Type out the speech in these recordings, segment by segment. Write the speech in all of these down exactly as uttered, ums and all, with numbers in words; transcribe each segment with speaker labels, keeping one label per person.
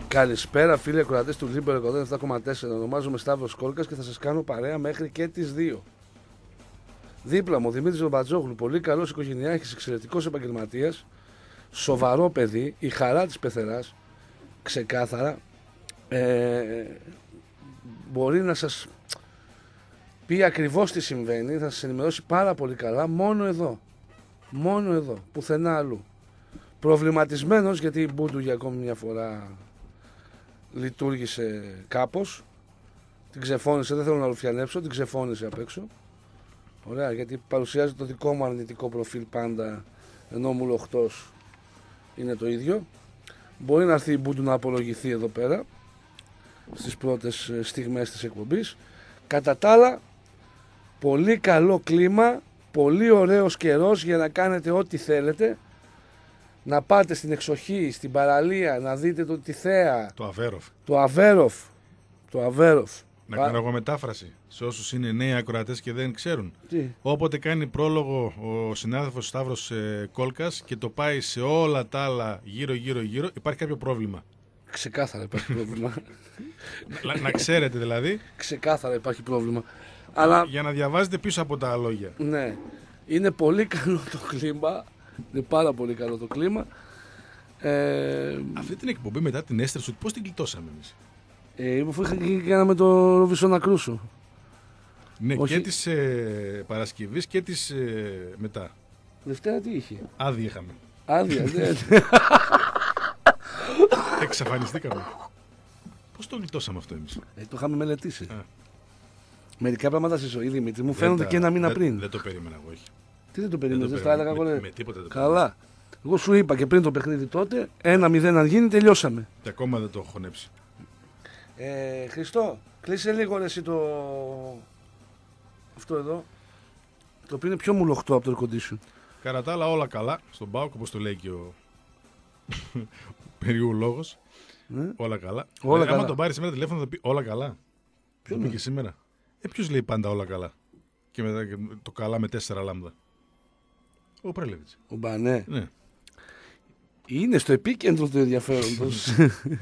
Speaker 1: Καλησπέρα φίλοι ακροατές του Λίμπερο εκατόν επτά κόμμα τέσσερα. Ονομάζομαι Σταύρος Κόλκας και θα σας κάνω παρέα μέχρι και τις δύο. Δίπλα μου ο Δημήτρης Ρομπατζόγλου, πολύ καλός οικογενειάρχης, εξαιρετικός επαγγελματίας, σοβαρό παιδί, η χαρά της πεθεράς, ξεκάθαρα. Ε, μπορεί να σας πει ακριβώς τι συμβαίνει, θα σας ενημερώσει πάρα πολύ καλά, μόνο εδώ. Μόνο εδώ, πουθενά αλλού. Προβληματισμένος γιατί η Μπούντου για ακόμη μια φορά λειτουργήσε κάπως. Την ξεφώνησε, δεν θέλω να ρουφιανέψω, την ξεφώνησε απ' έξω. Ωραία, γιατί παρουσιάζει το δικό μου αρνητικό προφίλ πάντα, ενώ μου λοχτός είναι το ίδιο. Μπορεί να έρθει η Μπούντου να απολογηθεί εδώ πέρα στις πρώτες στιγμές της εκπομπής. Κατά τα άλλα, πολύ καλό κλίμα, πολύ ωραίος καιρός για να κάνετε ό,τι θέλετε. Να πάτε στην εξοχή, στην παραλία, να δείτε το, τη θέα.
Speaker 2: Το Αβέροφ.
Speaker 1: Το Αβέροφ. Το Αβέροφ.
Speaker 2: Να
Speaker 1: Πα...
Speaker 2: κάνω εγώ μετάφραση σε όσους είναι νέοι ακροατές και δεν ξέρουν.
Speaker 1: Τι?
Speaker 2: Όποτε κάνει πρόλογο ο συνάδελφος Σταύρος ε, Κόλκας και το πάει σε όλα τα άλλα γύρω γύρω γύρω, υπάρχει κάποιο πρόβλημα.
Speaker 1: Ξεκάθαρα υπάρχει πρόβλημα.
Speaker 2: να, να ξέρετε δηλαδή.
Speaker 1: Ξεκάθαρα υπάρχει πρόβλημα. Αλλά...
Speaker 2: Για να διαβάζετε πίσω από τα λόγια.
Speaker 1: Ναι. Είναι πολύ καλό το κλίμα. Είναι πάρα πολύ καλό το κλίμα. Ε...
Speaker 2: Αυτή την εκπομπή μετά την έστρεψη, πώς την κλειτώσαμε εμείς?
Speaker 1: Ε, αφού είχαμε το Ροβισόνα Κρούσο.
Speaker 2: Ναι,
Speaker 1: Όχι.
Speaker 2: και της ε, Παρασκευής και της ε, μετά.
Speaker 1: Δευτέρα τι είχε?
Speaker 2: Άδεια είχαμε.
Speaker 1: Άδεια, ναι.
Speaker 2: Εξαφανιστήκαμε. Πώς το γλιτώσαμε αυτό εμείς?
Speaker 1: Ε, το είχαμε μελετήσει.
Speaker 2: Α.
Speaker 1: Μερικά πράγματα στη ζωή, Δημήτρη, μου φαίνονται
Speaker 2: τα,
Speaker 1: και ένα μήνα
Speaker 2: δεν,
Speaker 1: πριν.
Speaker 2: Δεν το περίμενα εγώ, όχι.
Speaker 1: Τι δεν το περίμενες,
Speaker 2: δεν
Speaker 1: δεν τα έλεγα εγώ.
Speaker 2: με, με τίποτα δεν το
Speaker 1: Καλά. Εγώ σου είπα και πριν το παιχνίδι τότε, ένα μηδέν αν γίνει, τελειώσαμε.
Speaker 2: Και ακόμα δεν το έχω χωνέψει.
Speaker 1: Ε, Χριστό, κλείσε λίγο ρε, εσύ το... αυτό εδώ, το οποίο είναι πιο μουλοχτό από το air condition.
Speaker 2: Κατά τα άλλα όλα καλά, στον ΠΑΟΚ, όπως το λέει και ο περιούλογος.
Speaker 1: Ναι.
Speaker 2: Όλα καλά.
Speaker 1: Όλα
Speaker 2: δηλαδή,
Speaker 1: καλά.
Speaker 2: άμα τον πάρει σήμερα τηλέφωνο θα πει όλα καλά.
Speaker 1: Ποιο
Speaker 2: το πει
Speaker 1: είναι?
Speaker 2: και σήμερα. Ε, ποιος λέει πάντα όλα καλά? Και μετά και το καλά με τέσσερα λάμδα. Ο Πρέλεβιτς.
Speaker 1: Ο Μπανέ.
Speaker 2: Ναι.
Speaker 1: Είναι στο επίκεντρο του ενδιαφέροντος.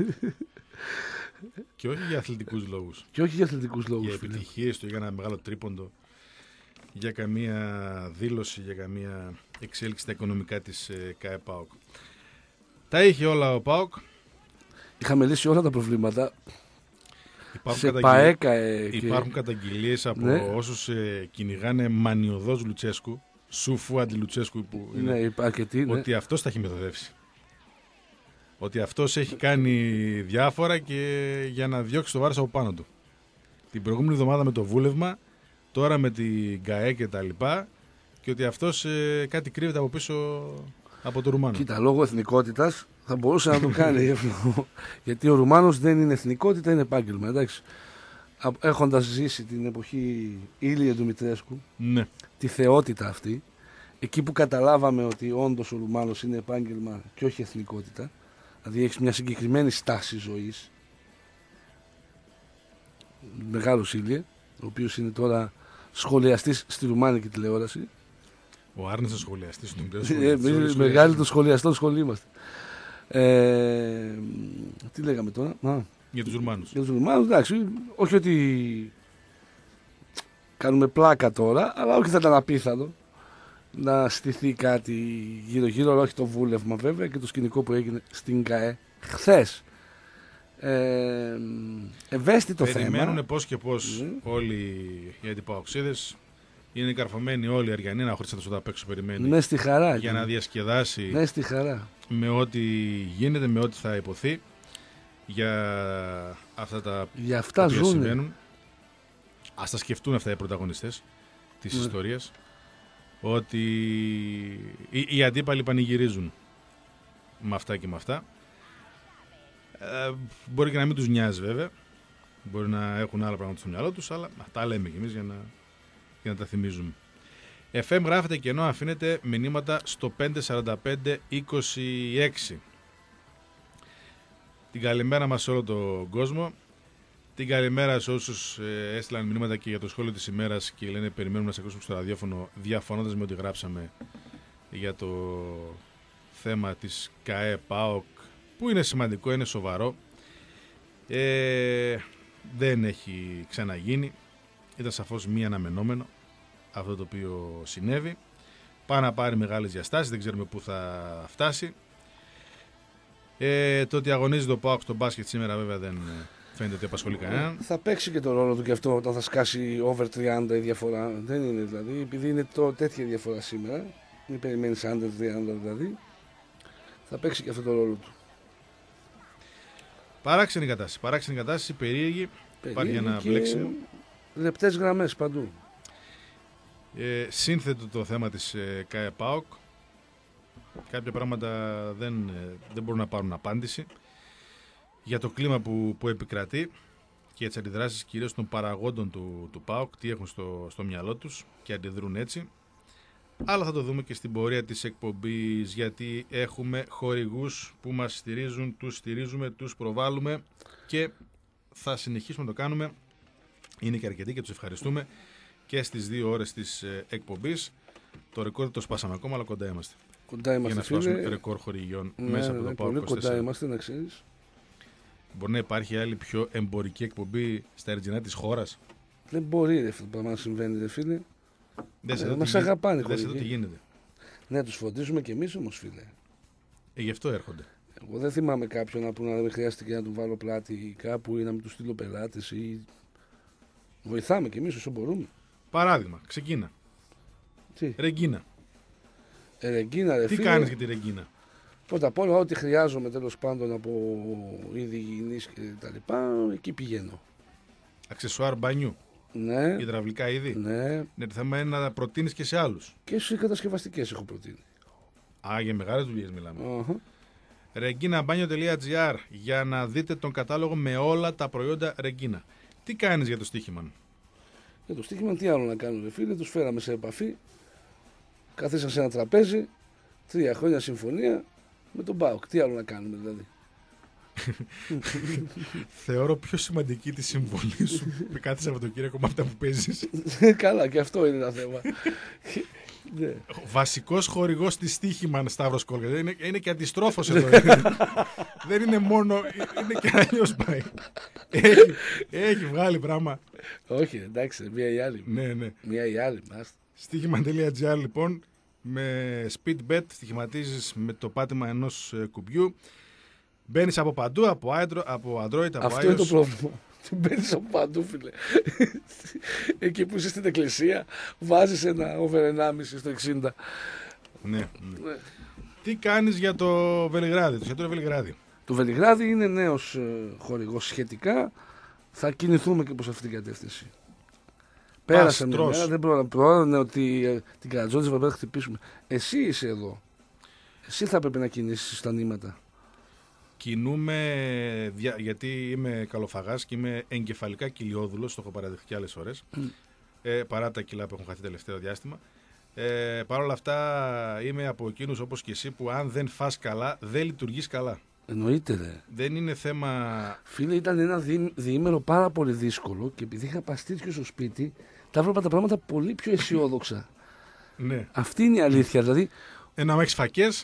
Speaker 2: Και όχι για αθλητικούς λόγους.
Speaker 1: Και όχι για αθλητικούς λόγους.
Speaker 2: Για
Speaker 1: φίλε.
Speaker 2: επιτυχίες του, για ένα μεγάλο τρίποντο, για καμία δήλωση, για καμία εξέλιξη στα οικονομικά της ε, ΚΑΕ ΠΑΟΚ. Τα είχε όλα ο ΠΑΟΚ.
Speaker 1: Είχαμε λύσει όλα τα προβλήματα.
Speaker 2: Υπάρχουν,
Speaker 1: Σε
Speaker 2: καταγγελ...
Speaker 1: ΠΑΕΚΑ, ε, και...
Speaker 2: Υπάρχουν καταγγελίες από
Speaker 1: ναι.
Speaker 2: όσους ε, κυνηγάνε μανιωδώς Λουτσέσκου, Σουφού αντιλουτσέσκου που είναι,
Speaker 1: Ναι, αρκετοί, ναι.
Speaker 2: ότι αυτός τα έχει μεθοδεύσει. Ότι αυτός έχει κάνει διάφορα και για να διώξει το βάρος από πάνω του. Την προηγούμενη εβδομάδα με το βούλευμα, τώρα με την ΚΑΕ και τα λοιπά, και ότι αυτός ε, κάτι κρύβεται από πίσω από το Ρουμάνο.
Speaker 1: Κοίτα, λόγω εθνικότητας θα μπορούσε να το κάνει. Γιατί ο Ρουμάνος δεν είναι εθνικότητα, είναι επάγγελμα. Εντάξει. Έχοντας ζήσει την εποχή Ήλια Δημητρέσκου,
Speaker 2: Ναι.
Speaker 1: τη θεότητα αυτή, εκεί που καταλάβαμε ότι όντως ο Ρουμάνος είναι επάγγελμα και όχι εθνικότητα, δηλαδή έχει μια συγκεκριμένη στάση ζωής. Μεγάλος Ήλια, ο οποίος είναι τώρα σχολιαστής στη ρουμάνικη τηλεόραση.
Speaker 2: Ο Άρνης ο σχολιαστής του
Speaker 1: Ε, εμείς μεγάλοι των σχολιαστών σχολεί είμαστε. Ε, τι λέγαμε τώρα? Α,
Speaker 2: Για τους Ρουμάνους.
Speaker 1: για τους Ρουμάνους, εντάξει, όχι ότι κάνουμε πλάκα τώρα, αλλά όχι θα ήταν απίθανο να στηθεί κάτι γύρω-γύρω, αλλά όχι το βούλευμα βέβαια και το σκηνικό που έγινε στην ΚΑΕ χθες. Ε, ευαίσθητο θέμα.
Speaker 2: Περιμένουν πώς και πώς
Speaker 1: Mm.
Speaker 2: όλοι οι αντιπαοξίδες. Είναι καρφωμένοι όλοι οι Αριανοί, να χωρίς να τους απ' έξω περιμένει.
Speaker 1: Ναι, στη χαρά.
Speaker 2: Για να διασκεδάσει
Speaker 1: Ναι, στη χαρά.
Speaker 2: με ό,τι γίνεται, με ό,τι θα υποθεί για αυτά τα
Speaker 1: Για αυτά
Speaker 2: οποία
Speaker 1: ζουνε.
Speaker 2: συμβαίνουν. Ας τα σκεφτούν αυτά οι πρωταγωνιστές της
Speaker 1: Ναι.
Speaker 2: ιστορίας, ότι οι, οι αντίπαλοι πανηγυρίζουν με αυτά και με αυτά. Ε, μπορεί και να μην τους νοιάζει βέβαια, μπορεί να έχουν άλλα πράγματα στο μυαλό τους, αλλά τα λέμε κι εμείς για να, για να τα θυμίζουμε. εφ εμ γράφεται και ενώ αφήνεται μηνύματα στο πέντε σαράντα πέντε είκοσι έξι. Την καλημέρα μας σε όλο τον κόσμο. Την καλημέρα σε όσους ε, έστειλαν μηνύματα και για το σχόλιο της ημέρας και λένε περιμένουμε να σε ακούσουμε στο ραδιόφωνο, διαφωνώντας με ό,τι γράψαμε για το θέμα της ΚΑΕ ΠΑΟΚ, που είναι σημαντικό, είναι σοβαρό. Ε, δεν έχει ξαναγίνει. Ήταν σαφώς μη αναμενόμενο αυτό το οποίο συνέβη. Πάει να πάρει μεγάλες διαστάσεις, δεν ξέρουμε πού θα φτάσει. Ε, το ότι αγωνίζεται ο ΠΑΟΚ στο μπάσκετ σήμερα βέβαια δεν φαίνεται ότι απασχολεί κανέναν.
Speaker 1: Θα παίξει και το ρόλο του και αυτό όταν θα σκάσει over τριάντα η διαφορά. Δεν είναι δηλαδή, επειδή είναι το, τέτοια διαφορά σήμερα, μην περιμένεις under τριάντα δηλαδή, θα παίξει και αυτό το ρόλο του.
Speaker 2: Παράξενη κατάσταση, παράξενη κατάσταση, περίεργη, υπάρχει ένα μπλέξιμο.
Speaker 1: Λεπτές γραμμές παντού.
Speaker 2: Ε, σύνθετο το θέμα της ε, ΚΑΕ ΠΑΟΚ. Κάποια πράγματα δεν, ε, δεν μπορούν να πάρουν απάντηση για το κλίμα που, που επικρατεί και για τις αντιδράσεις κυρίως των παραγόντων του, του ΠΑΟΚ, τι έχουν στο, στο μυαλό τους και αντιδρούν έτσι. Αλλά θα το δούμε και στην πορεία της εκπομπής, γιατί έχουμε χορηγούς που μας στηρίζουν, τους στηρίζουμε, τους προβάλλουμε και θα συνεχίσουμε να το κάνουμε. Είναι και αρκετοί και τους ευχαριστούμε και στις δύο ώρες της ε, εκπομπής. Το ρεκόρ το σπάσαμε ακόμα, αλλά κοντά είμαστε.
Speaker 1: Κοντά είμαστε,
Speaker 2: για να
Speaker 1: φίλε.
Speaker 2: σπάσουμε ρεκόρ χορηγιών
Speaker 1: ναι,
Speaker 2: μέσα
Speaker 1: ναι,
Speaker 2: από το ΠΑΟΚ
Speaker 1: πολύ
Speaker 2: είκοσι τέσσερα.
Speaker 1: κοντά είμαστε, να ξέρεις.
Speaker 2: Μπορεί να υπάρχει άλλη πιο εμπορική εκπομπή στα ερτζινά της χώρας.
Speaker 1: Δεν μπορεί ρε, αυτό το πράγμα να συμβαίνει, ρε φίλε.
Speaker 2: Δες
Speaker 1: Ε,
Speaker 2: εδώ,
Speaker 1: μας
Speaker 2: τι,
Speaker 1: αγαπάνε
Speaker 2: δες εδώ
Speaker 1: χορηγοί.
Speaker 2: τι γίνεται.
Speaker 1: Ναι, τους φροντίζουμε κι εμείς όμως, φίλε.
Speaker 2: Ε, γι' αυτό έρχονται.
Speaker 1: Εγώ δεν θυμάμαι κάποιον να πούνε να δεν χρειάστηκε να του βάλω πλάτη κάπου ή να μην του στείλω πελάτες ή... Βοηθάμε κι εμείς όσο μπορούμε.
Speaker 2: Παράδειγμα, ξεκίνα.
Speaker 1: Τι,
Speaker 2: Ρεγκίνα.
Speaker 1: ε, Ρεγκίνα, ρε
Speaker 2: Τι
Speaker 1: φίλε.
Speaker 2: κάνεις για τη Ρεγκίνα?
Speaker 1: Πρώτα απ' όλα, ό,τι χρειάζομαι τέλος πάντων από είδη υγιεινής και τα λοιπά, εκεί πηγαίνω.
Speaker 2: Αξεσουάρ μπανιού.
Speaker 1: Ναι,
Speaker 2: Υδραυλικά είδη.
Speaker 1: ναι.
Speaker 2: Ναι, το θέμα είναι να προτείνεις και σε άλλους.
Speaker 1: Και σε κατασκευαστικές έχω προτείνει.
Speaker 2: Α, για μεγάλες δουλειές μιλάμε.
Speaker 1: Αχα.
Speaker 2: ρεγκίνα μπάνιο τελεία τζι άρ για να δείτε τον κατάλογο με όλα τα προϊόντα Ρεγκίνα. Τι κάνεις για το στοίχημα?
Speaker 1: Για το στοίχημα τι άλλο να κάνουν, ρε φίλε, τους φέραμε σε επαφή. Καθίσαν σε ένα τραπέζι, τρία χρόνια συμφωνία με τον ΠΑΟΚ. Τι άλλο να κάνουμε δηλαδή.
Speaker 2: Θεωρώ πιο σημαντική τη συμβολή σου με κάθε Σαββατοκύριακο με αυτά που παίζεις.
Speaker 1: Καλά, και αυτό είναι ένα θέμα. Ναι.
Speaker 2: Βασικός χορηγός της στοίχημα, Σταύρος Κόλγας. Είναι, είναι και αντιστρόφος εδώ. Δεν είναι μόνο, είναι και αλλιώς πάει. Έχει, έχει βγάλει πράγμα.
Speaker 1: Όχι, εντάξει, μία ή άλλη.
Speaker 2: Ναι, ναι.
Speaker 1: Μία ή άλλη. Μάστε.
Speaker 2: στοίχημα τελεία τζι άρ λοιπόν, με speedbet στοιχηματίζεις με το πάτημα ενός ε, κουμπιού. Μπαίνεις από παντού, από Android, από, Android, από
Speaker 1: Αυτό
Speaker 2: iOS.
Speaker 1: είναι το πρόβλημα. Την παίρνεις από παντού, φίλε. Εκεί που είσαι στην εκκλησία, βάζεις ένα over ενάμιση στο εξήντα.
Speaker 2: Ναι, ναι.
Speaker 1: Ναι.
Speaker 2: Τι κάνεις για το Βελιγράδι, το εστιατόριο Βελιγράδι?
Speaker 1: Το Βελιγράδι είναι νέος ε, χορηγός σχετικά. Θα κινηθούμε και προς αυτήν την κατεύθυνση. Πέρασε μια
Speaker 2: τρως.
Speaker 1: μέρα, δεν πρόλαβε ότι ε, την Καρατζότζεβα πρέπει να χτυπήσουμε. Εσύ είσαι εδώ. Εσύ θα πρέπει να κινήσεις τα νήματα.
Speaker 2: Κινούμε, δια- γιατί είμαι καλοφαγάς και είμαι εγκεφαλικά κοιλιόδουλος, το έχω παραδεχτεί και άλλες ώρες, ε, παρά τα κιλά που έχουν χαθεί τελευταίο διάστημα. Ε, Παρ' όλα αυτά είμαι από εκείνους όπως και εσύ που αν δεν φας καλά δεν λειτουργείς καλά.
Speaker 1: Εννοείται, ρε.
Speaker 2: Δεν είναι θέμα...
Speaker 1: Φίλε, ήταν ένα δι... διήμερο πάρα πολύ δύσκολο και επειδή είχα παστίτσιο στο σπίτι, τα έβλεπα τα πράγματα πολύ πιο αισιόδοξα.
Speaker 2: Ναι.
Speaker 1: Αυτή είναι η αλήθεια. Δηλαδή,
Speaker 2: Ε, να έχεις φακές,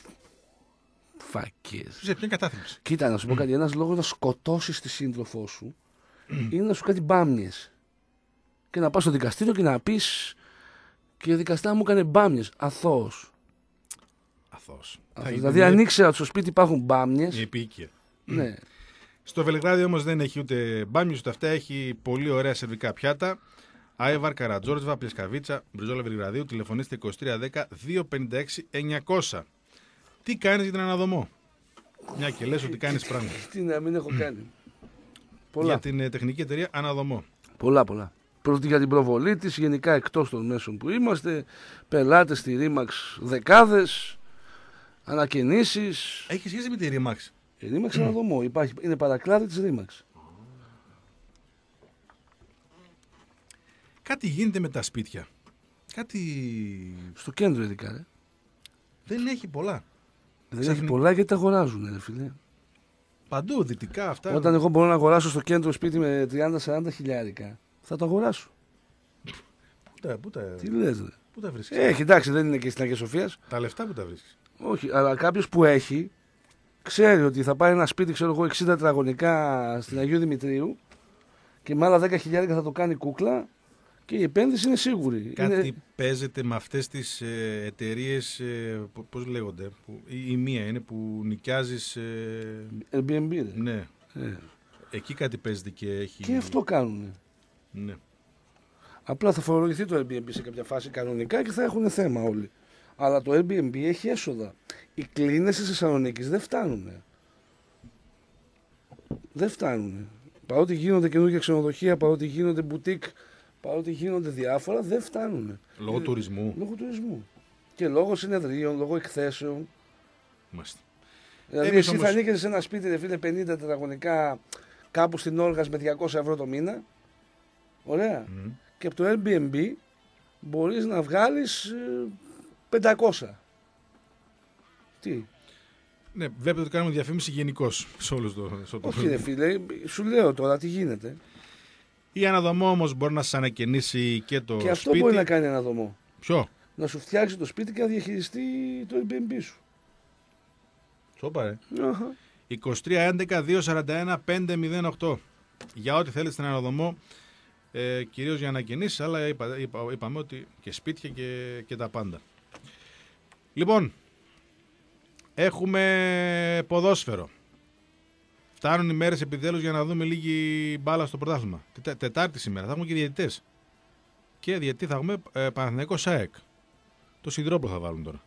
Speaker 1: φακές.
Speaker 2: σε ποια κατάθλιψη.
Speaker 1: Κοίτα, να σου πω κάτι. Ένας λόγος να σκοτώσεις τη σύντροφό σου είναι να σου κάνει μπάμιες. Και να πας στο δικαστήριο και να πεις και η δικαστά μου έκανε μπάμιες. Αθώος.
Speaker 2: Αθώος.
Speaker 1: Αθώος. Δηλαδή, αν ήξερα ότι στο σπίτι υπάρχουν
Speaker 2: Η
Speaker 1: μπάμιες.
Speaker 2: επίοικια.
Speaker 1: Ναι.
Speaker 2: Στο Βελιγράδι όμως δεν έχει ούτε μπάμιους ούτε αυτά, έχει πολύ ωραία σερβικά πιάτα. Άιβαρ, Καρατζόρτζεβα, Πλιασκαβίτσα, Μπριζόλα Βελιγραδίου, τηλεφωνήστε είκοσι τρία δέκα δύο πενήντα έξι εννιακόσια. Τι κάνεις για την αναδομό? Μια και λες ότι κάνεις πράγματα.
Speaker 1: Τι να μην έχω κάνει. Πολλά.
Speaker 2: Για την ε, τεχνική εταιρεία Αναδομό.
Speaker 1: Πολλά, πολλά. Πρώτη για την προβολή της, γενικά εκτός των μέσων που είμαστε, πελάτες στη Ρήμαξ δεκάδες, ανακαινήσεις.
Speaker 2: Έχει σχέση με τη Remax.
Speaker 1: Η Ρήμαξ mm. αναδομό, υπάρχει, είναι παρακλάδι της Ρήμαξ.
Speaker 2: Κάτι γίνεται με τα σπίτια. Κάτι...
Speaker 1: Στο κέντρο ειδικά, ρε.
Speaker 2: Δεν έχει πολλά.
Speaker 1: Δεν
Speaker 2: Ξαφνι-
Speaker 1: έχει πολλά γιατί τα αγοράζουν, ρε φίλε.
Speaker 2: Παντού, δυτικά αυτά.
Speaker 1: Όταν εγώ μπορώ να αγοράσω στο κέντρο σπίτι με τριάντα σαράντα χιλιάρικα, θα το αγοράσω.
Speaker 2: Πού τα, πού τα,
Speaker 1: Τι λες, ρε.
Speaker 2: πού τα βρίσκεις?
Speaker 1: Έχει, εντάξει, δεν είναι και στην Αγία Σοφίας.
Speaker 2: Τα λεφτά που τα βρίσκεις.
Speaker 1: Όχι, αλλά κάποιος που έχει, ξέρει ότι θα πάρει ένα σπίτι, ξέρω εγώ, εξήντα τετραγωνικά στην Αγίου Δημητρίου και με άλλα δέκα χιλιάδες θα το κάνει κούκλα και η επένδυση είναι σίγουρη.
Speaker 2: Κάτι
Speaker 1: είναι...
Speaker 2: παίζεται με αυτές τις ε, εταιρείες, ε, πώς λέγονται, που, η, η μία είναι που νοικιάζεις... Ε,
Speaker 1: Airbnb.
Speaker 2: Ναι.
Speaker 1: Ε.
Speaker 2: Εκεί κάτι παίζεται και έχει...
Speaker 1: Και αυτό κάνουν.
Speaker 2: Ναι.
Speaker 1: Απλά θα φορολογηθεί το Airbnb σε κάποια φάση κανονικά και θα έχουν θέμα όλοι. Αλλά το Airbnb έχει έσοδα. Οι κλίνες της Θεσσαλονίκης δεν φτάνουν. Δεν φτάνουν. Παρότι γίνονται καινούργια ξενοδοχεία, παρότι γίνονται μπουτίκ, παρότι γίνονται διάφορα, δεν φτάνουν.
Speaker 2: Λόγω ε, τουρισμού.
Speaker 1: Λόγω τουρισμού. Και λόγω συνεδρίων, λόγω εκθέσεων.
Speaker 2: Μάλιστα.
Speaker 1: Δηλαδή, Εμείς εσύ όμως... θα νίκεσαι σε ένα σπίτι, ρε φίλε, πενήντα τετραγωνικά κάπου στην Όργας με διακόσια ευρώ το μήνα. Ωραία. Mm. Και από το Airbnb μπορείς να βγάλεις πεντακόσια. Τι.
Speaker 2: Ναι, βλέπετε ότι κάνουμε διαφήμιση γενικώς σε όλους το...
Speaker 1: Όχι ρε φίλε, σου λέω τώρα τι γίνεται.
Speaker 2: Η αναδομό όμως μπορεί να σας ανακαινήσει και το σπίτι.
Speaker 1: Και αυτό σπίτι. Μπορεί να κάνει αναδομό.
Speaker 2: Ποιο?
Speaker 1: Να σου φτιάξει το σπίτι και να διαχειριστεί το Airbnb σου.
Speaker 2: Σόπα ρε. Uh-huh. είκοσι τρία έντεκα διακόσια σαράντα ένα πεντακόσια οκτώ. Για ό,τι θέλετε στην αναδομό. Ε, κυρίως για ανακαινήσεις, αλλά είπα, είπα, είπαμε ότι και σπίτια και, και τα πάντα. Λοιπόν, έχουμε ποδόσφαιρο. Φτάνουν οι μέρες επιτέλους για να δούμε λίγη μπάλα στο πρωτάθλημα. Τε, τετάρτη σήμερα, θα έχουμε και διαιτητές. Και διαιτητή θα έχουμε ε, Παναθηναϊκός ΑΕΚ. Το Σιδηρόπλο θα βάλουν τώρα.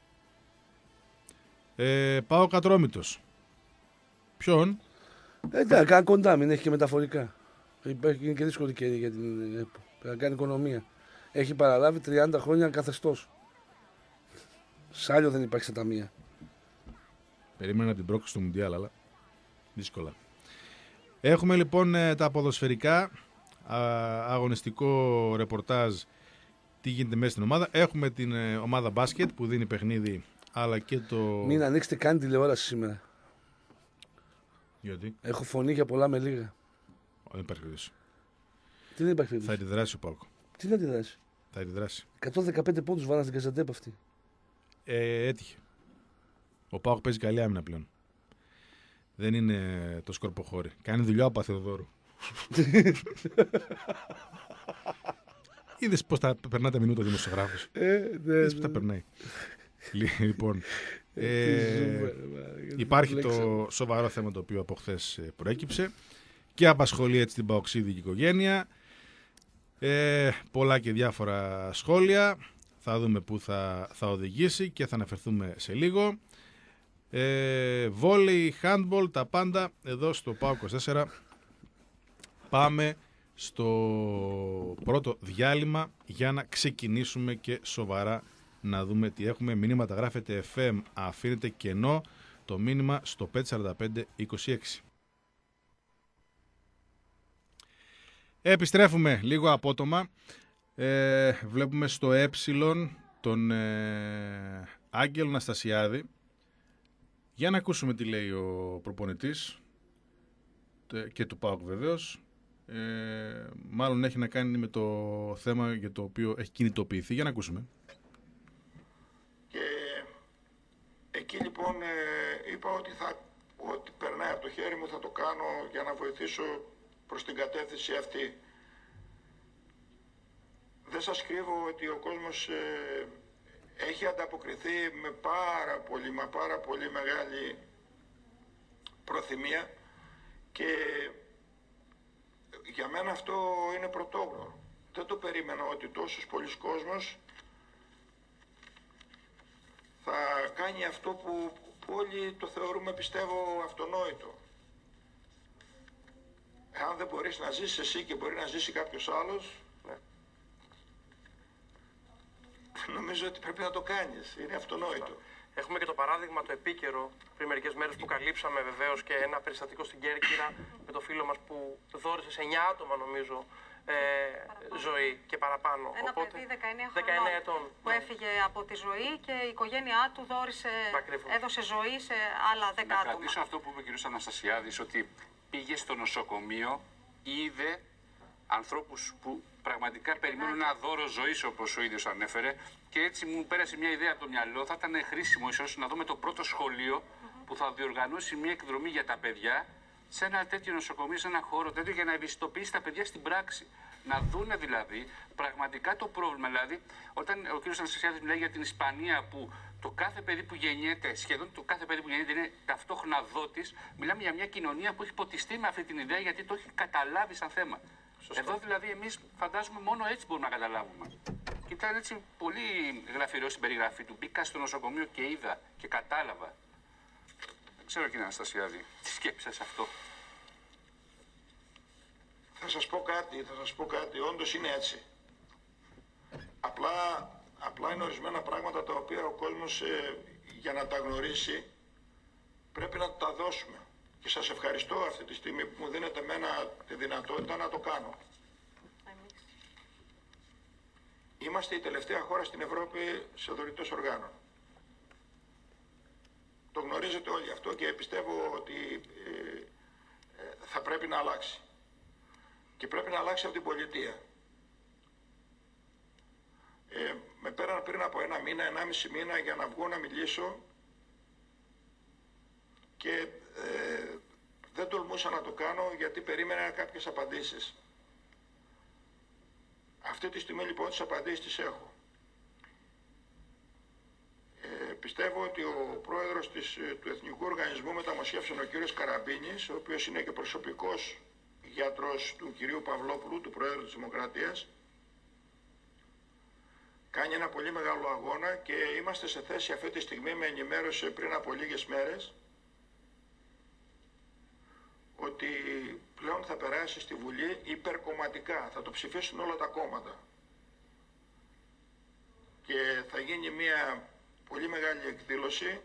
Speaker 2: Ε, πάω Κατρόμητος. Ποιον?
Speaker 1: Εντάξει, καν κοντά, μην έχει και μεταφορικά. Είναι και δύσκολη καιρή για την ΕΠΟ. Πρέπει να κάνει οικονομία. Έχει παραλάβει τριάντα χρόνια καθεστώς. Σάλιο δεν υπάρχει σε ταμεία.
Speaker 2: Περίμενα την πρόκληση του Μουντιάλ, αλλά δύσκολα. Έχουμε λοιπόν τα ποδοσφαιρικά, αγωνιστικό ρεπορτάζ, τι γίνεται μέσα στην ομάδα. Έχουμε την ομάδα μπάσκετ που δίνει παιχνίδι, αλλά και το...
Speaker 1: Μην ανοίξετε καν τηλεόραση σήμερα.
Speaker 2: Γιατί?
Speaker 1: Έχω φωνή για πολλά με λίγα.
Speaker 2: Δεν υπάρχει περίπτωση.
Speaker 1: Τι δεν υπάρχει περίπτωση?
Speaker 2: Θα αντιδράσει ο Πάοκ.
Speaker 1: Τι θα αντιδράσει?
Speaker 2: Θα αντιδράσει.
Speaker 1: εκατόν δεκαπέντε πόντους βάλαν στην Καζαντέπ αυτή.
Speaker 2: Ε, έτυχε. Ο Πάοκ παίζει καλή άμυνα πλέον. Δεν είναι το σκορποχώρι. Κάνει δουλειά ο Παθεοδόρου. Είδες πώς τα περνά τα μηνύματα ο δημοσιογράφος.
Speaker 1: Ε, ναι,
Speaker 2: Είδες πώς τα περνάει. Λοιπόν, ε, υπάρχει το σοβαρό θέμα το οποίο από χθες προέκυψε και απασχολεί έτσι την παοξίδικη οικογένεια. Ε, πολλά και διάφορα σχόλια. Θα δούμε πού θα, θα οδηγήσει και θα αναφερθούμε σε λίγο. Ε, βόλεϊ, handball, τα πάντα εδώ στο ΠΑΟΚ είκοσι τέσσερα. Πάμε στο πρώτο διάλειμμα για να ξεκινήσουμε και σοβαρά να δούμε τι έχουμε. Μηνύματα γράφετε εφ εμ, αφήνετε κενό το μήνυμα στο πέντε τέσσερα πέντε είκοσι έξι. Επιστρέφουμε λίγο απότομα. Ε, βλέπουμε στο ε τον ε, Άγγελο Ναστασιάδη. Για να ακούσουμε τι λέει ο προπονητής και του ΠΑΟΚ βεβαίως. Ε, μάλλον έχει να κάνει με το θέμα για το οποίο έχει κινητοποιηθεί. Για να ακούσουμε.
Speaker 3: Και εκεί λοιπόν ε, είπα ότι, θα, ότι περνάει από το χέρι μου θα το κάνω για να βοηθήσω προς την κατεύθυνση αυτή. Δεν σας κρύβω ότι ο κόσμος ε, έχει ανταποκριθεί με πάρα πολύ, μα πάρα πολύ μεγάλη προθυμία και για μένα αυτό είναι πρωτόγνωρο. Δεν το περίμενα ότι τόσος πολλής κόσμος θα κάνει αυτό που όλοι το θεωρούμε, πιστεύω, αυτονόητο. Αν δεν μπορείς να ζήσεις εσύ και μπορεί να ζήσει κάποιος άλλος, ναι. Νομίζω ότι πρέπει να το κάνεις. Είναι αυτονόητο.
Speaker 4: Έχουμε και το παράδειγμα το επίκαιρο πριν μερικές μέρες που καλύψαμε βεβαίως και ένα περιστατικό στην Κέρκυρα με το φίλο μας που δόρισε σε εννιά άτομα νομίζω ε, ζωή και παραπάνω.
Speaker 5: Ένα
Speaker 4: Οπότε,
Speaker 5: παιδί δεκαεννέα,
Speaker 4: δεκαεννέα ετών
Speaker 5: που έφυγε από τη ζωή και η οικογένειά του δόρισε, έδωσε ζωή σε άλλα δέκα άτομα.
Speaker 6: Να κρατήσω αυτό που είπε ο κ. Αναστασιάδης, ότι πήγε στο νοσοκομείο, είδε ανθρώπους που πραγματικά περιμένουν ένα δώρο ζωής, όπως ο ίδιος ανέφερε, και έτσι μου πέρασε μια ιδέα από το μυαλό. Θα ήταν χρήσιμο ίσως να δούμε το πρώτο σχολείο που θα διοργανώσει μια εκδρομή για τα παιδιά σε ένα τέτοιο νοσοκομείο, σε ένα χώρο τέτοιο, για να ευαισθητοποιήσει τα παιδιά στην πράξη. Να δούνε δηλαδή πραγματικά το πρόβλημα. Δηλαδή, όταν ο κ. Αναστασιάδης μιλάει για την Ισπανία, που το κάθε παιδί που γεννιέται, σχεδόν το κάθε παιδί που γεννιέται είναι ταυτόχρονα δότης, μιλάμε για μια κοινωνία που έχει ποτιστεί με αυτή την ιδέα, γιατί το έχει καταλάβει σαν θέμα. Σωστό. Εδώ δηλαδή εμείς φαντάζομαι μόνο έτσι μπορούμε να καταλάβουμε. Και ήταν έτσι πολύ γλαφυρό στην περιγραφή του. Μπήκα στο νοσοκομείο και είδα και κατάλαβα. Δεν ξέρω, κύριε Αναστασιάδη, τι σκέψεις αυτό.
Speaker 3: Θα σας πω κάτι, θα σας πω κάτι. Όντως είναι έτσι. Απλά, απλά είναι ορισμένα πράγματα τα οποία ο κόσμος ε, για να τα γνωρίσει πρέπει να τα δώσουμε. Και σας ευχαριστώ αυτή τη στιγμή που μου δίνετε εμένα τη δυνατότητα να το κάνω. Είμαστε η τελευταία χώρα στην Ευρώπη σε δωρητές οργάνων. Το γνωρίζετε όλοι αυτό και πιστεύω ότι ε, ε, θα πρέπει να αλλάξει. Και πρέπει να αλλάξει από την πολιτεία. Ε, με πέραν πριν από ένα μήνα, ενάμιση μήνα για να βγω να μιλήσω και ε, δεν τολμούσα να το κάνω γιατί περίμενα κάποιες απαντήσεις. Αυτή τη στιγμή λοιπόν τις απαντήσεις τις έχω. Ε, πιστεύω ότι ο πρόεδρος της, του Εθνικού Οργανισμού Μεταμοσχεύσεων, ο κύριος Καραμπίνης, ο οποίος είναι και προσωπικός γιατρός του κυρίου Παυλόπουλου, του Πρόεδρου της Δημοκρατίας, κάνει ένα πολύ μεγάλο αγώνα και είμαστε σε θέση αυτή τη στιγμή, με ενημέρωσε πριν από λίγες μέρες, ότι πλέον θα περάσει στη Βουλή υπερκομματικά, θα το ψηφίσουν όλα τα κόμματα και θα γίνει μια πολύ μεγάλη εκδήλωση,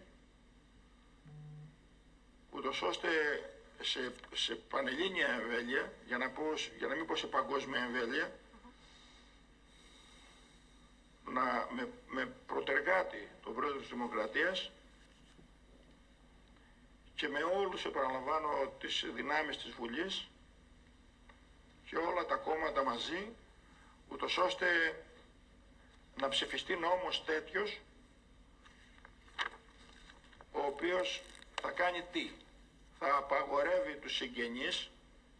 Speaker 3: ούτως ώστε σε, σε πανελλήνια εμβέλεια, για να, πω, για να μην πω σε παγκόσμια εμβέλεια, να, με, με προτεργάτη τον Πρόεδρο της Δημοκρατίας και με όλους, επαναλαμβάνω, τις δυνάμεις της Βουλής και όλα τα κόμματα μαζί, ούτως ώστε να ψηφιστεί νόμος τέτοιος, ο οποίος θα κάνει τι? Θα απαγορεύει τους συγγενείς,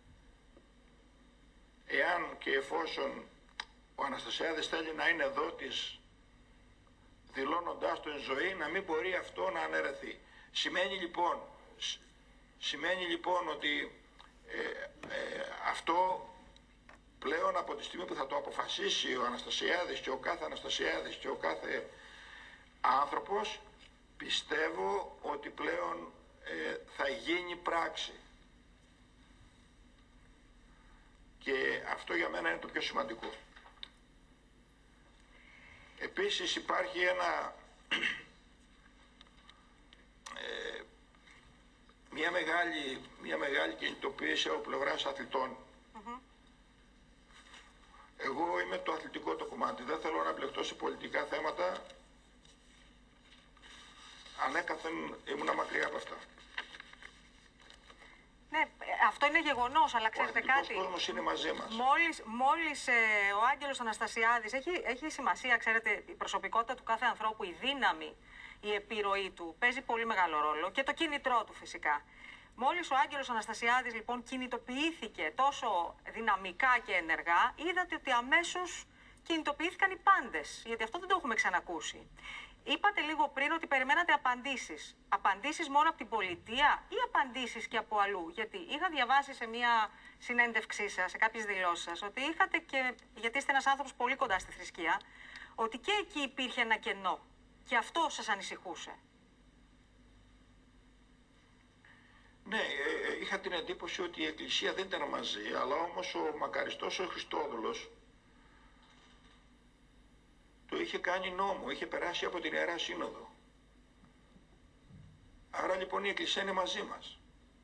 Speaker 3: εάν και εφόσον ο Αναστασιάδης θέλει να είναι δότης, δηλώνοντάς το εν ζωή, να μην μπορεί αυτό να αναιρεθεί. Σημαίνει λοιπόν, σημαίνει λοιπόν ότι ε, ε, αυτό πλέον από τη στιγμή που θα το αποφασίσει ο Αναστασιάδης και ο κάθε Αναστασιάδης και ο κάθε άνθρωπος, πιστεύω ότι πλέον ε, θα γίνει πράξη. Και αυτό για μένα είναι το πιο σημαντικό. Επίσης υπάρχει ένα, ε, μια, μεγάλη, μια μεγάλη κινητοποίηση από πλευράς αθλητών. Mm-hmm. Εγώ είμαι το αθλητικό το κομμάτι, δεν θέλω να μπλεχτώ σε πολιτικά θέματα. Ανέκαθεν ήμουνα μακριά από αυτά.
Speaker 5: Ναι, αυτό είναι γεγονός, αλλά ξέρετε κάτι.
Speaker 3: Ο κόσμος είναι μαζί μας.
Speaker 5: Μόλις, μόλις ε, ο Άγγελος Αναστασιάδης, έχει, έχει σημασία, ξέρετε, η προσωπικότητα του κάθε ανθρώπου, η δύναμη, η επιρροή του, παίζει πολύ μεγάλο ρόλο και το κίνητρό του φυσικά. Μόλις ο Άγγελος Αναστασιάδης λοιπόν κινητοποιήθηκε τόσο δυναμικά και ενεργά, είδατε ότι αμέσως κινητοποιήθηκαν οι πάντες, γιατί αυτό δεν το έχουμε ξανακούσει. Είπατε λίγο πριν ότι περιμένατε απαντήσεις. Απαντήσεις μόνο από την πολιτεία ή απαντήσεις και από αλλού? Γιατί είχα διαβάσει σε μια συνέντευξή σας, σε κάποιες δηλώσεις σας, ότι είχατε και, γιατί είστε ένας άνθρωπος πολύ κοντά στη θρησκεία, ότι και εκεί υπήρχε ένα κενό. Και αυτό σας ανησυχούσε.
Speaker 3: Ναι, ε, είχα την εντύπωση ότι η Εκκλησία δεν ήταν μαζί, αλλά όμως ο μακαριστός ο Χριστόδουλος το είχε κάνει νόμο, είχε περάσει από την Ιερά Σύνοδο. Άρα λοιπόν η Εκκλησία είναι μαζί μας.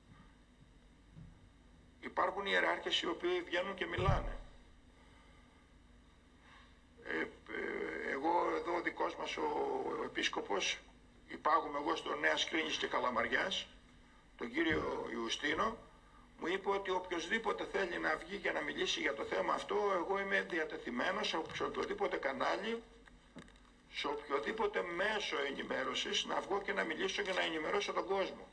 Speaker 3: Υπάρχουν ιεράρχες οι οποίοι βγαίνουν και μιλάνε. Ε, ε, εγώ εδώ ο δικός μας ο, ο επίσκοπος, υπάγομαι εγώ στο Νέας Κρίνης και Καλαμαριάς, τον κύριο Ιουστίνο, μου είπε ότι οποιοσδήποτε θέλει να βγει και να μιλήσει για το θέμα αυτό, εγώ είμαι διατεθειμένος σε οποιοδήποτε κανάλι, σε οποιοδήποτε μέσο ενημέρωσης να βγω και να μιλήσω και να ενημερώσω τον κόσμο.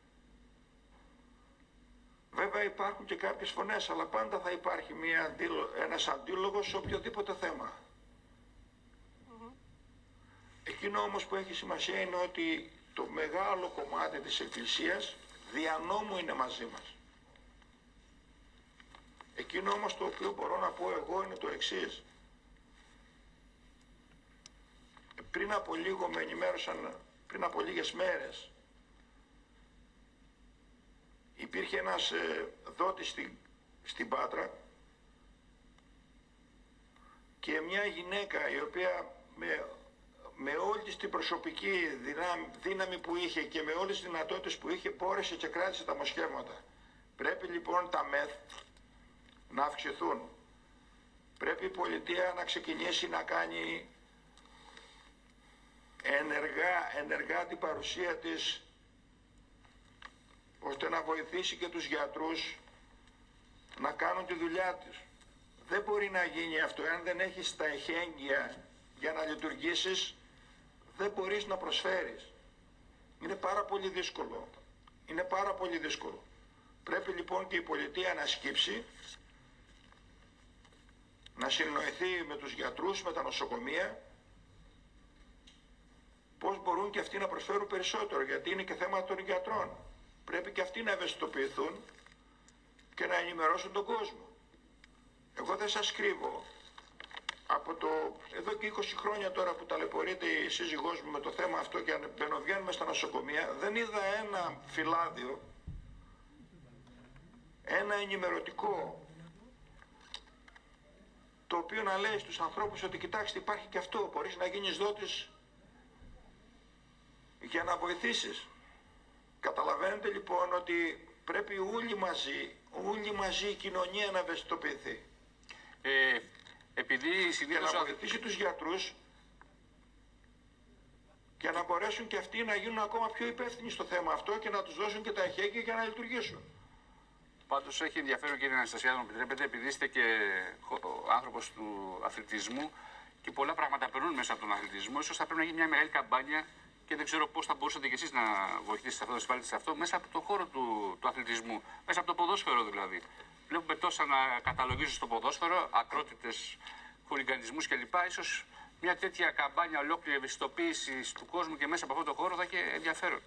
Speaker 3: Βέβαια υπάρχουν και κάποιες φωνές, αλλά πάντα θα υπάρχει μια, ένας αντίλογος σε οποιοδήποτε θέμα. Mm-hmm. Εκείνο όμως που έχει σημασία είναι ότι το μεγάλο κομμάτι της Εκκλησίας δια νόμου είναι μαζί μας. Εκείνο όμως το οποίο μπορώ να πω εγώ είναι το εξής. Πριν από λίγο με ενημέρωσαν, πριν από λίγες μέρες, υπήρχε ένας ε, δότης στην, στην Πάτρα και μια γυναίκα η οποία με, με όλη της την προσωπική δύναμη, δύναμη που είχε και με όλες τις δυνατότητες που είχε μπόρεσε και κράτησε τα μοσχεύματα. Πρέπει λοιπόν τα μεθ να αυξηθούν. Πρέπει η πολιτεία να ξεκινήσει να κάνει ενεργά, ενεργά την παρουσία της, ώστε να βοηθήσει και τους γιατρούς να κάνουν τη δουλειά τους. Δεν μπορεί να γίνει αυτό. Αν δεν έχεις τα εχέγγυα για να λειτουργήσεις, δεν μπορείς να προσφέρεις. Είναι πάρα πολύ δύσκολο. Είναι πάρα πολύ δύσκολο. Πρέπει λοιπόν και η πολιτεία να σκύψει, να συνεννοηθεί με τους γιατρούς, με τα νοσοκομεία, πώς μπορούν και αυτοί να προσφέρουν περισσότερο, γιατί είναι και θέμα των γιατρών. Πρέπει και αυτοί να ευαισθητοποιηθούν και να ενημερώσουν τον κόσμο. Εγώ δεν σας κρύβω. Από το, εδώ και είκοσι χρόνια τώρα που ταλαιπωρείται η σύζυγός μου με το θέμα αυτό και μπαινοβγαίνουμε στα νοσοκομεία, δεν είδα ένα φυλάδιο, ένα ενημερωτικό, το οποίο να λέει στους ανθρώπους ότι κοιτάξτε υπάρχει και αυτό, μπορείς να γίνεις δότης για να βοηθήσεις. Καταλαβαίνετε λοιπόν ότι πρέπει όλοι μαζί, όλοι μαζί η κοινωνία να ευαισθητοποιηθεί.
Speaker 6: Ε, επειδή συνήθως...
Speaker 3: Και να βοηθήσει τους γιατρούς και να μπορέσουν και αυτοί να γίνουν ακόμα πιο υπεύθυνοι στο θέμα αυτό και να τους δώσουν και τα εχέγγυα για να λειτουργήσουν.
Speaker 6: Πάντως έχει ενδιαφέρον, κύριε Αναστασιάδη, μου επιτρέπετε, επειδή είστε και άνθρωπος του αθλητισμού και πολλά πράγματα περνούν μέσα από τον αθλητισμό, ίσως θα πρέπει να γίνει μια μεγάλη καμπάνια και δεν ξέρω πώς θα μπορούσατε κι εσείς να βοηθήσετε αυτό, να συμβάλλετε σε αυτό, μέσα από το χώρο του, του αθλητισμού, μέσα από το ποδόσφαιρο δηλαδή. Βλέπουμε τόσα να καταλογίζουν στο ποδόσφαιρο, ακρότητες, χουλιγκανισμούς κλπ. Ίσως μια τέτοια καμπάνια ολόκληρη ευαισθητοποίηση του κόσμου και μέσα από αυτό το χώρο θα έχει ενδιαφέρον.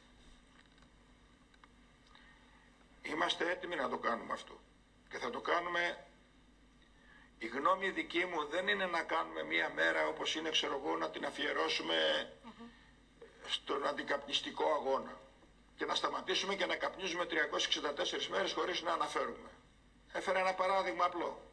Speaker 3: Είμαστε έτοιμοι να το κάνουμε αυτό. Και θα το κάνουμε. Η γνώμη δική μου δεν είναι να κάνουμε μία μέρα όπως είναι, ξέρω εγώ, να την αφιερώσουμε mm-hmm. στον αντικαπνιστικό αγώνα. Και να σταματήσουμε και να καπνίζουμε τριακόσιες εξήντα τέσσερις μέρες χωρίς να αναφέρουμε. Έφερα ένα παράδειγμα απλό.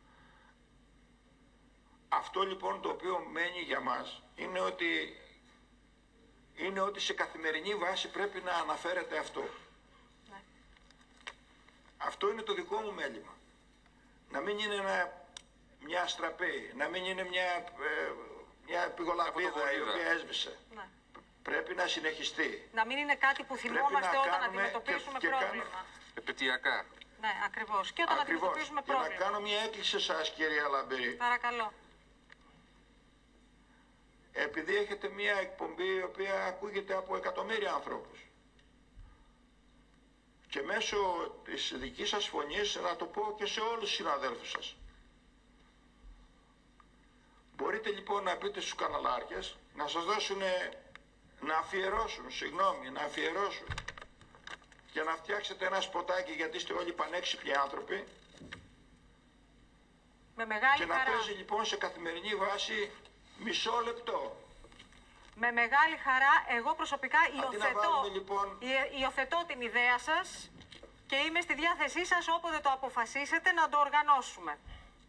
Speaker 3: Αυτό λοιπόν το οποίο μένει για μας είναι ότι, είναι ότι σε καθημερινή βάση πρέπει να αναφέρεται αυτό. Ναι. Αυτό είναι το δικό μου μέλημα. Να μην είναι ένα, μια αστραπή, να μην είναι μια, ε, μια πηγολαβίδα η οποία έσβησε. Ναι. Πρέπει να συνεχιστεί.
Speaker 5: Να μην είναι κάτι που θυμόμαστε όταν αντιμετωπίσουμε και, και πρόβλημα. Κάνουμε...
Speaker 6: Επαιτειακά.
Speaker 5: Ναι, ακριβώς. Και όταν ακριβώς. αντιμετωπίζουμε πρόβλημα.
Speaker 3: Και να κάνω μια έκκληση σε εσάς, κυρία Λαμπερή.
Speaker 5: Παρακαλώ.
Speaker 3: Επειδή έχετε μια εκπομπή η οποία ακούγεται από εκατομμύρια ανθρώπους. Και μέσω της δικής σας φωνής να το πω και σε όλους τους συναδέλφους σας. Μπορείτε λοιπόν να πείτε στους καναλάρχες να σας δώσουν, να αφιερώσουν, συγγνώμη, να αφιερώσουν και να φτιάξετε ένα σποτάκι, γιατί είστε όλοι πανέξυπνοι άνθρωποι.
Speaker 5: Με μεγάλη
Speaker 3: και
Speaker 5: χαρά.
Speaker 3: να παίζει λοιπόν σε καθημερινή βάση μισό λεπτό.
Speaker 5: Με μεγάλη χαρά, εγώ προσωπικά υιοθετώ,
Speaker 3: λοιπόν...
Speaker 5: υιοθετώ την ιδέα σας και είμαι στη διάθεσή σας όποτε το αποφασίσετε να το οργανώσουμε.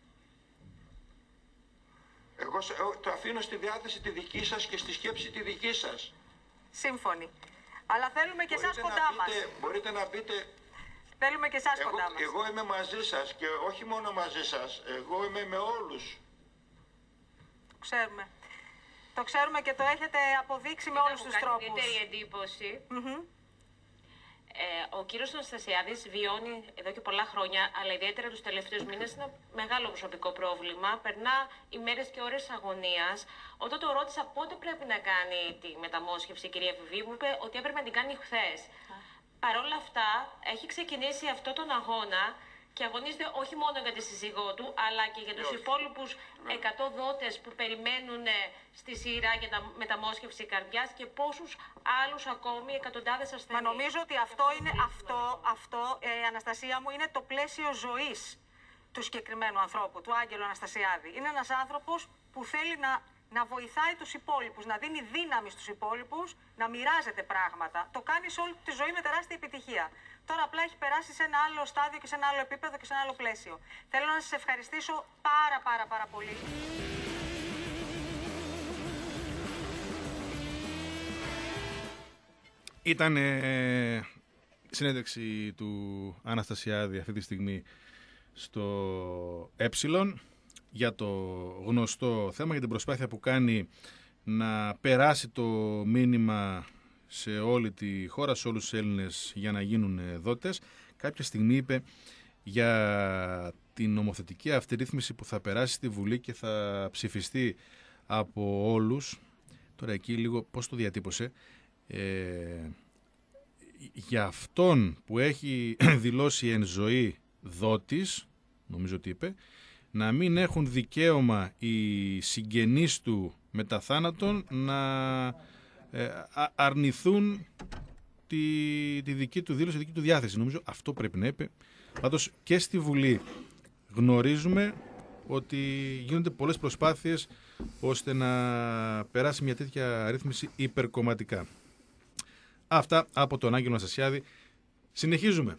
Speaker 3: Εγώ το αφήνω στη διάθεση τη δική σας και στη σκέψη τη δική σας.
Speaker 5: Σύμφωνοι. Αλλά θέλουμε και εσάς κοντά μας.
Speaker 3: Μπορείτε να πείτε...
Speaker 5: Θέλουμε και εσάς
Speaker 3: εγώ,
Speaker 5: κοντά μας.
Speaker 3: Εγώ είμαι μαζί σας και όχι μόνο μαζί σας. Εγώ είμαι με όλους.
Speaker 5: Ξέρουμε. Το ξέρουμε και το έχετε αποδείξει με όλους τους τρόπους.
Speaker 7: Ιδιαίτερη εντύπωση.
Speaker 5: Mm-hmm.
Speaker 7: ο κύριος Αναστασιάδης βιώνει εδώ και πολλά χρόνια, αλλά ιδιαίτερα τους τελευταίους μήνες, ένα μεγάλο προσωπικό πρόβλημα. Περνά ημέρες και ώρες αγωνίας. Όταν το ρώτησα πότε πρέπει να κάνει τη μεταμόσχευση, η κυρία Βιβί μου είπε ότι έπρεπε να την κάνει χθες. Παρ' όλα αυτά, έχει ξεκινήσει αυτό τον αγώνα και αγωνίζεται όχι μόνο για τη σύζυγό του, αλλά και για τους υπόλοιπους εκατό δότες που περιμένουν στη σειρά για τα μεταμόσχευση καρδιάς και πόσους άλλους ακόμη εκατοντάδες ασθενείς.
Speaker 5: Μα νομίζω ότι αυτό είναι, αυτό, αυτό ε, Αναστασία μου, είναι το πλαίσιο ζωής του συγκεκριμένου ανθρώπου, του Άγγελου Αναστασιάδη. Είναι ένας άνθρωπος που θέλει να, να βοηθάει τους υπόλοιπους, να δίνει δύναμη στους υπόλοιπους, να μοιράζεται πράγματα. Το κάνει σε όλη τη ζωή με τεράστια επιτυχία. Τώρα απλά έχει περάσει σε ένα άλλο στάδιο και σε ένα άλλο επίπεδο και σε ένα άλλο πλαίσιο. Θέλω να σας ευχαριστήσω πάρα πάρα πάρα πολύ.
Speaker 2: Ήταν ε, συνέντευξη του Αναστασιάδη αυτή τη στιγμή στο Ε για το γνωστό θέμα, για την προσπάθεια που κάνει να περάσει το μήνυμα σε όλη τη χώρα, σε όλους τους Έλληνες για να γίνουν δότες. Κάποια στιγμή είπε για την νομοθετική αυτή ρύθμιση που θα περάσει στη Βουλή και θα ψηφιστεί από όλους. Τώρα εκεί λίγο πώς το διατύπωσε. Ε, για αυτόν που έχει δηλώσει εν ζωή δότης, νομίζω ότι είπε, να μην έχουν δικαίωμα οι συγγενείς του μετά θάνατον να ε, αρνηθούν τη, τη δική του δήλωση, τη δική του διάθεση. Νομίζω αυτό πρέπει να είπε. Πάντως και στη Βουλή γνωρίζουμε ότι γίνονται πολλές προσπάθειες ώστε να περάσει μια τέτοια ρύθμιση υπερκομματικά. Αυτά από τον Άγγελο Αναστασιάδη. Συνεχίζουμε.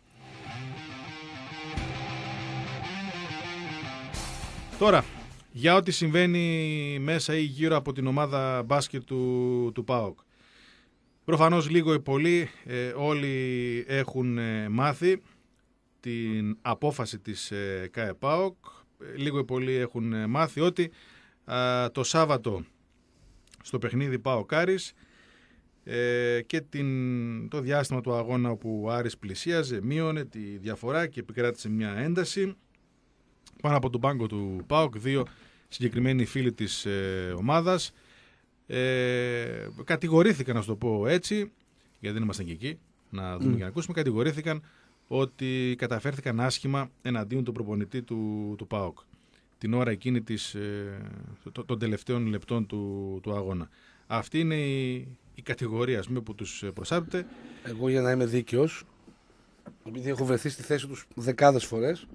Speaker 2: Τώρα, για ό,τι συμβαίνει μέσα ή γύρω από την ομάδα μπάσκετ του, του ΠΑΟΚ. Προφανώς λίγο ή πολύ ε, όλοι έχουν ε, μάθει την απόφαση της ε, ΚΑΕ-ΠΑΟΚ. Λίγο ή πολύ έχουν ε, μάθει ότι ε, το Σάββατο στο παιχνίδι ΠΑΟΚ-Άρης ε, και την, το διάστημα του αγώνα όπου ο Άρης πλησίαζε, μείωνε τη διαφορά και επικράτησε μια ένταση. Πάνω από τον πάγκο του ΠΑΟΚ, δύο συγκεκριμένοι φίλοι της ε, ομάδας ε, κατηγορήθηκαν, να σου το πω έτσι, γιατί δεν ήμασταν και εκεί, να δούμε mm. και να ακούσουμε, κατηγορήθηκαν ότι καταφέρθηκαν άσχημα εναντίον του προπονητή του, του ΠΑΟΚ την ώρα εκείνη της, ε, το, των τελευταίων λεπτών του, του αγώνα. Αυτή είναι η, η κατηγορία, ας πούμε, που τους προσάπτεται.
Speaker 1: Εγώ, για να είμαι δίκαιος, επειδή έχω βρεθεί στη θέση τους δεκάδες φορές,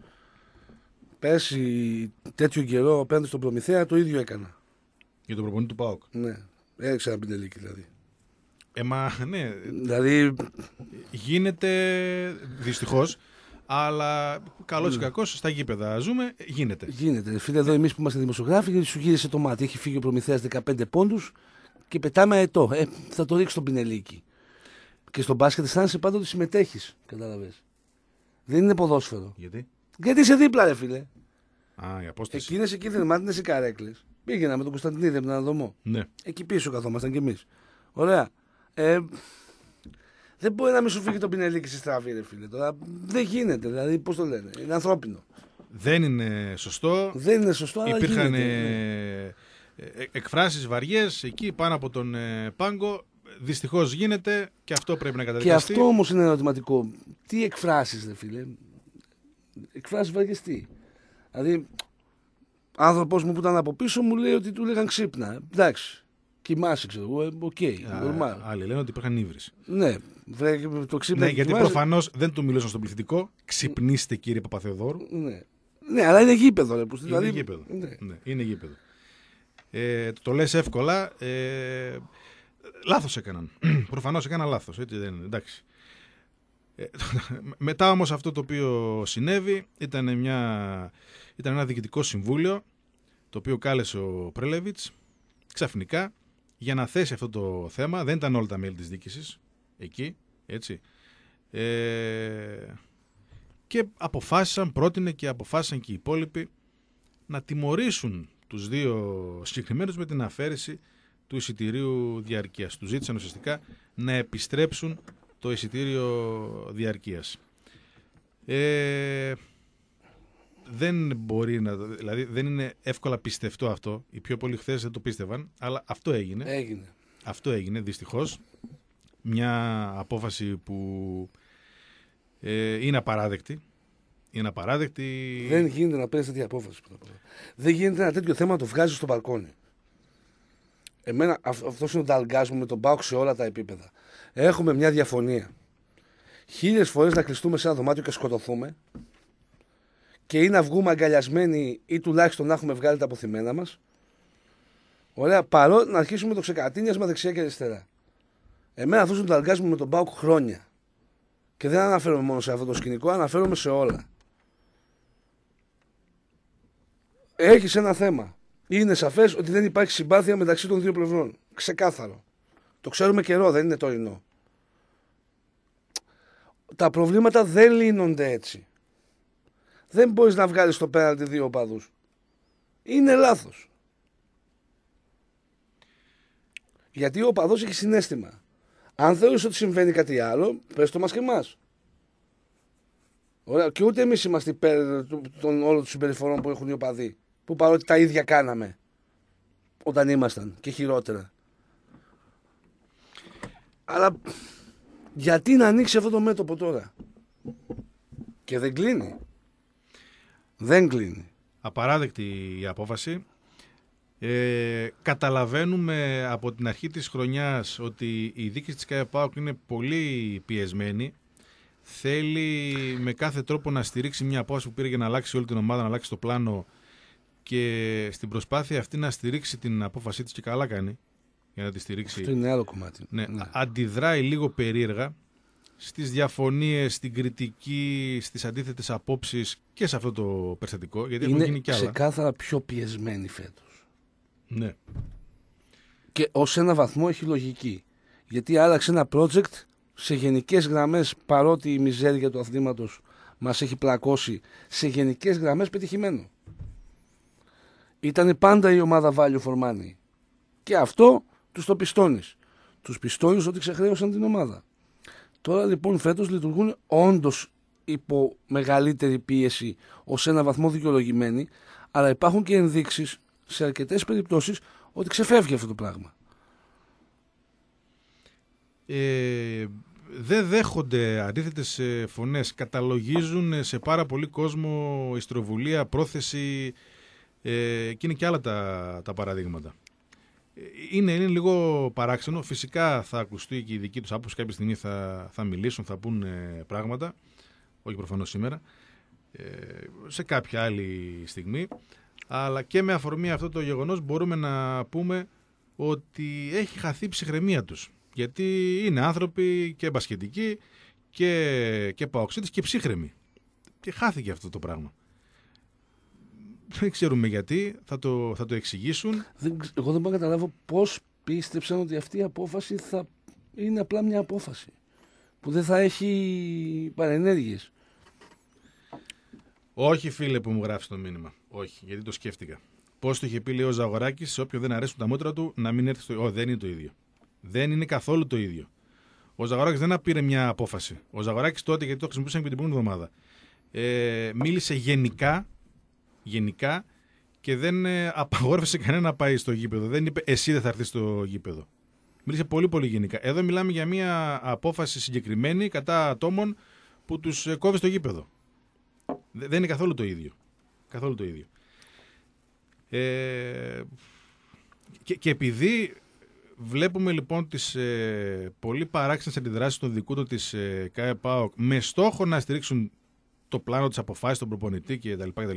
Speaker 1: πέρσι τέτοιο καιρό απέναντι στον Προμηθέα το ίδιο έκανα.
Speaker 2: Για τον προπονητή του ΠΑΟΚ.
Speaker 1: Ναι, έριξα ένα πινελίκι δηλαδή.
Speaker 2: Ε, μα, ναι.
Speaker 1: Δηλαδή...
Speaker 2: Γίνεται δυστυχώς, αλλά καλώς ή ναι. κακώς στα γήπεδα ζούμε, γίνεται.
Speaker 1: Γίνεται. Φίλε, εδώ εμείς που είμαστε δημοσιογράφοι, γιατί σου γύρισε το μάτι. Έχει φύγει ο Προμηθέας δεκαπέντε πόντους και πετάμε αετό. Ε, θα το ρίξει τον πινελίκι. Και στον μπάσκετ αισθάνεσαι πάντα ότι συμμετέχεις. Κατάλαβες. Δεν είναι ποδόσφαιρο.
Speaker 2: Γιατί?
Speaker 1: Γιατί είσαι δίπλα, ρε φίλε.
Speaker 2: Α, η απόσταση.
Speaker 1: Εκείνες εκεί δεν μάτινες οι καρέκλες. Πήγαινα με τον Κωνσταντινίδη από την Αναδομό.
Speaker 2: Ναι.
Speaker 1: Εκεί πίσω καθόμασταν κι εμείς. Ωραία. Ε, δεν μπορεί να μην σου φύγει το πινελίκι στη στραβή, ρε φίλε. Τώρα δεν γίνεται. Δηλαδή, πώς το λένε. Είναι ανθρώπινο.
Speaker 2: Δεν είναι σωστό.
Speaker 1: Δεν είναι σωστό, αλλά
Speaker 2: υπήρχαν
Speaker 1: γίνεται.
Speaker 2: Ε, εκφράσεις βαριές εκεί πάνω από τον ε, πάγκο. Δυστυχώς γίνεται και αυτό πρέπει να καταδικαστεί.
Speaker 1: Και αυτό όμως είναι ερωτηματικό. Τι εκφράσεις, ρε φίλε. Εκφράσεις βαριές τι. Δηλαδή, άνθρωπος μου που ήταν από πίσω μου λέει ότι του λέγαν ξύπνα. Εντάξει. Κοιμάσαι, ξέρω εγώ. Οκ. Okay,
Speaker 2: άλλοι λένε ότι υπήρχαν ύβρις.
Speaker 1: Ναι, βρε, το ξύπνα.
Speaker 2: Ναι, γιατί προφανώς δεν του μιλούσαν στον πληθυντικό. Ξυπνήστε, κύριε Παπαθεοδόρου.
Speaker 1: Ναι. Ναι, αλλά είναι γήπεδο. Ρε,
Speaker 2: είναι,
Speaker 1: δηλαδή...
Speaker 2: γήπεδο.
Speaker 1: Ναι.
Speaker 2: Ναι, είναι γήπεδο. Ε, το λες εύκολα. Ε, λάθος έκαναν. Προφανώς έκαναν λάθος. Έτσι δεν είναι. Εντάξει. Ε, μετά όμως αυτό το οποίο συνέβη ήταν, μια, ήταν ένα διοικητικό συμβούλιο το οποίο κάλεσε ο Πρέλεβιτς ξαφνικά για να θέσει αυτό το θέμα. Δεν ήταν όλα τα μέλη της διοίκησης εκεί, έτσι. Ε, και αποφάσισαν, πρότεινε και αποφάσισαν και οι υπόλοιποι να τιμωρήσουν τους δύο συγκεκριμένους με την αφαίρεση του εισιτηρίου διαρκείας. Τους ζήτησαν ουσιαστικά να επιστρέψουν το εισιτήριο διαρκείας. Ε, δεν μπορεί να, δηλαδή δεν είναι εύκολα πιστευτό αυτό. Οι πιο πολλοί χθες δεν το πίστευαν, αλλά αυτό έγινε.
Speaker 1: Έγινε.
Speaker 2: Αυτό έγινε, δυστυχώς. Μια απόφαση που ε, είναι απαράδεκτη. Είναι απαράδεκτη.
Speaker 1: Δεν γίνεται να παίρνει τέτοια απόφαση. Δεν γίνεται ένα τέτοιο θέμα να το βγάζει στο μπαλκόνι. Εμένα αυτό είναι ο νταλγκάς μου με τον ΠΑΟΚ σε όλα τα επίπεδα. Έχουμε μια διαφωνία. Χίλιες φορές να κλειστούμε σε ένα δωμάτιο και σκοτωθούμε, και ή να βγούμε αγκαλιασμένοι ή τουλάχιστον να έχουμε βγάλει τα αποθυμένα μας. Ωραία, παρό να αρχίσουμε το ξεκατίνιασμα δεξιά και αριστερά. Εμένα αυτό είναι ο νταλγκάς μου με τον ΠΑΟΚ χρόνια. Και δεν αναφέρομαι μόνο σε αυτό το σκηνικό, αναφέρομαι σε όλα. Έχεις ένα θέμα. Είναι σαφές ότι δεν υπάρχει συμπάθεια μεταξύ των δύο πλευρών. Ξεκάθαρο. Το ξέρουμε καιρό, δεν είναι τωρινό. Τα προβλήματα δεν λύνονται έτσι. Δεν μπορείς να βγάλεις στο πέναλτι δύο οπαδούς. Είναι λάθος. Γιατί ο οπαδός έχει συναίσθημα. Αν θεωρείς ότι συμβαίνει κάτι άλλο, πες το μας και εμάς. Ωραία. Και ούτε εμείς είμαστε υπέρ των όλων των συμπεριφορών που έχουν οι οπαδοί. Που παρότι τα ίδια κάναμε όταν ήμασταν και χειρότερα. Αλλά γιατί να ανοίξει αυτό το μέτωπο τώρα? Και δεν κλείνει. Δεν κλείνει.
Speaker 2: Απαράδεκτη η απόφαση. Ε, καταλαβαίνουμε από την αρχή της χρονιάς ότι η διοίκηση της ΚΑΕΠΑΟΚ είναι πολύ πιεσμένη. Θέλει με κάθε τρόπο να στηρίξει μια απόφαση που πήρε για να αλλάξει όλη την ομάδα, να αλλάξει το πλάνο, και στην προσπάθεια αυτή να στηρίξει την απόφασή της, και καλά κάνει για να τη στηρίξει.
Speaker 1: Αυτό είναι άλλο κομμάτι.
Speaker 2: Ναι, ναι. Αντιδράει λίγο περίεργα στις διαφωνίες, στην κριτική, στις αντίθετες απόψεις και σε αυτό το περιστατικό, γιατί έχουν γίνει κι άλλα.
Speaker 1: Είναι ξεκάθαρα πιο πιεσμένη φέτος.
Speaker 2: Ναι.
Speaker 1: Και ως ένα βαθμό έχει λογική. Γιατί άλλαξε ένα project σε γενικές γραμμές, παρότι η μιζέρια του αθλήματος μας έχει πλακώσει, σε γενικές γραμμές πετυχημένο. Ήταν πάντα η ομάδα value for money. Και αυτό τους το πιστώνεις. Τους πιστώνεις ότι ξεχρέωσαν την ομάδα. Τώρα λοιπόν φέτος λειτουργούν όντως υπό μεγαλύτερη πίεση, ως ένα βαθμό δικαιολογημένοι, αλλά υπάρχουν και ενδείξεις σε αρκετές περιπτώσεις ότι ξεφεύγει αυτό το πράγμα.
Speaker 2: Ε, δεν δέχονται αντίθετες φωνές. Καταλογίζουν σε πάρα πολύ κόσμο ιστροβουλία, πρόθεση, ε, και είναι και άλλα τα, τα παραδείγματα. Είναι, είναι λίγο παράξενο. Φυσικά θα ακουστεί και η δική τους άποψη. Κάποια στιγμή θα, θα μιλήσουν, θα πούν ε, πράγματα. Όχι προφανώς σήμερα. Ε, σε κάποια άλλη στιγμή. Αλλά και με αφορμή αυτό το γεγονός μπορούμε να πούμε ότι έχει χαθεί η ψυχραιμία τους. Γιατί είναι άνθρωποι και μπασκετικοί και, και παοξίδες και ψύχρεμοι. Και χάθηκε αυτό το πράγμα. Δεν ξέρουμε γιατί, θα το, θα το εξηγήσουν.
Speaker 1: Δεν, εγώ δεν μπορώ να καταλάβω πώς πίστεψαν ότι αυτή η απόφαση θα είναι απλά μια απόφαση που δεν θα έχει παρενέργειες.
Speaker 2: Όχι, φίλε που μου γράφει το μήνυμα. Όχι, γιατί το σκέφτηκα. Πώς το είχε πει, λέει ο Ζαγοράκης, σε όποιον δεν αρέσουν τα μούτρα του, να μην έρθει στο. Ω, δεν είναι το ίδιο. Δεν είναι καθόλου το ίδιο. Ο Ζαγοράκης δεν πήρε μια απόφαση. Ο Ζαγοράκης τότε, γιατί το χρησιμοποιούσαμε και την προηγούμενη εβδομάδα, ε, μίλησε γενικά. Γενικά και δεν ε, απαγόρευσε κανένα να πάει στο γήπεδο. Δεν είπε εσύ δεν θα έρθεις στο γήπεδο. Μίλησε πολύ πολύ γενικά. Εδώ μιλάμε για μια απόφαση συγκεκριμένη κατά ατόμων που τους ε, κόβει στο γήπεδο. Δεν είναι καθόλου το ίδιο. Καθόλου το ίδιο. Ε, και, και επειδή βλέπουμε λοιπόν τις ε, πολύ παράξενες αντιδράσεις των δικού του της ε, ΚΑΕΠΑΟΚ με στόχο να στηρίξουν το πλάνο της αποφάσης, τον προπονητή κτλ.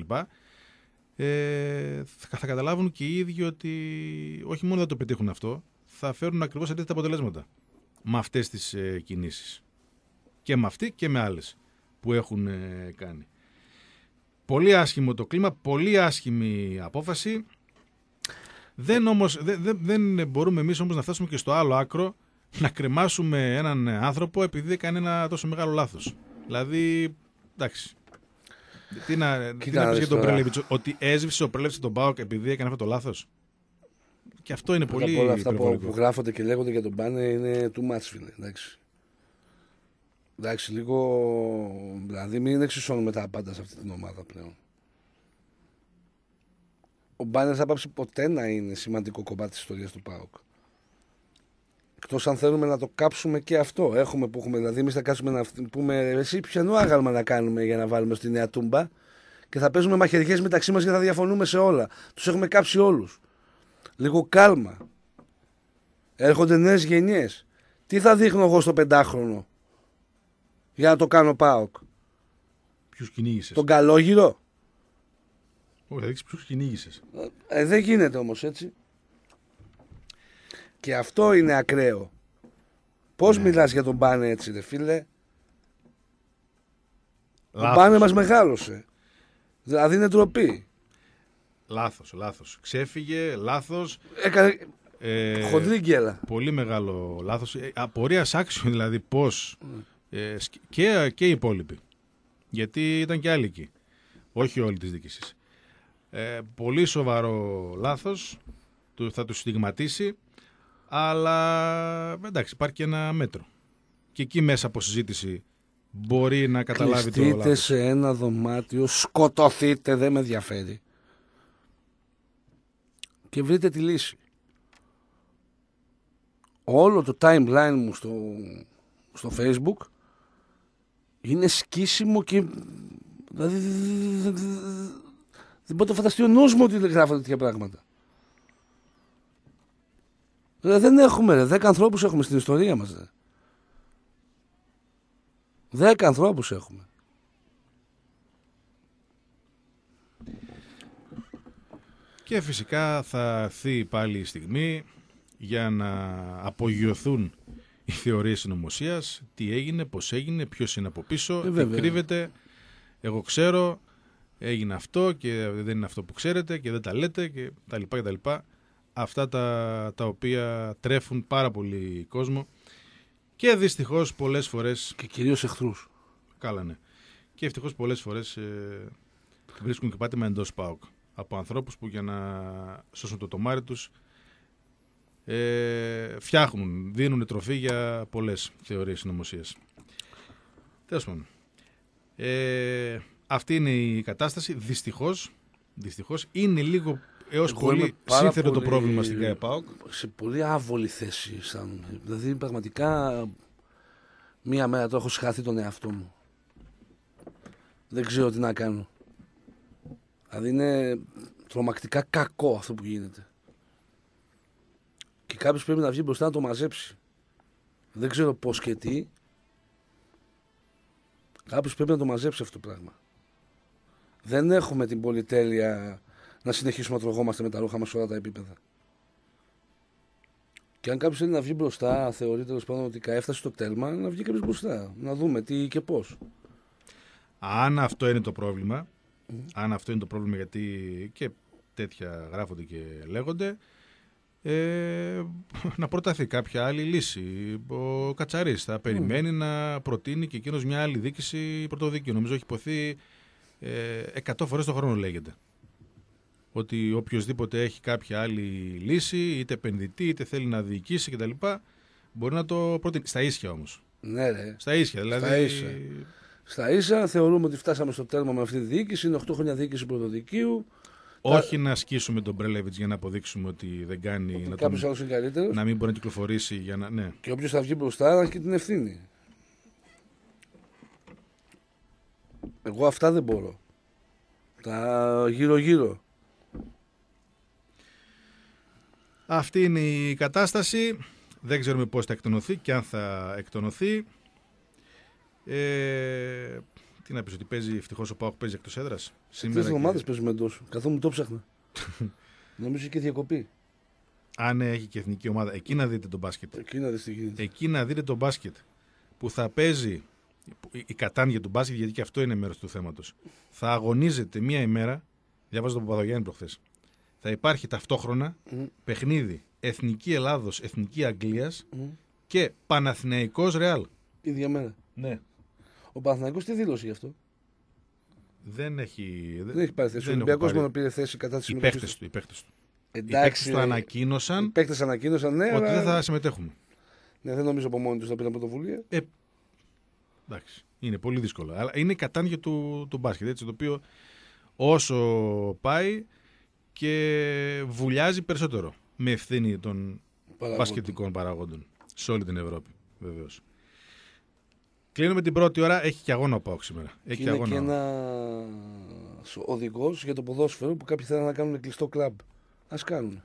Speaker 2: Ε, θα καταλάβουν και οι ίδιοι ότι όχι μόνο θα το πετύχουν αυτό, θα φέρουν ακριβώς αντίθετα αποτελέσματα με αυτές τις ε, κινήσεις. Και με αυτή και με άλλες που έχουν ε, κάνει. Πολύ άσχημο το κλίμα, πολύ άσχημη απόφαση. Δεν, όμως, δεν, δεν, δεν μπορούμε εμείς όμως να φτάσουμε και στο άλλο άκρο, να κρεμάσουμε έναν άνθρωπο επειδή έκανε ένα τόσο μεγάλο λάθος. Δηλαδή, εντάξει. Τι να, τι να πεις για τον Πρέλεβιτς, ότι έσβησε ο Πρέλεβιτς τον ΠΑΟΚ επειδή έκανε αυτό το λάθος. Και αυτό είναι πολύ
Speaker 1: όλα αυτά που, που γράφονται και λέγονται για τον Πάνε είναι too much, φίλε. Εντάξει. Εντάξει, λίγο. Δηλαδή, μην εξισώνουμε τα πάντα σε αυτή την ομάδα πλέον. Ο Μπάνερ θα πάψει ποτέ να είναι σημαντικό κομμάτι της ιστορίας του ΠΑΟΚ. Εκτός αν θέλουμε να το κάψουμε και αυτό. Έχουμε που έχουμε. Δηλαδή, εμείς θα κάτσουμε να πούμε εσύ ποιανού άγαλμα να κάνουμε για να βάλουμε στη νέα τούμπα και θα παίζουμε μαχαιριές μεταξύ μας και θα διαφωνούμε σε όλα. Τους έχουμε κάψει όλους. Λίγο κάλμα. Έρχονται νέες γενιές. Τι θα δείχνω εγώ στο πεντάχρονο για να το κάνω ΠΑΟΚ?
Speaker 2: Ποιους κυνήγησες?
Speaker 1: Τον καλόγυρο.
Speaker 2: Όχι, θα δείξεις ποιους κυνήγησες.
Speaker 1: Ε, δεν γίνεται όμως έτσι. Και αυτό είναι ακραίο. Πώς ναι. μιλάς για τον Μπάνε έτσι, ρε φίλε? Λάθος. Ο Μπάνε μας μεγάλωσε. Δηλαδή είναι ντροπή.
Speaker 2: Λάθος, λάθος. Ξέφυγε, λάθος.
Speaker 1: Έκανε
Speaker 2: ε,
Speaker 1: χοντρή γκέλα.
Speaker 2: Πολύ μεγάλο λάθος. Ε, απορίας άξιο δηλαδή πώς mm. ε, και, και οι υπόλοιποι. Γιατί ήταν και άλλοι εκεί. Όχι όλοι της διοίκησης. Ε, πολύ σοβαρό λάθος. Θα τους στιγματίσει. Αλλά εντάξει, υπάρχει και ένα μέτρο. Και εκεί μέσα από συζήτηση μπορεί να καταλάβει το λάθος.
Speaker 1: Κλειστείτε σε ένα δωμάτιο, σκοτωθείτε, δεν με ενδιαφέρει. Και βρείτε τη λύση. Όλο το timeline μου στο, στο Facebook είναι σκίσιμο και δηλαδή δεν μπορεί να φανταστεί ο νους μου ότι γράφονται τέτοια πράγματα. Ρε, δεν έχουμε ρε, δέκα ανθρώπους έχουμε στην ιστορία μας ρε. Δέκα ανθρώπους έχουμε.
Speaker 2: Και φυσικά θα έρθει πάλι η στιγμή για να απογειωθούν οι θεωρίες συνωμοσίας, τι έγινε, πώς έγινε, ποιος είναι από πίσω, ε, τι κρύβεται. Εγώ ξέρω, έγινε αυτό και δεν είναι αυτό που ξέρετε και δεν τα λέτε και τα λοιπά και τα λοιπά. Αυτά τα, τα οποία τρέφουν πάρα πολύ κόσμο και δυστυχώς πολλές φορές...
Speaker 1: Και κυρίως εχθρούς.
Speaker 2: Καλά, ναι. Και ευτυχώς πολλές φορές ε, βρίσκουν και πάτημα εντός ΠΑΟΚ. Από ανθρώπους που για να σώσουν το τομάρι τους ε, φτιάχνουν, δίνουν τροφή για πολλές θεωρίες συνωμοσίας. Τέλος πάντων. Ε, αυτή είναι η κατάσταση. Δυστυχώς, δυστυχώς είναι λίγο έως πολύ σύνθετο το πρόβλημα στην ΚΑΕΠΑΟΚ.
Speaker 1: Σε πολύ άβολη θέση αισθάνομαι. Δηλαδή πραγματικά μία μέρα το έχω σχάθει τον εαυτό μου. Δεν ξέρω τι να κάνω. Δηλαδή είναι τρομακτικά κακό αυτό που γίνεται. Και κάποιος πρέπει να βγει μπροστά να το μαζέψει. Δεν ξέρω πώς και τι. Κάποιος πρέπει να το μαζέψει αυτό το πράγμα. Δεν έχουμε την πολυτέλεια να συνεχίσουμε να τρογόμαστε με τα ρούχα μας σε όλα τα επίπεδα. Και αν κάποιος θέλει να βγει μπροστά, θεωρεί τέλος πάντων ότι έφτασε στο τέλμα, να βγει κάποιος μπροστά. Να δούμε τι και πώς.
Speaker 2: Αν αυτό είναι το πρόβλημα, mm. αν αυτό είναι το πρόβλημα, γιατί και τέτοια γράφονται και λέγονται, ε, να προταθεί κάποια άλλη λύση. Ο Κατσαρής θα περιμένει mm. να προτείνει και εκείνος μια άλλη διοίκηση πρωτοδικείου. Νομίζω έχει υποθεί εκατό φορές το χρόνο λέγεται. Ότι οποιοδήποτε έχει κάποια άλλη λύση, είτε επενδυτή, είτε θέλει να διοικήσει κτλ. Μπορεί να το προτείνει. Στα ίσια όμως.
Speaker 1: Ναι, ρε.
Speaker 2: Στα ίσια, δηλαδή.
Speaker 1: Στα ίσα. Στα ίσα θεωρούμε ότι φτάσαμε στο τέρμα με αυτή τη διοίκηση. Είναι οκτώ χρόνια διοίκηση πρωτοδικείου.
Speaker 2: Όχι τα... να ασκήσουμε τον Μπρέλεβιτς για να αποδείξουμε ότι δεν κάνει.
Speaker 1: Ότι
Speaker 2: να,
Speaker 1: τον... άλλος είναι καλύτερος.
Speaker 2: Να μην μπορεί να κυκλοφορήσει για να. Ναι.
Speaker 1: Και όποιος θα βγει μπροστά να έχει και την ευθύνη. Εγώ αυτά δεν μπορώ. Τα γύρω-γύρω.
Speaker 2: Αυτή είναι η κατάσταση. Δεν ξέρουμε πώς θα εκτονωθεί και αν θα εκτονωθεί. Ε, τι να πεις, ότι παίζει ευτυχώς ο ΠΑΟΚ παίζει εκτός έδρας.
Speaker 1: Τρεις εβδομάδες και... παίζουμε εντός. Καθόμουν το ψάχνα. Νομίζω και διακοπή.
Speaker 2: Αν έχει και εθνική ομάδα, εκεί να δείτε τον μπάσκετ.
Speaker 1: Εκεί να δείτε τι γίνεται.
Speaker 2: Εκεί να δείτε τον μπάσκετ που θα παίζει η κατάνοια του μπάσκετ, γιατί και αυτό είναι μέρος του θέματος. Θα αγωνίζεται μία ημέρα, διάβαζα τον Παπαδογιάννη προχθές. Θα υπάρχει ταυτόχρονα mm. παιχνίδι Εθνική Ελλάδος, Εθνική Αγγλίας mm. και Παναθηναϊκός Ρεάλ.
Speaker 1: Ίδια μέρα.
Speaker 2: Ναι.
Speaker 1: Ο Παναθηναϊκός τι δήλωσε γι' αυτό?
Speaker 2: Δεν έχει,
Speaker 1: δεν έχει πάρει θέση. Ο Ολυμπιακός μόνο πήρε θέση κατά τη συμμετοχή.
Speaker 2: Οι παίκτες του. Οι παίκτες του,
Speaker 1: Εντάξει,
Speaker 2: οι παίκτες του ανακοίνωσαν,
Speaker 1: οι παίκτες ανακοίνωσαν ναι,
Speaker 2: ότι
Speaker 1: αλλά...
Speaker 2: δεν θα συμμετέχουμε.
Speaker 1: Ναι, δεν νομίζω από μόνοι τους θα πήραν πρωτοβουλία.
Speaker 2: Ε, Εντάξει, είναι πολύ δύσκολο. Αλλά είναι η κατάνοια του, του μπάσκετ, έτσι, το οποίο όσο πάει και βουλιάζει περισσότερο με ευθύνη των παραγόντων. Μπασκετικών παραγόντων σε όλη την Ευρώπη, βεβαίως. Κλείνουμε την πρώτη ώρα. Έχει και αγώνα ο ΠΑΟΚ σήμερα. Έχει
Speaker 1: και
Speaker 2: και
Speaker 1: είναι
Speaker 2: αγώνα.
Speaker 1: και ένα οδηγός για το ποδόσφαιρο που κάποιοι θέλουν να κάνουν κλειστό κλαμπ. Ας κάνουν.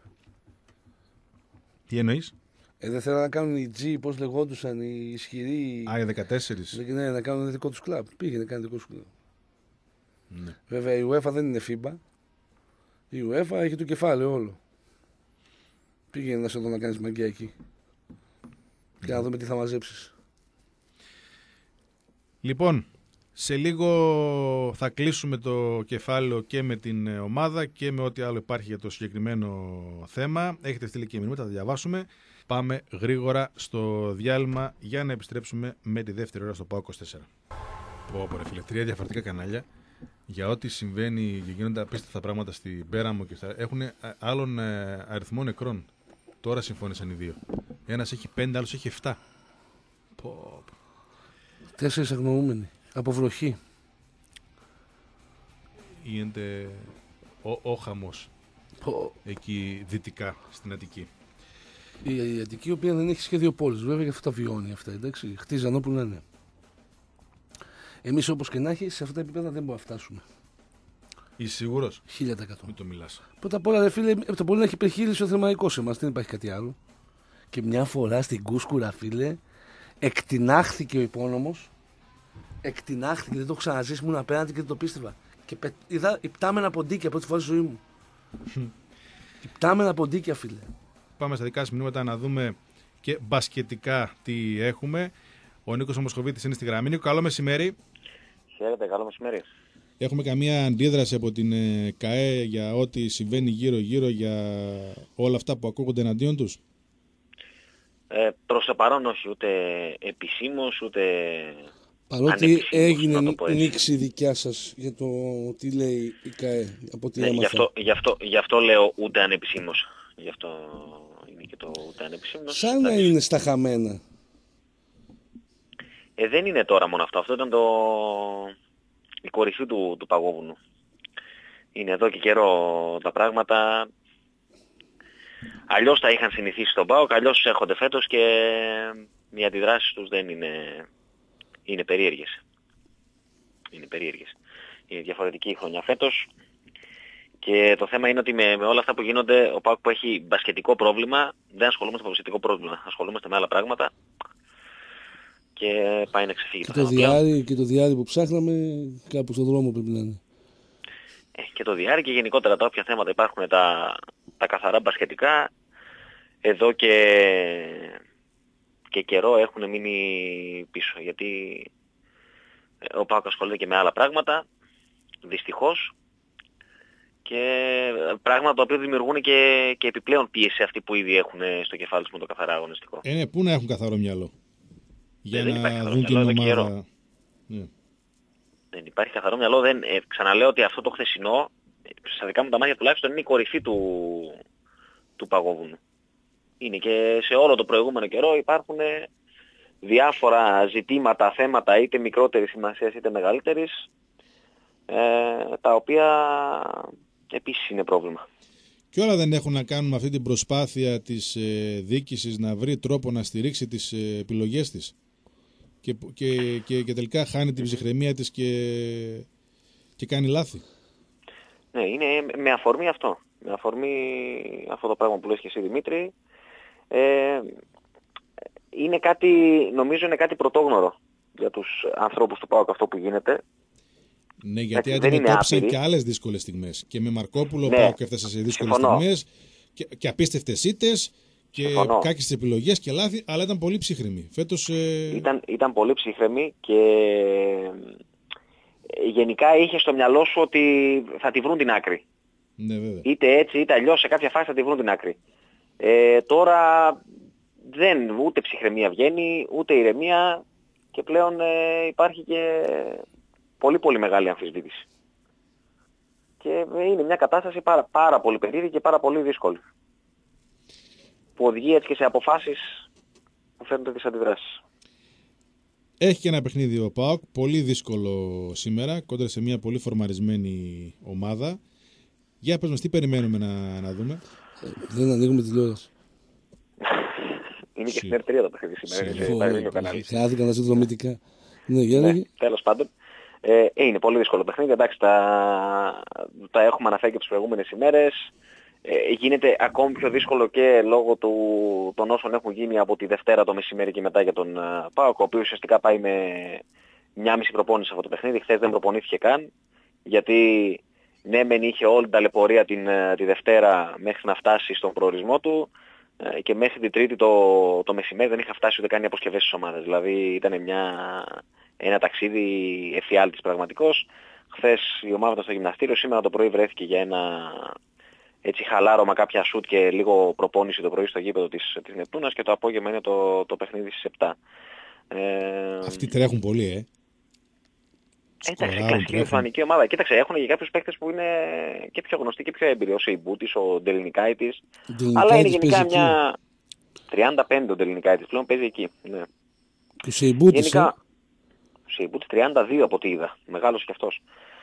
Speaker 2: Τι εννοείς?
Speaker 1: Ε, δεν θέλουν να κάνουν οι G, πώς λεγόντουσαν, οι ισχυροί.
Speaker 2: Α, οι δεκατέσσερα.
Speaker 1: Ναι, να κάνουν δικό τους κλαμπ. Πήγαινε, κάνει δικό σου κλαμπ.
Speaker 2: Ναι.
Speaker 1: Βέβαια η UEFA δεν είναι φίμπα. Η UEFA έχει το κεφάλαιο όλο. Πήγαινε να σε δω να κάνεις μαγκιά εκεί. Και να δούμε τι θα μαζέψεις.
Speaker 2: Λοιπόν, σε λίγο θα κλείσουμε το κεφάλαιο και με την ομάδα και με ό,τι άλλο υπάρχει για το συγκεκριμένο θέμα. Έχετε στείλει και μηνύματα, θα τα διαβάσουμε. Πάμε γρήγορα στο διάλειμμα για να επιστρέψουμε με τη δεύτερη ώρα στο ΠΑΟΚ είκοσι τέσσερα. Πω, πω ρε φίλε, τρία διαφορετικά κανάλια για ό,τι συμβαίνει και γίνονται απίστευτα πράγματα στην Πέραμο και στα... έχουν άλλον αριθμό νεκρών. Τώρα συμφώνησαν οι δύο. Ένας έχει πέντε, άλλος έχει εφτά. Πω, πω.
Speaker 1: Τέσσερις αγνοούμενοι. Από βροχή.
Speaker 2: Γίνεται ο, ο χαμός.
Speaker 1: Πω.
Speaker 2: Εκεί δυτικά, στην Αττική.
Speaker 1: Η, η Αττική, η οποία δεν έχει σχέδιο πόλης. Βέβαια, γι' αυτό τα βιώνει αυτά. Εντάξει. Χτίζαν όπου να είναι. Εμείς όπως και να έχει, σε αυτά τα επίπεδα δεν μπορούμε να φτάσουμε.
Speaker 2: Είσαι σίγουρος?
Speaker 1: χίλια τοις εκατό.
Speaker 2: Μην το μιλάς.
Speaker 1: Πρώτα απ' όλα, ρε φίλε, από το πολύ να έχει υπερχείληση ο Θερμαϊκός σε εμάς. Δεν υπάρχει κάτι άλλο. Και μια φορά στην Κούσκουρα, φίλε, εκτινάχθηκε ο υπόνομος. Εκτινάχθηκε, δεν το έχω ξαναζήσει, ήμουν απέναντι και δεν το πίστευα. Και πε... είδα υπτάμενα ποντίκια πρώτη φορά στη ζωή μου. Υπτάμενα ποντίκια, φίλε.
Speaker 2: Πάμε στα δικά σας μηνύματα να δούμε και μπασκετικά τι έχουμε. Ο Νίκος Ομοσχοβίτης είναι στη γραμμή. Νίκο, καλό μεσημέρι.
Speaker 8: Χαίρετε, καλό μεσημέρι.
Speaker 2: Έχουμε καμία αντίδραση από την ΚΑΕ για ό,τι συμβαίνει γύρω-γύρω, για όλα αυτά που ακούγονται εναντίον τους?
Speaker 8: Ε, προς το παρόν όχι, ούτε επισήμως, ούτε
Speaker 1: παρότι έγινε νήξη δικιά σας για το τι λέει η ΚΑΕ, από τι
Speaker 8: ναι,
Speaker 1: έμαθα.
Speaker 8: Γι' αυτό, γι, αυτό, γι' αυτό λέω ούτε ανεπισήμως. Γι' αυτό είναι και το ούτε ανεπισήμως.
Speaker 1: Σαν να είναι στα χαμένα.
Speaker 8: Ε, δεν είναι τώρα μόνο αυτό. Αυτό ήταν το... η κορυφή του, του παγόβουνου. Είναι εδώ και καιρό τα πράγματα. Αλλιώς τα είχαν συνηθίσει στον ΠΑΟΚ, αλλιώς έρχονται φέτος και οι αντιδράσεις τους δεν είναι... είναι περίεργες. Είναι περίεργες. Είναι διαφορετική η χρονιά φέτος. Και το θέμα είναι ότι με, με όλα αυτά που γίνονται, ο ΠΑΟΚ που έχει μπασκετικό πρόβλημα, δεν ασχολούμαστε με μπασκετικό πρόβλημα. Ασχολούμαστε με άλλα πράγματα και πάει να ξεφύγει.
Speaker 1: Και
Speaker 8: το,
Speaker 1: το, διάρρη, και το διάρρη που ψάχναμε κάπου στον δρόμο πρέπει να είναι.
Speaker 8: Ε, και το διάρρη και γενικότερα τα όποια θέματα υπάρχουν τα, τα καθαρά μπασκετικά, εδώ και, και καιρό έχουν μείνει πίσω. Γιατί ο ΠΑΟΚ ασχολείται και με άλλα πράγματα, δυστυχώς. Και πράγματα τα οποία δημιουργούν και, και επιπλέον πίεση αυτοί που ήδη έχουν στο κεφάλι τους με το καθαρά αγωνιστικό.
Speaker 2: Ε, ναι, πού να έχουν καθαρό μυαλό για
Speaker 8: δεν
Speaker 2: να
Speaker 8: καθαρό
Speaker 2: δουν την ομάδα.
Speaker 8: Ναι. Δεν υπάρχει καθαρό μυαλό. Δεν, ε, ξαναλέω ότι αυτό το χθεσινό, στα δικά μου τα μάτια τουλάχιστον, είναι η κορυφή του, του παγόβουνου. Είναι και σε όλο το προηγούμενο καιρό υπάρχουν διάφορα ζητήματα, θέματα, είτε μικρότερης σημασίας είτε μεγαλύτερης, ε, τα οποία επίσης είναι πρόβλημα.
Speaker 2: Και όλα δεν έχουν να κάνουν με αυτή την προσπάθεια της ε, διοίκησης να βρει τρόπο να στηρίξει τις ε, επιλογές της και, και, και, και τελικά χάνει την ψυχραιμία της και, και κάνει λάθη.
Speaker 8: Ναι, είναι με αφορμή αυτό. Με αφορμή αυτό το πράγμα που λες και εσύ, Δημήτρη. Ε, είναι κάτι, νομίζω είναι κάτι πρωτόγνωρο για τους ανθρώπους του ΠΑΟΚ αυτό που γίνεται.
Speaker 2: Ναι, γιατί αντιμετώπισαν και άλλες δύσκολες στιγμές. Και με Μαρκόπουλο,
Speaker 8: ναι,
Speaker 2: ΠΑΟΚ έφτασε σε δύσκολες
Speaker 8: συμφωνώ.
Speaker 2: στιγμές και, και απίστευτες ήττες και
Speaker 8: συμφωνώ.
Speaker 2: κάκιστες επιλογές και λάθη, αλλά ήταν πολύ ψύχρεμη. Φέτος, ε...
Speaker 8: ήταν, ήταν πολύ ψύχρεμη και γενικά είχε στο μυαλό σου ότι θα τη βρουν την άκρη.
Speaker 2: Ναι, βέβαια.
Speaker 8: Είτε έτσι είτε αλλιώς σε κάποια φάση θα τη βρουν την άκρη. Ε, τώρα δεν, ούτε ψυχραιμία βγαίνει, ούτε ηρεμία και πλέον ε, υπάρχει και πολύ πολύ μεγάλη αμφισβήτηση. Και είναι μια κατάσταση πάρα, πάρα πολύ περίεργη και πάρα πολύ δύσκολη. Που οδηγεί έτσι και σε αποφάσεις που φέρνουν τις αντιδράσεις.
Speaker 2: Έχει και ένα παιχνίδι ο ΠΑΟΚ, πολύ δύσκολο σήμερα, κόντρα σε μια πολύ φορμαρισμένη ομάδα. Για πες μας, τι περιμένουμε να, να δούμε.
Speaker 1: Ε, δεν ανοίγουμε τηλεόραση.
Speaker 8: Είναι και στην Ερτρία το παιχνίδι σήμερα.
Speaker 1: Χάθηκαν τα συνδρομητικά. Ναι, για
Speaker 8: ναι,
Speaker 1: λέγε.
Speaker 8: τέλος πάντων. Ε, είναι πολύ δύσκολο παιχνίδι. Εντάξει, τα, τα έχουμε αναφέρει και τις προηγούμενες ημέρες. Ε, γίνεται ακόμη πιο δύσκολο και λόγω του, των όσων έχουν γίνει από τη Δευτέρα το μεσημέρι και μετά για τον uh, ΠΑΟΚ, ο οποίος ουσιαστικά πάει με μια μισή προπόνηση αυτό το παιχνίδι. Χθες δεν προπονήθηκε καν, γιατί ναι μεν είχε όλη την ταλαιπωρία την, τη Δευτέρα μέχρι να φτάσει στον προορισμό του, ε, και μέχρι την Τρίτη το, το μεσημέρι δεν είχα φτάσει ούτε καν οι αποσκευές στις ομάδες. Δηλαδή ήταν μια, ένα ταξίδι εφιάλτης πραγματικός. Χθες η ομάδα ήταν στο γυμναστήριο, σήμερα το πρωί βρέθηκε για ένα έτσι χαλάρωμα, κάποια σουτ και λίγο προπόνηση το πρωί στο γήπεδο της, της Νεπτούνας, και το απόγευμα είναι το, το παιχνίδι στις επτά. Ε,
Speaker 2: Αυτοί τρέχουν πολύ, ε.
Speaker 8: Εντάξει, κλασική λιθουανική ομάδα. Κοίταξε, έχουν και κάποιους παίκτες που είναι και πιο γνωστοί και πιο έμπειροι. Ο Σεϊμπούτης, ο Ντελινικάιτης. Αλλά είναι γενικά μια... τριάντα πέντε ο Ντελινικάιτης πλέον παίζει εκεί. Ναι.
Speaker 1: Και ο Σεϊμπούτης,
Speaker 8: γενικά...
Speaker 1: ε?
Speaker 8: Ο Σεϊμπούτης τριάντα δύο από ό,τι είδα. Μεγάλος κι αυτός.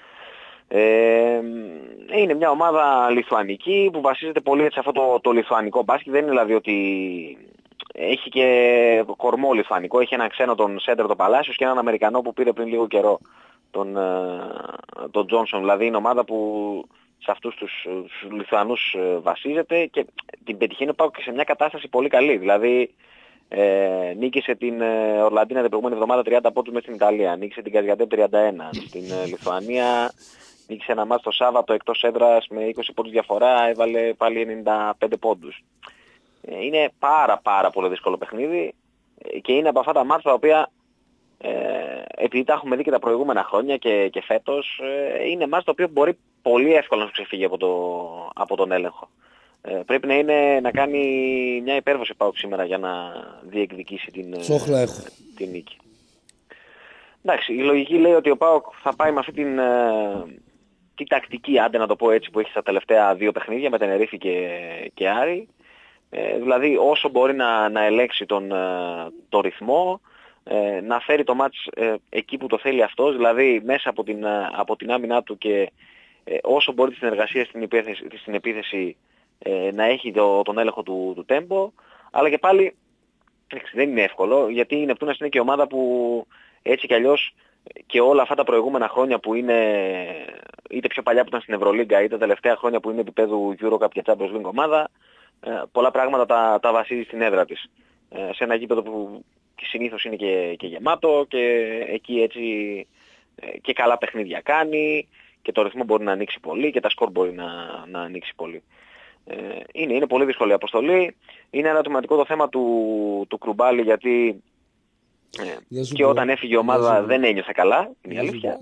Speaker 8: Ε, είναι μια ομάδα λιθουανική που βασίζεται πολύ σε αυτό το, το λιθουανικό μπάσκετ. Δεν είναι δηλαδή ότι έχει και κορμό λιθουανικό. Έχει έναν ξένο τον Σέντερ τον Παλάσιος και έναν Αμερικανό που πήρε πριν λίγο καιρό, τον, τον Τζόνσον. Δηλαδή είναι ομάδα που σε αυτούς τους, τους Λιθουανούς βασίζεται και την πετυχαίνει πάω και σε μια κατάσταση πολύ καλή. Δηλαδή ε, νίκησε την Ορλαντίνα την προηγούμενη εβδομάδα τριάντα πόντους μέσα στην Ιταλία, νίκησε την Καζιαντέπ τριάντα ένα, στην Λιθουανία νίκησε ένα μάτς το Σάββατο εκτός έδρας με είκοσι πόντους διαφορά, έβαλε πάλι ενενήντα πέντε πόντους. Είναι πάρα πάρα πολύ δύσκολο παιχνίδι και είναι από αυτά τα μάτς τα οποία ε, επειδή τα έχουμε δει και τα προηγούμενα χρόνια και, και φέτος, ε, είναι μάτς το οποίο μπορεί πολύ εύκολα να σου ξεφύγει από, το, από τον έλεγχο. Ε, πρέπει να, είναι, να κάνει μια υπέρβαση ΠΑΟΚ σήμερα για να διεκδικήσει την, ε, την νίκη. Εντάξει, η λογική λέει ότι ο ΠΑΟΚ θα πάει με αυτή την, ε, την τακτική, άντε να το πω έτσι, που έχει στα τελευταία δύο παιχνίδια με Τενερίφη και, και Άρη. Ε, δηλαδή όσο μπορεί να, να ελέγξει τον, το ρυθμό, ε, να φέρει το μάτς ε, εκεί που το θέλει αυτός, δηλαδή μέσα από την, από την άμυνά του και ε, όσο μπορεί τη συνεργασία στην επίθεση, στην επίθεση ε, να έχει το, τον έλεγχο του, του τέμπο, αλλά και πάλι δεν είναι εύκολο, γιατί η Νεπτούνας είναι και ομάδα που έτσι κι αλλιώς και όλα αυτά τα προηγούμενα χρόνια που είναι, είτε πιο παλιά που ήταν στην Ευρωλίγκα, είτε τα τελευταία χρόνια που είναι επίπεδου EuroCup και Champions League ομάδα, ε, πολλά πράγματα τα, τα βασίζει στην έδρα της. Ε, σε ένα γήπεδο που συνήθως είναι και, και γεμάτο και εκεί έτσι ε, και καλά παιχνίδια κάνει και το ρυθμό μπορεί να ανοίξει πολύ και τα σκορ μπορεί να, να ανοίξει πολύ. Ε, είναι, είναι πολύ δύσκολη η αποστολή. Είναι ερωτηματικό το θέμα του, του Κρουμπάλη, γιατί ε, και πω, όταν έφυγε η ομάδα δεν ένιωθε καλά, είναι η αλήθεια.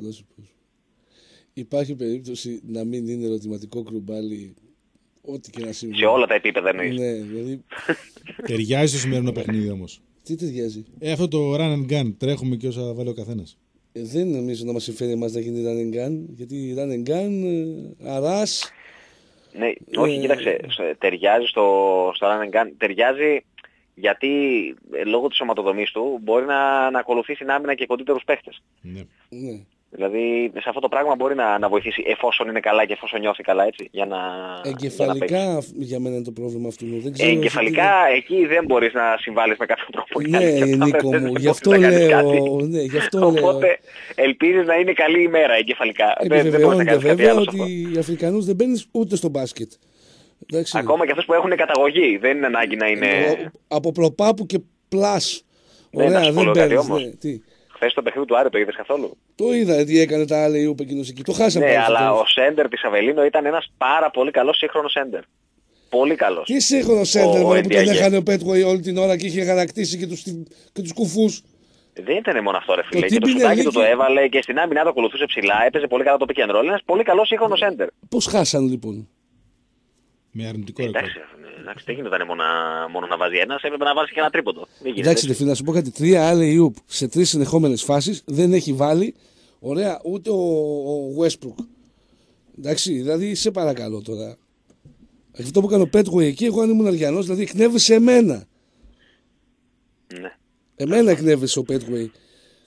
Speaker 1: Υπάρχει περίπτωση να μην είναι ερωτηματικό Κρουμπάλη ό,τι και να συμβεί.
Speaker 8: Σε όλα τα επίπεδα εννοείς.
Speaker 1: Ναι, δηλαδή...
Speaker 2: Ταιριάζει το σημερινό παιχνίδι όμως.
Speaker 1: Τι ταιριάζει?
Speaker 2: Ε, αυτό το run and gun, τρέχουμε και όσα βάλει ο καθένας.
Speaker 1: Ε, δεν νομίζω να μας συμφέρει εμάς να γίνει run and gun, γιατί run and gun, ε, αράς...
Speaker 8: Ναι, όχι, ε... κοίταξε, ταιριάζει στο, στο run and gun, ταιριάζει γιατί ε, λόγω της σωματοδομής του μπορεί να, να ακολουθήσει την άμυνα και κοντύτερους παίχτες.
Speaker 2: Ναι.
Speaker 1: Ναι.
Speaker 8: Δηλαδή σε αυτό το πράγμα μπορεί να, να βοηθήσει εφόσον είναι καλά και εφόσον νιώθει καλά, έτσι, για να...
Speaker 1: Εγκεφαλικά
Speaker 8: για, να
Speaker 1: για μένα είναι το πρόβλημα αυτού. Δεν ξέρω
Speaker 8: εγκεφαλικά
Speaker 1: τι...
Speaker 8: εκεί δεν μπορείς να συμβάλλεις με κάποιο τρόπο.
Speaker 1: Ναι, Νίκο μου, γι' αυτό λέω. Ναι, γι' αυτό
Speaker 8: Οπότε λέω. Ελπίζεις να είναι καλή ημέρα εγκεφαλικά.
Speaker 1: Επιβεβαιώνεται βέβαια ότι οι Αφρικανούς δεν μπαίνεις ούτε στο μπάσκετ. Εντάξει.
Speaker 8: Ακόμα και αυτούς που έχουν καταγωγή, δεν είναι ανάγκη να είναι...
Speaker 1: Από προπάπου και πλάς.
Speaker 8: Ωραία, δεν μπαίνεις. Χθες το παιχνίδι του Άρη το είδες καθόλου?
Speaker 1: Το είδα, τι έκανε τα άλλα Ιούπ εκείνος εκεί. Το χάσαμε.
Speaker 8: Ναι, αλλά ο Σέντερ της Αβελίνο ήταν ένας πάρα πολύ καλός σύγχρονος Σέντερ. Πολύ καλός.
Speaker 1: Τι σύγχρονος Σέντερ που τον έχανε ο Πέτκο όλη την ώρα και είχε χαρακτήσει και τους, και τους κουφούς.
Speaker 8: Δεν ήταν μόνο αυτό ρε φίλε. Και το σουτάκι του το έβαλε και στην άμυνα το ακολουθούσε ψηλά. Έπαιζε πολύ καλά το pick and roll. Ένας πολύ καλός σύγχρονος Σέντερ.
Speaker 1: Πώς χάσαν λοιπόν?
Speaker 2: Με αρνητικό ρεκόρ.
Speaker 8: Εντάξει, δεν γινόταν μόνο, μόνο να βάζει ένας, έπρεπε να βάζει και ένα τρίποντο.
Speaker 1: Εντάξει, δε φίλε, να σου πω κάτι. Τρία άλλα Ιούπ σε τρεις συνεχόμενες φάσεις δεν έχει βάλει. Ωραία, ούτε ο, ο Westbrook. Εντάξει, δηλαδή σε παρακαλώ τώρα. Αυτό που έκανε ο Πέτγουεϊ εκεί, εγώ αν ήμουν Αριανός, δηλαδή εκνεύρισε εμένα.
Speaker 8: Ναι.
Speaker 1: Εμένα εκνεύρισε ο Πέτγουεϊ.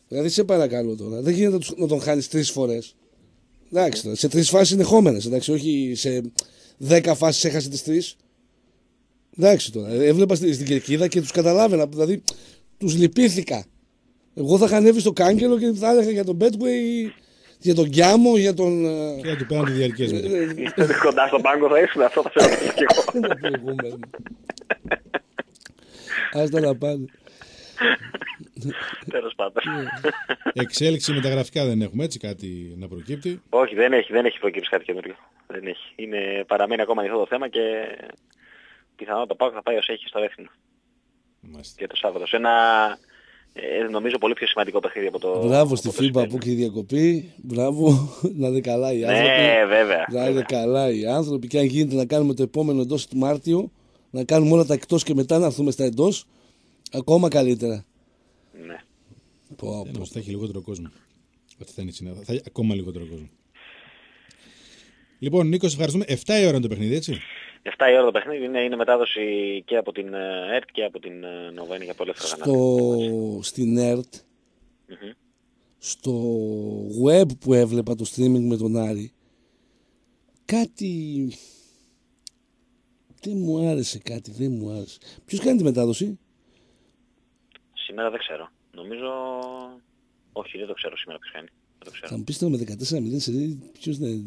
Speaker 1: Δηλαδή σε παρακαλώ τώρα, δεν γίνεται να, τους, να τον χάνεις τρεις φορές. Εντάξει τώρα, σε τρεις φάσεις συνεχόμενες, εντάξει, όχι σε δέκα φάσεις έχασε τις τρεις. Εντάξει τώρα, έβλεπα στην κερκίδα και τους καταλάβαινα, δηλαδή τους λυπήθηκα. Εγώ θα είχα ανέβει στο κάγκελο και θα έλεγα για τον Betway, για τον Γκιάμο, για τον...
Speaker 2: Και να του πέραν τη διαρκές μετά.
Speaker 8: Κοντά στον πάγκο θα ήσουν, αυτό θα σε ρωτήσω κι εγώ.
Speaker 1: Άστα να πάνε.
Speaker 8: Τέλος πάντων.
Speaker 2: Εξέλιξη μεταγραφικά δεν έχουμε, έτσι, κάτι να προκύπτει.
Speaker 8: Όχι, δεν έχει, δεν έχει προκύψει κάτι καινούριο. Δεν έχει. Είναι, παραμένει ακόμα ανοιχτό το θέμα και πιθανότατα το ΠΑΟΚ θα πάει ως έχει στο Ρέθινο. Και το Σάββατο. Σε ένα, ε, νομίζω, πολύ πιο σημαντικό παιχνίδι από το...
Speaker 1: Μπράβο στη Φίμπα που έχει διακοπή. Μπράβο, να είναι καλά οι άνθρωποι.
Speaker 8: Ναι, βέβαια.
Speaker 1: Να είναι καλά οι άνθρωποι. Και αν γίνεται να κάνουμε το επόμενο εντός του Μάρτιο, να κάνουμε όλα τα εκτός και μετά να έρθουμε στα εντός, ακόμα καλύτερα.
Speaker 8: Ναι.
Speaker 2: Πω, πω. Θα έχει λιγότερο κόσμο. Ότι θα είναι συνέδρα. Θα έχει ακόμα λιγότερο κόσμο. Λοιπόν, Νίκο, ευχαριστούμε. εφτά η ώρα είναι το παιχνίδι, έτσι.
Speaker 8: εφτά η ώρα το παιχνίδι είναι, είναι μετάδοση και από την ΕΡΤ και από την Νοβένη για το ελεύθερο κανάλι.
Speaker 1: Στο... Στην ΕΡΤ,
Speaker 8: mm-hmm.
Speaker 1: στο web που έβλεπα το streaming με τον Άρη, κάτι δεν μου άρεσε, κάτι δεν μου άρεσε. Ποιος κάνει τη μετάδοση?
Speaker 8: Σήμερα δεν ξέρω. Νομίζω... Όχι, δεν το ξέρω σήμερα ποιος κάνει. Δεν το ξέρω.
Speaker 1: Θα μου πεις τώρα με δεκατέσσερα μηδέν σε ποιος είναι...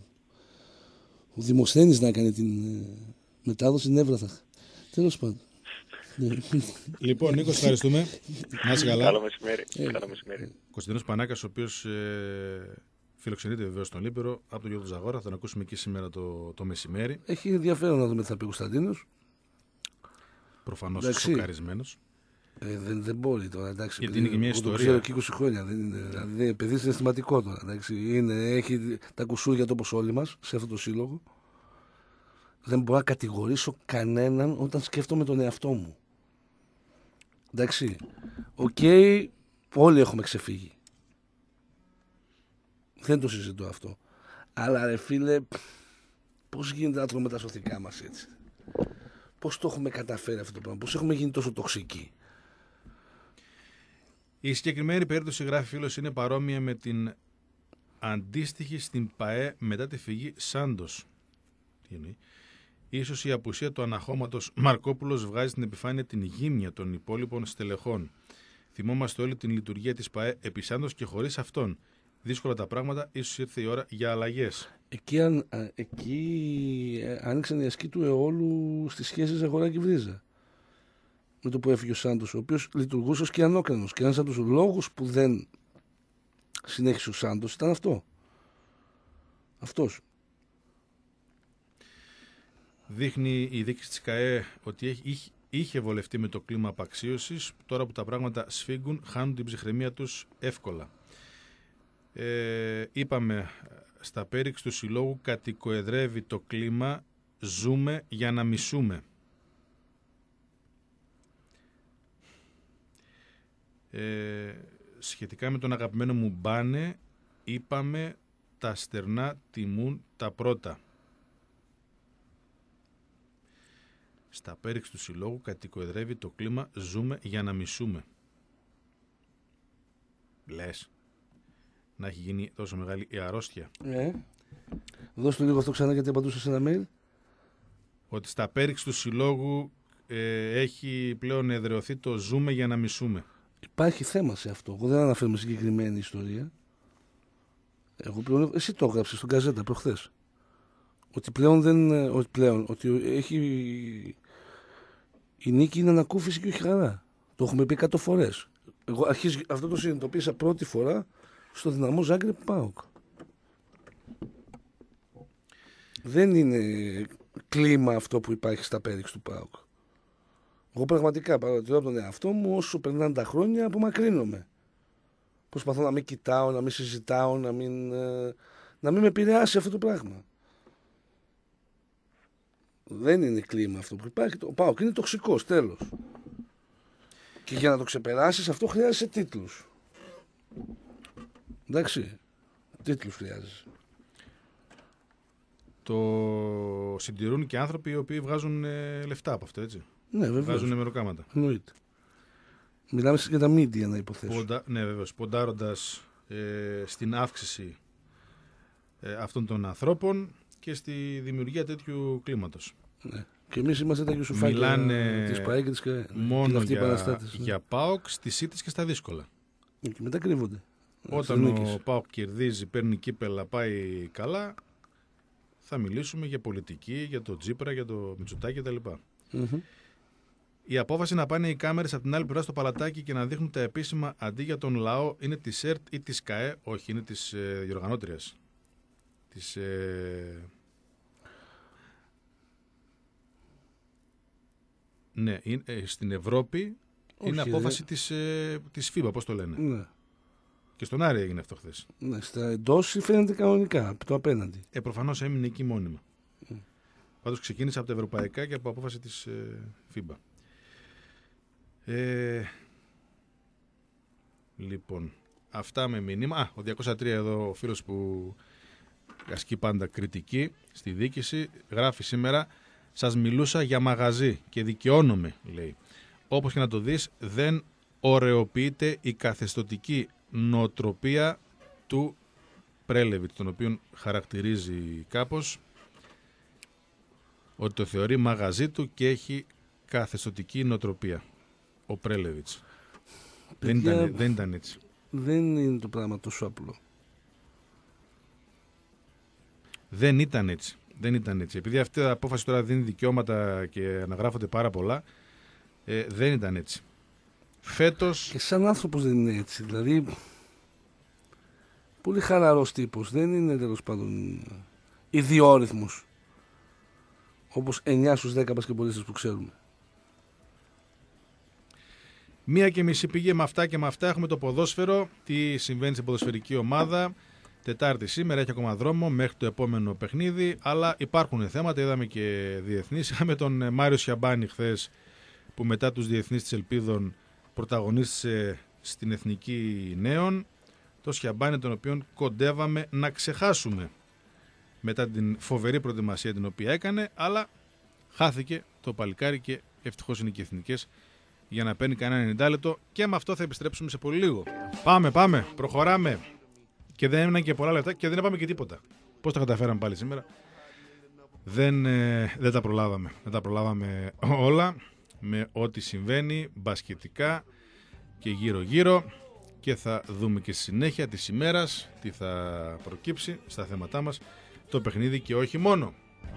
Speaker 1: Ο Δημοσθένης να κάνει την μετάδοση, νεύρα θα. Τέλος πάντων.
Speaker 2: Λοιπόν, Νίκο, ευχαριστούμε. Να είσαι καλά.
Speaker 8: Καλό μεσημέρι. Καλό μεσημέρι.
Speaker 2: Κωνσταντίνος Πανάκας, ο οποίος ε, φιλοξενείται βεβαίως στον Λίπερο από τον Γιώργο Ζαγόρα. Θα τον ακούσουμε και σήμερα το, το μεσημέρι.
Speaker 1: Έχει ενδιαφέρον να δούμε τι θα πει ο Κωνσταντίνος.
Speaker 2: Προφανώς σοκαρισμένος.
Speaker 1: Ε, δεν, δεν μπορεί τώρα, εντάξει.
Speaker 2: Γιατί είναι και μια ιστορία.
Speaker 1: Το ξέρω και είκοσι χρόνια. Δεν είναι, δηλαδή, παιδί συναισθηματικό τώρα. Εντάξει. Είναι, έχει τα κουσούρια του όπως όλοι μας σε αυτό το σύλλογο. Δεν μπορώ να κατηγορήσω κανέναν όταν σκέφτομαι τον εαυτό μου. Εντάξει. Οκ, okay, όλοι έχουμε ξεφύγει. Δεν το συζητώ αυτό. Αλλά ρε φίλε, πώς γίνεται να τρώμε τα σωθικά μας έτσι? Πώς το έχουμε καταφέρει αυτό το πράγμα? Πώς έχουμε γίνει τόσο τοξικοί?
Speaker 2: Η συγκεκριμένη περίπτωση, γράφει φίλος, είναι παρόμοια με την αντίστοιχη στην ΠΑΕ μετά τη φυγή Σάντος. Τι εννοεί? Ίσως η απουσία του αναχώματος Μαρκόπουλος βγάζει στην επιφάνεια την γύμνια των υπόλοιπων στελεχών. Θυμόμαστε όλη την λειτουργία της ΠΑΕ επί Σάντος και χωρίς αυτόν. Δύσκολα τα πράγματα, ίσως ήρθε η ώρα για αλλαγές.
Speaker 1: Εκεί, αν, α, εκεί ε, άνοιξαν οι ασκοί του αιώλου στις σχέσεις Ζαγοράκη-Βρίζα. Με το που έφυγε ο Σάντος, ο οποίος λειτουργούσε ως κιανόκρανος. Και ένας από τους λόγους που δεν συνέχισε ο Σάντος ήταν αυτό. Αυτός.
Speaker 2: Δείχνει η δίκη της ΚΑΕ ότι είχε, είχε βολευτεί με το κλίμα απαξίωσης. Τώρα που τα πράγματα σφίγγουν, χάνουν την ψυχραιμία τους εύκολα. Ε, είπαμε, στα πέριξ του συλλόγου κατοικοεδρεύει το κλίμα, ζούμε για να μισούμε. Ε, σχετικά με τον αγαπημένο μου Μπάνε, είπαμε τα στερνά τιμούν τα πρώτα. Στα πέριξ του συλλόγου κατοικοεδρεύει το κλίμα, ζούμε για να μισούμε. Λες να έχει γίνει τόσο μεγάλη η αρρώστια?
Speaker 1: Ε, δώσ' του λίγο αυτό ξανά, γιατί απαντούσα σε ένα mail.
Speaker 2: Ότι στα πέριξ του συλλόγου ε, έχει πλέον εδραιωθεί το ζούμε για να μισούμε.
Speaker 1: Υπάρχει θέμα σε αυτό. Εγώ δεν αναφέρομαι συγκεκριμένη ιστορία. Εγώ πλέον, εσύ το έγραψες στον Καζέτα προχθές. Ότι πλέον δεν. Ότι πλέον. Ότι έχει. Η νίκη είναι ανακούφιση και όχι χαρά. Το έχουμε πει εκατό φορές. Εγώ αρχίζει, αυτό το συνειδητοποίησα πρώτη φορά στο Δυναμό Ζάγκρεπ ΠΑΟΚ. Δεν είναι κλίμα αυτό που υπάρχει στα πέριξ του ΠΑΟΚ. Εγώ πραγματικά παρατηρώ από τον εαυτό μου, όσο περνάνε τα χρόνια, απομακρύνομαι. Προσπαθώ να μην κοιτάω, να μην συζητάω, να μην, να μην με επηρεάσει αυτό το πράγμα. Δεν είναι κλίμα αυτό που υπάρχει. Ο ΠΑΟΚ είναι τοξικός, τέλος. Και για να το ξεπεράσεις αυτό χρειάζεσαι τίτλους. Εντάξει, τίτλους χρειάζεσαι.
Speaker 2: Το συντηρούν και άνθρωποι οι οποίοι βγάζουν ε, λεφτά από αυτό, έτσι.
Speaker 1: Ναι, βέβαια.
Speaker 2: Βγάζουν μεροκάματα.
Speaker 1: Εννοείται. Μιλάμε για τα media, να υποθέσω.
Speaker 2: Ποντα, ναι, βεβαίως. Ποντάροντας ε, στην αύξηση ε, αυτών των ανθρώπων και στη δημιουργία τέτοιου κλίματος.
Speaker 1: Ναι. Και εμείς είμαστε τα γιουσουφάκια
Speaker 2: Μιλάνε
Speaker 1: της ΠΑΕΚ και
Speaker 2: μόνο
Speaker 1: και
Speaker 2: για,
Speaker 1: ναι.
Speaker 2: για ΠΑΟΚ στις ήττες και στα δύσκολα.
Speaker 1: Και μετά κρύβονται.
Speaker 2: Όταν ο ΠΑΟΚ κερδίζει, παίρνει κύπελα, πάει καλά, θα μιλήσουμε για πολιτική, για το Τσίπρα, για το Μητσοτάκη κτλ.
Speaker 1: Mm-hmm.
Speaker 2: Η απόφαση να πάνε οι κάμερες από την άλλη πλευρά στο παλατάκι και να δείχνουν τα επίσημα αντί για τον λαό είναι της ΕΡΤ ή της ΚΑΕ, όχι, είναι της ε, διοργανώτριας. Της, ε... Ναι, είναι, ε, στην Ευρώπη όχι, είναι απόφαση της, ε, της φίμπα, πώς το λένε.
Speaker 1: Ναι.
Speaker 2: Και στον Άρη έγινε αυτό χθες.
Speaker 1: Ναι, στα εντός φαίνεται κανονικά, από το απέναντι.
Speaker 2: Ε, προφανώς έμεινε εκεί μόνιμα.
Speaker 1: Mm.
Speaker 2: Πάντως ξεκίνησε από τα ευρωπαϊκά και από απόφαση της ε, φίμπα. Ε, λοιπόν, αυτά με μήνυμα. Α, ο διακόσια τρία εδώ, ο φίλος που ασκεί πάντα κριτική στη διοίκηση, γράφει σήμερα: σας μιλούσα για μαγαζί και δικαιώνομαι, λέει. Όπως και να το δεις, δεν ωρεοποιείται η καθεστωτική νοοτροπία του Πρέλεβιτ, τον οποίο χαρακτηρίζει κάπως ότι το θεωρεί μαγαζί του και έχει καθεστωτική νοοτροπία. Ο Πρέλεβιτς. Δεν ήταν, δεν ήταν έτσι.
Speaker 1: Δεν είναι το πράγμα τόσο απλό.
Speaker 2: Δεν ήταν έτσι. Δεν ήταν έτσι. Επειδή αυτή η απόφαση τώρα δίνει δικαιώματα και αναγράφονται πάρα πολλά, ε, δεν ήταν έτσι. Φέτος...
Speaker 1: Και σαν άνθρωπος δεν είναι έτσι. Δηλαδή, πολύ χαλαρός τύπος. Δεν είναι τέλος πάντων ιδιόρυθμος. Όπως εννιά στους δέκα μπασκετμπολίστες που ξέρουμε.
Speaker 2: Μία και μισή πήγε με αυτά και με αυτά. Έχουμε το ποδόσφαιρο. Τι συμβαίνει στην ποδοσφαιρική ομάδα. Τετάρτη σήμερα, έχει ακόμα δρόμο μέχρι το επόμενο παιχνίδι. Αλλά υπάρχουν θέματα. Είδαμε και διεθνείς. Είχαμε τον Μάριο Σιαμπάνη χθες, που μετά τους διεθνείς της Ελπίδων πρωταγωνίστησε στην Εθνική Νέων. Το Σιαμπάνη, τον οποίον κοντεύαμε να ξεχάσουμε μετά την φοβερή προετοιμασία την οποία έκανε. Αλλά χάθηκε το παλικάρι και ευτυχώς είναι και οι εθνικές για να παίρνει κανένα ενενήντα λεπτό, και με αυτό θα επιστρέψουμε σε πολύ λίγο. Πάμε, πάμε, προχωράμε. Και δεν έμειναν και πολλά λεπτά και δεν είπαμε και τίποτα. Πώς τα καταφέραμε πάλι σήμερα? Δεν, ε, δεν τα προλάβαμε. Δεν τα προλάβαμε όλα με ό,τι συμβαίνει μπασκετικά και γύρω-γύρω, και θα δούμε και στη συνέχεια της ημέρας τι θα προκύψει στα θέματά μας, το παιχνίδι και όχι μόνο.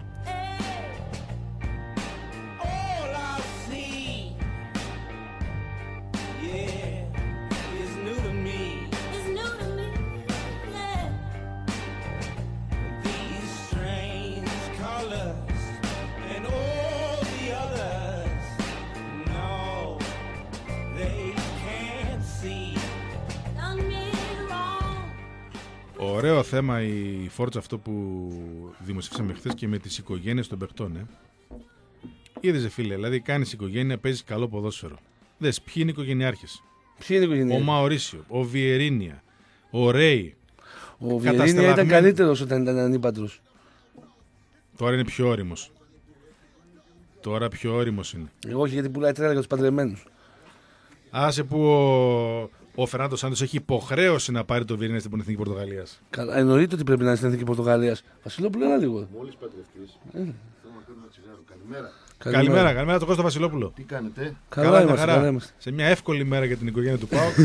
Speaker 2: Ωραίο θέμα η φόρτσα αυτό που δημοσίευσαμε χθες και με τις οικογένειες των παιχτών. Ε. Είδες, φίλε, δηλαδή κάνεις οικογένεια, παίζεις καλό ποδόσφαιρο. Δες, ποιοι είναι οι οικογενειάρχες?
Speaker 1: Ποιοι είναι οι οικογενειάρχες?
Speaker 2: Ο Μαωρίσιο, ο Βιερίνια, ο Ρέι.
Speaker 1: Ο Βιερίνια ήταν καλύτερος όταν ήταν ανήπαντρος.
Speaker 2: Τώρα είναι πιο όριμος. Τώρα πιο όριμος είναι.
Speaker 1: Εγώ όχι, γιατί πουλάει τρέλα για τους παντρεμένους.
Speaker 2: Άσε που ο, ο Φερνάντο Σάντος έχει υποχρέωση να πάρει το Βιερίνια στην Εθνική Πορτογαλίας.
Speaker 1: Καλά, εννοείται ότι πρέπει να είναι στην Εθνική Πορτογαλίας. Βασιλόπουλο, ένα λίγο.
Speaker 9: Μόλις παντρευτείς,
Speaker 1: ε.
Speaker 9: θέλω να κάνω ένα τσιγάρο. Καλημέρα.
Speaker 2: Καλημέρα, καλημέρα, καλημέρα το Κώστα Βασιλόπουλο.
Speaker 9: Τι κάνετε?
Speaker 1: Καλά,
Speaker 2: καλά,
Speaker 1: είμαστε,
Speaker 2: χαρά.
Speaker 1: καλά είμαστε.
Speaker 2: Σε μια εύκολη μέρα για την οικογένεια του ΠΑΟΚ.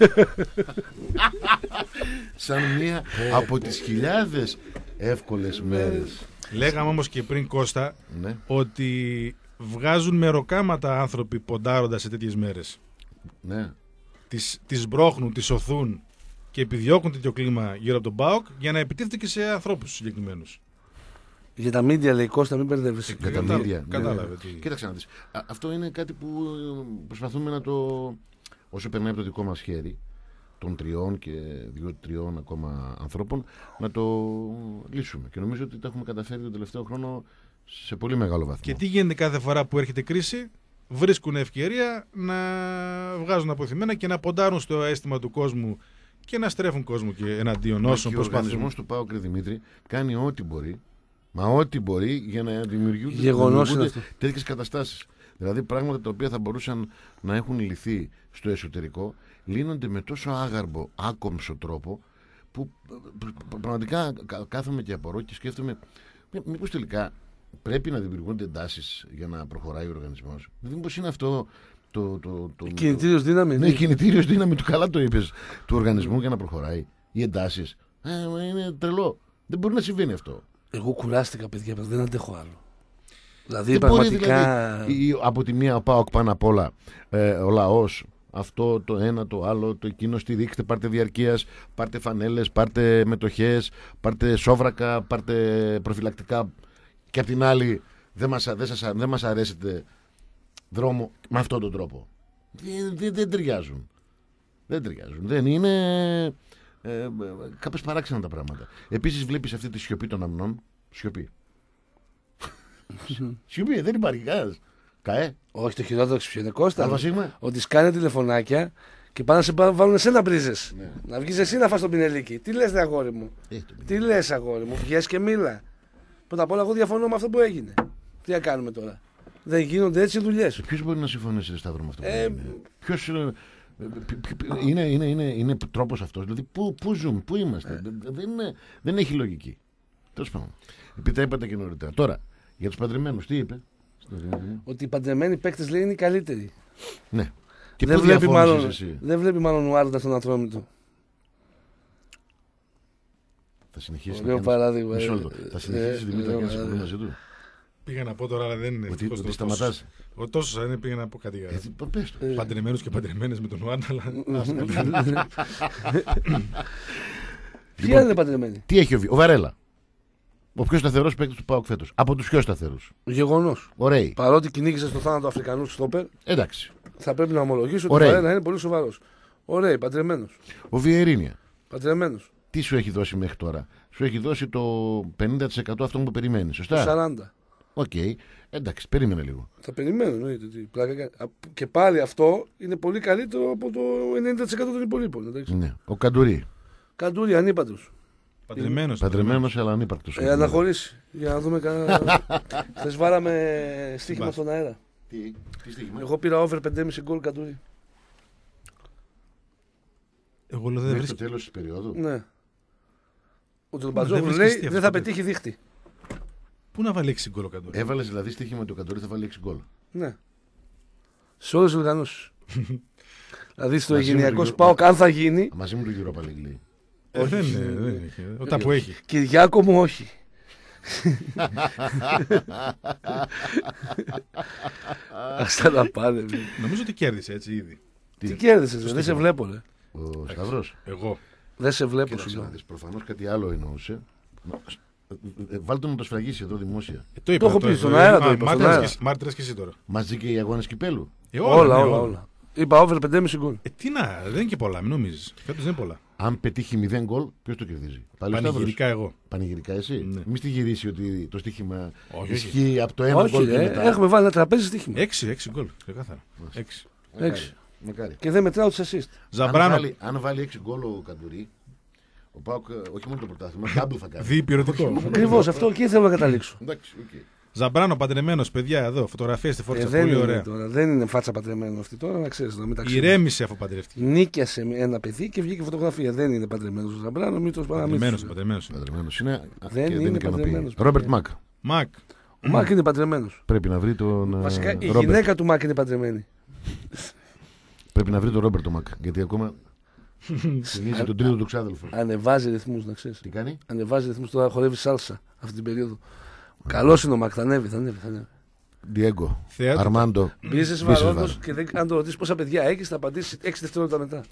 Speaker 9: Σαν μία από τις χιλιάδες εύκολες μέρες.
Speaker 2: Λέγαμε όμως και πριν, Κώστα,
Speaker 9: ναι,
Speaker 2: ότι βγάζουν μεροκάματα άνθρωποι ποντάροντας σε τέτοιες μέρες.
Speaker 9: Ναι.
Speaker 2: Τις, τις μπρώχνουν, τις οθούν και επιδιώκουν τέτοιο κλίμα γύρω από τον ΠΑΟΚ για να επιτίθεται και σε ανθρώπους συγκεκριμένους.
Speaker 1: Για τα μίντια, λέει Κώστα, μην μπερδεύεσαι.
Speaker 9: Για τα
Speaker 2: Κατάλαβε,
Speaker 9: μίντια.
Speaker 2: κατάλαβε
Speaker 9: Ναι.
Speaker 2: τι...
Speaker 9: Κοίταξε να δεις. Α, αυτό είναι κάτι που προσπαθούμε να το, όσο περνάει από το δικό μας χέρι, των τριών και δύο-τριών ακόμα ανθρώπων, να το λύσουμε. Και νομίζω ότι τα έχουμε καταφέρει τον τελευταίο χρόνο σε πολύ μεγάλο βαθμό.
Speaker 2: Και τι γίνεται κάθε φορά που έρχεται κρίση? Βρίσκουν ευκαιρία να βγάζουν αποθυμένα και να ποντάρουν στο αίσθημα του κόσμου και να στρέφουν κόσμο και εναντίον όσων προσπαθούν.
Speaker 9: Ο οργανισμός του ΠΑΟΚ, Δημήτρη, κάνει ό,τι μπορεί, μα ό,τι μπορεί για να δημιουργούνται τέτοιες καταστάσεις. Δηλαδή πράγματα τα οποία θα μπορούσαν να έχουν λυθεί στο εσωτερικό, λύνονται με τόσο άγαρμπο, άκομψο τρόπο, που πραγματικά κάθομαι και απορώ και σκέφτομαι μήπως τελικά πρέπει να δημιουργούνται εντάσεις για να προχωράει ο οργανισμός. Δηλαδή μήπως είναι αυτό το... το, το
Speaker 1: κινητήριος δύναμη.
Speaker 9: Ναι, κινητήριος δύναμη του, καλά το είπες, του οργανισμού για να προχωράει. Οι εντάσεις. Ε, είναι τρελό. Δεν μπορεί να συμβαίνει αυτό.
Speaker 1: Εγώ κουράστηκα, παιδιά, δεν αντέχω άλλο. Δηλαδή,
Speaker 9: δεν
Speaker 1: πραγματικά.
Speaker 9: Μπορεί, δηλαδή, από τη μία ο ΠΑΟΚ πάνω απ' όλα, ε, ο λαός, αυτό το ένα, το άλλο, το εκείνο, στηρίξτε, πάρτε διαρκείας, πάρτε φανέλες, πάρτε μετοχές, πάρτε σόβρακα, πάρτε προφυλακτικά. Και απ' την άλλη, δεν μας, δεν σας, δεν μας αρέσετε δρόμο με αυτόν τον τρόπο. Δεν, δεν, δεν ταιριάζουν. Δεν ταιριάζουν. Δεν είναι. Ε, κάπως παράξενα τα πράγματα. Επίσης βλέπεις αυτή τη σιωπή των αμνών. Σιωπή. Σιωπή, δεν υπάρχει κανένας. Καέ.
Speaker 1: Όχι, το χειρότερο ποιο είναι, Κώστα.
Speaker 9: Αλφα-σίγμα.
Speaker 1: Ότι σκάνε τηλεφωνάκια και πάνε να σε βάλουν εσένα μπρίζες.
Speaker 9: Ναι.
Speaker 1: Να βγεις εσύ να φας τον πινελίκι. Τι λες, ρε αγόρι μου.
Speaker 9: Ε,
Speaker 1: Τι λες, αγόρι μου. Βγες και μίλα. Πρώτα απ' όλα, εγώ διαφωνώ με αυτό που έγινε. Τι να κάνουμε τώρα. Δεν γίνονται έτσι δουλειές.
Speaker 9: Ποιος μπορεί να συμφωνήσει, Σταύρο, με αυτό που
Speaker 1: Ε,
Speaker 9: έγινε. Ποιος. Είναι, είναι, είναι, είναι τρόπος αυτός. Δηλαδή, πού, πού ζούμε, πού είμαστε.
Speaker 1: Ε.
Speaker 9: Δεν, είναι, δεν έχει λογική. Τέλος πάντων. Επειδή τα είπατε και νωρίτερα. Τώρα, για τους παντρεμένους, τι είπε.
Speaker 1: Ότι οι παντρεμένοι παίκτες, λέει, είναι οι καλύτεροι.
Speaker 9: Ναι. Και
Speaker 1: δεν,
Speaker 9: πού
Speaker 1: βλέπει
Speaker 9: διαφώνησες
Speaker 1: μάλλον,
Speaker 9: εσύ.
Speaker 1: δεν βλέπει μάλλον ο Άρντα στον Ατρόμητο.
Speaker 9: Θα συνεχίσει.
Speaker 1: Ωραίο παράδειγμα.
Speaker 9: Μισό λεπτό.
Speaker 1: Ε,
Speaker 9: Θα συνεχίσει
Speaker 1: ε,
Speaker 9: Δημήτρη να
Speaker 1: ε,
Speaker 9: κάνει
Speaker 1: ε,
Speaker 9: συμφωνία μαζί του.
Speaker 2: Πήγα να πω τώρα, αλλά δεν είναι
Speaker 9: Ότι,
Speaker 2: ευτυχώς
Speaker 9: ότι
Speaker 2: το
Speaker 9: σταματάς.
Speaker 2: τόσο. Ο τόσο είναι, πήγα να πω κάτι
Speaker 9: Ε,
Speaker 2: άλλο.
Speaker 9: πες το.
Speaker 2: Παντρεμένους και παντρεμένες με τον Ιωάννα, αλλά.
Speaker 1: Ποιοι άλλοι είναι παντρεμένοι.
Speaker 9: Τι έχει ο, Βι- ο Βαρέλα. Ο πιο σταθερός παίκτης του ΠΑΟΚ φέτος. Από τους πιο σταθερούς.
Speaker 1: Γεγονός.
Speaker 9: Ωραίοι.
Speaker 1: Παρότι κυνήγησε στο θάνατο Αφρικανού στόπερ,
Speaker 9: Εντάξει.
Speaker 1: θα πρέπει να ομολογήσω ότι
Speaker 9: Ωραίοι.
Speaker 1: ο Βαρέλα είναι πολύ σοβαρός. Ωραίοι, παντρεμένος.
Speaker 9: Ο Βιερίνια.
Speaker 1: Παντρεμένος.
Speaker 9: Τι σου έχει δώσει μέχρι τώρα. Σου έχει δώσει το πενήντα τοις εκατό αυτό που περιμένει. Σωστά.
Speaker 1: σαράντα.
Speaker 9: Οκ. Εντάξει, περίμενε λίγο.
Speaker 1: Θα περιμένω, εννοείται. τι πλάκα κάνει. Α, Και πάλι αυτό είναι πολύ καλύτερο από το ενενήντα τοις εκατό των υπολείπων. εντάξει.
Speaker 9: Ναι. Ο Καντουρί.
Speaker 1: Καντούρι, ανύπατος.
Speaker 2: Παντρεμένος.
Speaker 9: Παντρεμένος αλλά ανύπαρκτος.
Speaker 1: Ε, αναχωρήσει. Για να δούμε κανένα. Χθες βάραμε στοίχημα
Speaker 2: Μπας.
Speaker 1: στον αέρα.
Speaker 9: Τι, τι στοίχημα.
Speaker 1: Εγώ πήρα over πέντε κόμμα πέντε γκολ Καντούρι.
Speaker 2: Εγώ λέω δεν
Speaker 9: Μέχρι το
Speaker 2: βρίσκω.
Speaker 9: τέλος της περίοδου.
Speaker 1: Ναι. Ο
Speaker 2: δεν
Speaker 1: Τζομπατζόγλου
Speaker 2: βρίσκεις
Speaker 1: λέει
Speaker 2: τι
Speaker 1: δεν
Speaker 2: αυτό
Speaker 1: θα
Speaker 2: το
Speaker 1: πετύχει δίχτυ.
Speaker 2: Πού να βάλει έξι γκολ ο Καντούρη.
Speaker 9: Έβαλες δηλαδή στοίχημα ότι ο Καντουρί θα βάλει έξι γκολ.
Speaker 1: Ναι. Σε όλες τις οργανώσεις. Δηλαδή στο
Speaker 9: Μαζί με
Speaker 1: Αιγενειακό
Speaker 9: τον
Speaker 1: ΣΠΑΟΚ, αν θα γίνει.
Speaker 9: Μαζί μου του Europa League λέει.
Speaker 2: Ε, δεν είναι, δεν έχει. Όταν που έχει.
Speaker 1: Κυριάκο μου, όχι. Αυτά τα πάνε. μη.
Speaker 2: Νομίζω ότι κέρδισε έτσι ήδη.
Speaker 1: Τι κέρδισες, δεν σε βλέπω, ρε.
Speaker 9: Ο Σταυρός.
Speaker 2: Εγώ.
Speaker 1: Δεν σε βλέπω,
Speaker 9: Κοίταξε
Speaker 1: σου
Speaker 9: να
Speaker 1: λέω.
Speaker 9: δεις, προφανώς κάτι άλλο εννοούσε. Ε, Βάλτε να το σφραγίσει εδώ δημόσια.
Speaker 2: Ε, το είπα.
Speaker 1: έχω πει, στον αέρα το είπα, στον αέρα.
Speaker 2: Μάρτυρες και εσύ τώρα.
Speaker 9: Μαζί και οι αγώνες κυπέλου.
Speaker 2: Ε,
Speaker 1: Όλα,
Speaker 2: ναι,
Speaker 1: όλα, όλα. Είπα over πέντε κόμμα πέντε γκολ.
Speaker 2: Ε, τι να, δεν είναι και πολλά, μην νομίζεις. Φέτος δεν είναι πολλά.
Speaker 9: Αν πετύχει μηδέν γκολ, ποιος το κερδίζει. Πάλι ο Σταύρος.
Speaker 2: Πανηγυρικά εγώ.
Speaker 9: Πανηγυρικά εσύ.
Speaker 2: Ναι.
Speaker 9: Μη στη γυρίσει ότι το στοίχημα
Speaker 2: Όχι,
Speaker 9: ισχύει από το ένα
Speaker 1: Όχι,
Speaker 9: γκολ και
Speaker 1: ρε,
Speaker 9: μετά.
Speaker 1: έχουμε βάλει ένα τραπέζι στοίχημα.
Speaker 2: Έξι, έξι γκολ. Ξεκάθαρα. Έξι.
Speaker 1: Έξι.
Speaker 9: Μακάρι.
Speaker 1: Και δεν μετράω τις assist.
Speaker 9: Αν
Speaker 2: Ζαμπράνο.
Speaker 9: βάλει, αν βάλει έξι γκολ ο Καντουρί, ο Πάοκ όχι μόνο το πρωτάθλημα, double θα κάνει.
Speaker 2: Διπυρωτικό.
Speaker 1: Ακριβώς, αυτό εκεί θέλω να καταλήξω.
Speaker 9: Εντάξει, οκ.
Speaker 2: Ζαμπράνο, παντρεμένος, παιδιά, εδώ. Φωτογραφίες στη
Speaker 1: Ε,
Speaker 2: φόρτσα.
Speaker 1: δεν,
Speaker 2: Πολύ
Speaker 1: είναι
Speaker 2: ωραία.
Speaker 1: τώρα, δεν είναι φάτσα παντρεμένο αυτή τώρα, να ξέρεις. Να μην τα ξέρεις.
Speaker 2: Ηρέμησε αφού παντρεύτηκε.
Speaker 1: Νίκιασε ένα παιδί και βγήκε φωτογραφία. Δεν είναι παντρεμένο ο Ζαμπράνο, μην το
Speaker 2: Παντρεμένος,
Speaker 1: παραμύθι.
Speaker 2: παντρεμένος.
Speaker 9: Παντρεμένος είναι.
Speaker 1: Δεν
Speaker 9: και
Speaker 1: είναι
Speaker 9: ικανοποιεί.
Speaker 1: παντρεμένος,
Speaker 9: Ρόμπερτ
Speaker 1: παιδιά.
Speaker 9: Μακ.
Speaker 2: Μακ.
Speaker 1: Ο Μάκ είναι παντρεμένο.
Speaker 9: Πρέπει να βρει τον. ε,
Speaker 1: Βασικά η
Speaker 9: Ρόμπερτ.
Speaker 1: γυναίκα του Μάκ είναι παντρεμένη.
Speaker 9: Πρέπει να βρει τον Ρόμπερτ Μακ. Γιατί ακόμα. Θυμίζει τον τρίτο του ξάδελφο.
Speaker 1: Ανεβάζει ρυθμού, να ξέρει.
Speaker 9: Τι κάνει.
Speaker 1: Ανεβάζει ρυθμού τώρα, χορεύει σάλσα αυτή την περίοδο. Καλό είναι ο Μάκ, θα ανέβει, θα ανέβει. Θα ανέβει.
Speaker 9: Διέγκο.
Speaker 2: Θέατρο.
Speaker 9: Αρμάντο.
Speaker 1: Μπίζε βαρόντο και δεν, αν το ρωτήσει πόσα παιδιά έχει, θα απαντήσει έξι δευτερόλεπτα μετά.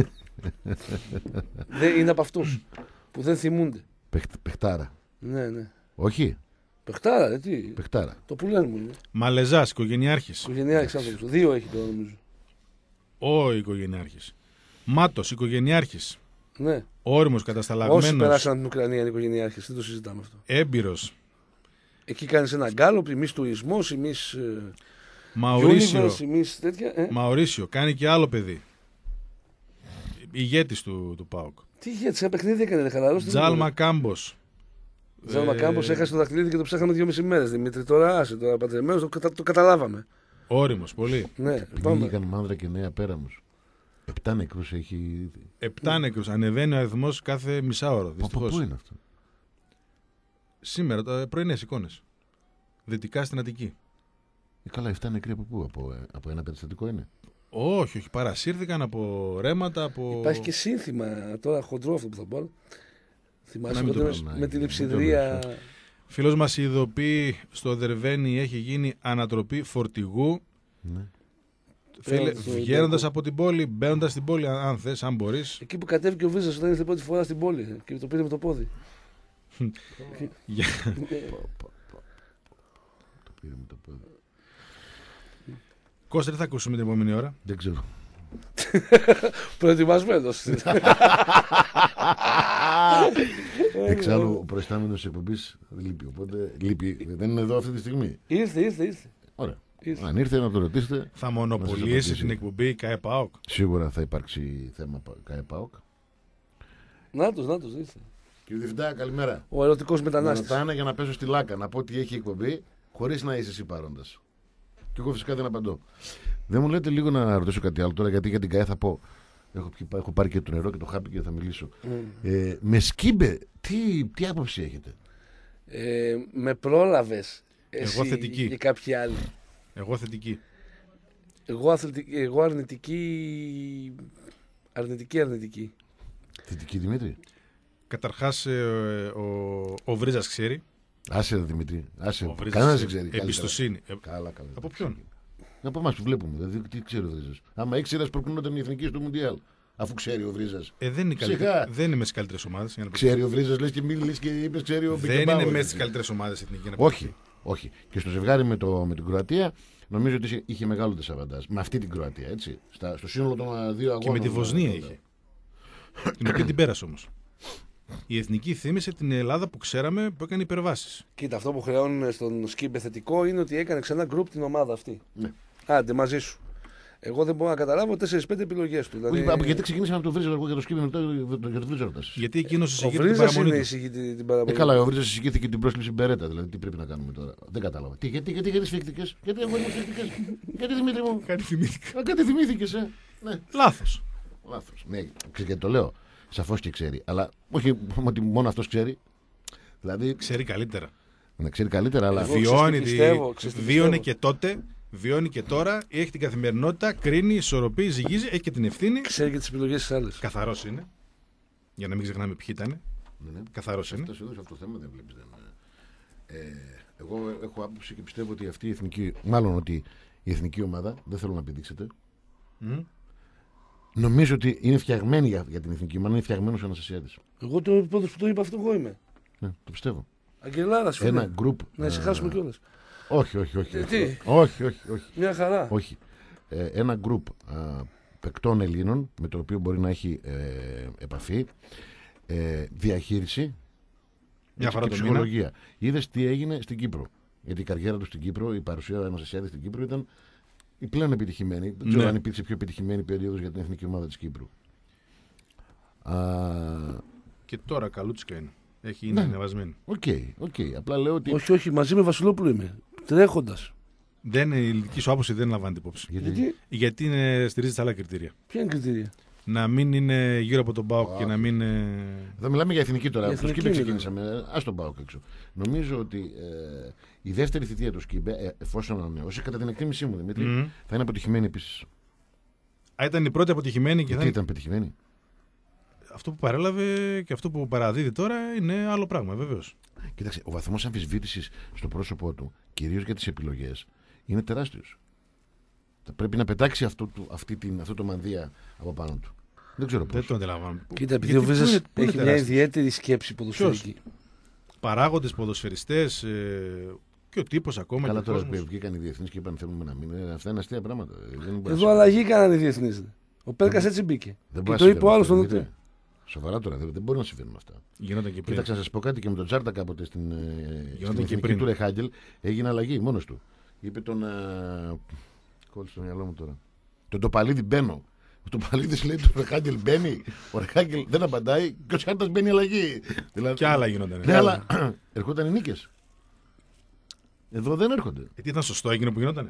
Speaker 1: Δεν είναι από αυτού που δεν θυμούνται.
Speaker 9: Πεχ- Πεχτάρα.
Speaker 1: Ναι, ναι.
Speaker 9: Όχι.
Speaker 1: Πεχτάρα, ρε, τι.
Speaker 9: Πεχτάρα.
Speaker 1: Το που λένε μου είναι.
Speaker 2: Μαλεζάς, οικογενειάρχης.
Speaker 1: Οικογενειάρχη άνθρωπο. Δύο έχει τώρα νομίζω.
Speaker 2: Ο οικογενειάρχης. Μάτος, οικογενειάρχης.
Speaker 1: Ναι.
Speaker 2: Όριμος,
Speaker 1: Όσοι
Speaker 2: κατασταλαγμένος.
Speaker 1: περάσαν την Ουκρανία είναι οικογενειάρχε, δεν το συζητάμε αυτό.
Speaker 2: Έμπειρος.
Speaker 1: Εκεί κάνει ένα γκάλωπ, εμεί τουρισμό, εμεί.
Speaker 2: Μαουρίσιο.
Speaker 1: εμεί τέτοια. Ε.
Speaker 2: Μαουρίσιο. Κάνει και άλλο παιδί. Ηγέτης του, του ΠΑΟΚ.
Speaker 1: Τι γιατί ένα παιχνίδι έκανε, δεν χαλαρό.
Speaker 2: Τζάλμα Κάμπος.
Speaker 1: Τζάλμα
Speaker 2: Ε,
Speaker 1: Κάμπος έχασε το δαχτυλίδι και το ψάχναμε δύο μισή μέρε. Δημήτρη, τώρα άσε, τώρα παντρεμένο, το, κατα- το καταλάβαμε.
Speaker 2: Όριμος, πολύ.
Speaker 1: Ναι,
Speaker 9: Πνίγηκαν μάνδρα και νέα πέραμους. Επτά νεκρούς έχει.
Speaker 2: Επτά νεκρούς. Ανεβαίνει ο αριθμός κάθε μισάωρο.
Speaker 9: Από
Speaker 2: Δυστυχώς.
Speaker 9: πού είναι αυτό?
Speaker 2: Σήμερα, τα πρωινές εικόνες. Δυτικά στην Αττική.
Speaker 9: Ε, καλά, επτά νεκροί από πού? Από, ε, από ένα περιστατικό είναι.
Speaker 2: Όχι, όχι. Παρασύρθηκαν από ρέματα. Από...
Speaker 1: Υπάρχει και σύνθημα τώρα χοντρό αυτό που θα πω. Θυμάσαι
Speaker 2: μην
Speaker 1: τότε
Speaker 2: το
Speaker 1: με,
Speaker 9: πω,
Speaker 1: με
Speaker 9: ναι,
Speaker 1: την
Speaker 9: μην
Speaker 1: λειψιδρία.
Speaker 2: Φίλος μας ειδοποιεί στο Δερβαίνι έχει γίνει ανατροπή φορτηγού.
Speaker 9: Ναι.
Speaker 2: Φίλε,
Speaker 1: Πέραν στο
Speaker 2: βγαίνοντας
Speaker 1: Ολυμπιακό.
Speaker 2: από την πόλη, μπαίνοντας στην πόλη, αν αν θες, αν μπορείς.
Speaker 1: Εκεί που κατέβηκε ο Βίζας όταν ήρθε πρώτη φορά στην πόλη και το πήρε με το πόδι.
Speaker 2: Για-
Speaker 9: Το πήρε με το πόδι.
Speaker 2: Κώστα, τι θα ακούσουμε την επόμενη ώρα?
Speaker 9: Δεν ξέρω.
Speaker 1: Προετοιμασμένος.
Speaker 9: Εξάλλου, ο προϊστάμενος της εκπομπής λείπει. Οπότε λείπει. Δεν είναι εδώ αυτή τη στιγμή.
Speaker 1: Ήρθε, ήρθε, ήρθε.
Speaker 9: Ωραία.
Speaker 1: Ήρθε.
Speaker 9: Αν ήρθε να το ρωτήσετε,
Speaker 2: Θα
Speaker 9: Να σας
Speaker 2: μονοπολίσει
Speaker 9: απαντήσει.
Speaker 2: την εκπομπή η ΚΑΕ ΠΑΟΚ.
Speaker 9: σίγουρα θα υπάρξει θέμα ΚΑΕΠΑΟΚ.
Speaker 1: Νάτος, νάτος, ήρθε.
Speaker 9: Κύριε Διευθυντά, καλημέρα.
Speaker 1: Ο ερωτικός
Speaker 9: Με
Speaker 1: μετανάστης.
Speaker 9: ρωτάνε για να πέσω στη λάκα, να πω ότι έχει εκπομπή, χωρίς να είσαι εσύ παρόντας. Και εγώ φυσικά δεν απαντώ. Δεν μου λέτε λίγο να ρωτήσω κάτι άλλο τώρα, γιατί για την ΚΑΕ θα πω. Έχω, πιει- έχω πάρει και το νερό και το χάπι και θα μιλήσω. Ε, με σκύμπε, τι, τι άποψη έχετε?
Speaker 1: Ε, με πρόλαβες εσύ
Speaker 2: Εγώ θετική.
Speaker 1: και κάποιοι άλλοι.
Speaker 2: Εγώ θετική.
Speaker 1: Εγώ, αθλητική, εγώ αρνητική, αρνητική, αρνητική.
Speaker 9: Θετική Δημήτρη.
Speaker 2: Καταρχάς, ε, ο, ο Βρίζας ξέρει.
Speaker 9: Άσε ρε Δημήτρη. Άσε.
Speaker 2: Ο Βρίζας
Speaker 9: Κανένας δεν ξέρει. καλύτερα.
Speaker 2: Εμπιστοσύνη. Ε,
Speaker 9: Καλά, καλά.
Speaker 2: Από ποιον?
Speaker 9: Από εμά που βλέπουμε. Δηλαδή, τι ξέρει ο Βρίζας? Άμα ήξερε, προκρίνονταν η εθνική στο Μουντιάλ. Αφού ξέρει ο Βρίζας.
Speaker 2: Ε, δεν, είναι
Speaker 9: Σιγά.
Speaker 2: καλύτερη, δεν είναι με στις καλύτερες ομάδες. για να
Speaker 9: Ξέρει ο Βρίζας, λες και μίλησε και είπε, ξέρει ο
Speaker 2: δεν
Speaker 9: Μπικεμπάουερ.
Speaker 2: είναι μέσα στις καλύτερες ομάδες εθνική. για να
Speaker 9: Όχι,
Speaker 2: πω.
Speaker 9: όχι. Και στο ζευγάρι με, το, με την Κροατία, νομίζω ότι είχε, είχε μεγάλο τεσσαβαντάζ. Με αυτή την Κροατία, έτσι. Στα, στο σύνολο των α, δύο αγώνων.
Speaker 2: Και με τη Βοσνία
Speaker 9: ε,
Speaker 2: είχε. Την οποία την πέρασε όμως. Η εθνική θύμισε την Ελλάδα που ξέραμε που έκανε υπερβάσεις.
Speaker 1: Κοίτα, αυτό που χρεώνουν στον Σκύμπε θετικό είναι ότι έκανε ξανά γκρουπ την ομάδα αυτή.
Speaker 9: Ναι.
Speaker 1: Άντε, μαζί σου. Εγώ δεν μπορώ να καταλάβω τέσσερις πέντε επιλογές του. Δηλαδή,
Speaker 9: Όχι, από γιατί ξεκινήσαμε από τον Βρίζα εγώ για το σκύβι μετά για τον Βρίζα ρωτάς.
Speaker 2: Γιατί εκείνος
Speaker 1: ο
Speaker 2: εισηγείται την
Speaker 1: Βρίζας
Speaker 2: παραμονή
Speaker 1: είναι
Speaker 2: του.
Speaker 1: εισηγητή την
Speaker 9: Ε,
Speaker 1: παραμονή.
Speaker 9: καλά, ο Βρίζας εισηγήθηκε την πρόσκληση Μπερέτα, δηλαδή τι πρέπει να κάνουμε τώρα. Δεν κατάλαβα. Τι, γιατί, γιατί, γιατί σφιχτικές, γιατί εγώ είμαι σφιχτικές, γιατί Δημήτρη μου.
Speaker 2: Κάτι θυμήθηκα.
Speaker 9: Α, κάτι θυμήθηκες, ε. Ναι.
Speaker 2: Λάθος.
Speaker 9: Λάθος. Ναι, ξέρεις γιατί το λέω. Σαφώς και ξέρει. Αλλά όχι ότι μόνο αυτός ξέρει. Δηλαδή,
Speaker 2: Ξέρει καλύτερα.
Speaker 9: να ξέρει καλύτερα, αλλά.
Speaker 1: Εγώ
Speaker 2: Βιώνει,
Speaker 1: ξέρεις τι
Speaker 2: τη-
Speaker 1: πιστεύω, ξέρεις τι
Speaker 2: βίωνε
Speaker 1: πιστεύω.
Speaker 2: και τότε, βιώνει και τώρα, έχει την καθημερινότητα, κρίνει, ισορροπεί, ζυγίζει, έχει και την ευθύνη.
Speaker 1: Ξέρει και τις επιλογές της άλλες.
Speaker 2: Καθαρός είναι. Για να μην ξεχνάμε ποιοι ήταν.
Speaker 9: Ναι, ναι.
Speaker 2: Καθαρός είναι.
Speaker 9: Αυτός εδώ σε αυτό το θέμα δεν βλέπεις. Δεν... Ε, εγώ έχω άποψη και πιστεύω ότι αυτή η εθνική. Μάλλον ότι η εθνική ομάδα, δεν θέλω να πηδήξετε.
Speaker 2: Μμ.
Speaker 9: Νομίζω ότι είναι φτιαγμένη για, για την εθνική ομάδα, είναι φτιαγμένο ο Αναστασιάδης.
Speaker 1: Εγώ το πρώτο που το είπα αυτό εγώ είμαι.
Speaker 9: Ναι, το πιστεύω.
Speaker 1: Αγγελάρας, φίλε.
Speaker 9: Ένα γκρουπ.
Speaker 1: Να ησυχάσουμε κιόλας.
Speaker 9: Όχι, όχι, όχι.
Speaker 1: Ε,
Speaker 9: όχι,
Speaker 1: τι?
Speaker 9: όχι, όχι, όχι.
Speaker 1: Μια χαρά.
Speaker 9: όχι. Ε, ένα γκρουπ α, παικτών Ελλήνων με το οποίο μπορεί να έχει ε, επαφή, ε, διαχείριση
Speaker 2: Μια φορά
Speaker 9: και
Speaker 2: το μήνα.
Speaker 9: ψυχολογία. Είδες τι έγινε στην Κύπρο. Γιατί η καριέρα του στην Κύπρο, η παρουσία του Αναστασιάδη στην Κύπρο ήταν η πλέον επιτυχημένη. Δεν ξέρω
Speaker 2: Ναι.
Speaker 9: αν υπήρξε πιο επιτυχημένη περίοδος για την εθνική ομάδα της Κύπρου. Α,
Speaker 2: Και τώρα καλούτσικα είναι. Έχει είναι
Speaker 9: Ναι.
Speaker 2: ανεβασμένη.
Speaker 9: Οκ, οκ. Απλά λέω ότι.
Speaker 1: Όχι, όχι, μαζί με Βασιλόπουλο είμαι. Τρέχοντας.
Speaker 2: Δεν είναι η ηλική σου άποψη, δεν λαμβάνει την υπόψη.
Speaker 9: Γιατί...
Speaker 1: Γιατί,
Speaker 2: Γιατί είναι, στηρίζεται σε άλλα κριτήρια.
Speaker 1: ποια είναι η κριτήρια.
Speaker 2: Να μην είναι γύρω από τον ΠΑΟΚ και να μην. ε,
Speaker 9: Εδώ μιλάμε για εθνική τώρα.
Speaker 1: Για
Speaker 9: Το
Speaker 1: εθνική
Speaker 9: Σκύμπε
Speaker 1: είναι,
Speaker 9: ξεκίνησαμε. Α τον πάω έξω. Νομίζω ότι ε, η δεύτερη θητεία του Σκύμπε, ε, εφόσον ανανεώσει, κατά την εκτίμησή μου, Δημήτρη,
Speaker 2: Μμμ.
Speaker 9: θα είναι αποτυχημένη επίση.
Speaker 2: Α, ήταν η πρώτη αποτυχημένη και
Speaker 9: Γιατί
Speaker 2: θα...
Speaker 9: ήταν πετυχημένη.
Speaker 2: αυτό που παρέλαβε και αυτό που παραδίδει τώρα είναι άλλο πράγμα, βεβαίω.
Speaker 9: Κοίταξε, ο βαθμό αμφισβήτηση στο πρόσωπό του, κυρίω για τι επιλογέ, είναι τεράστιο. Θα πρέπει να πετάξει αυτό, του, αυτή την, αυτό το μανδύα από πάνω του. Δεν ξέρω
Speaker 2: Δεν
Speaker 9: πώ.
Speaker 2: το αντιλαμβάνω.
Speaker 1: Κοίτα, επειδή
Speaker 2: Γιατί
Speaker 1: ο
Speaker 2: πού
Speaker 1: Βίζας
Speaker 2: είναι- πού είναι
Speaker 1: έχει μια
Speaker 2: τεράστιος?
Speaker 1: ιδιαίτερη σκέψη ποδοσφαιρική.
Speaker 2: Παράγοντες, ποδοσφαιριστές ε, και ο τύπος ακόμα.
Speaker 9: Καλά
Speaker 2: και ο
Speaker 9: τώρα
Speaker 2: κόσμος.
Speaker 9: βγήκαν οι διεθνεί και είπαν θέλουμε να μείνουν. Αυτά είναι αστεία πράγματα. Δεν μπορεί να
Speaker 1: Εδώ αλλαγή κάνανε οι διεθνείς. Ο Πέρκας έτσι μπήκε.
Speaker 9: Δεν
Speaker 1: Και
Speaker 9: μπορεί
Speaker 1: το
Speaker 9: να
Speaker 1: είπε ο άλλος
Speaker 9: συμβαίνουν
Speaker 1: στον
Speaker 9: αυτά,
Speaker 1: ΔΕ.
Speaker 9: Δημήτρη. Σοβαρά τώρα, δεν, δεν μπορεί να συμβαίνουν αυτά.
Speaker 2: Γινόταν και πριν.
Speaker 9: Κοίταξε να σα πω κάτι και με τον Τζάρτα κάποτε στην, ε, στην
Speaker 2: και
Speaker 9: εθνική
Speaker 2: πριν.
Speaker 9: του Ρεχάγκελ έγινε αλλαγή μόνο του. Είπε τον. Ε, κόλλησε στο μυαλό μου τώρα. Τον Τοπαλίδη μπαίνω. Ο Τοπαλίδη λέει: Το Ρεχάγκελ μπαίνει. Ο Ρεχάγκελ δεν απαντάει και ο Τζάρτα μπαίνει αλλαγή. Δηλαδή,
Speaker 2: Και άλλα γινόταν.
Speaker 9: ναι, αλλά ερχόταν οι νίκες. Εδώ δεν έρχονται.
Speaker 2: Γιατί ήταν σωστό εκείνο που γινόταν.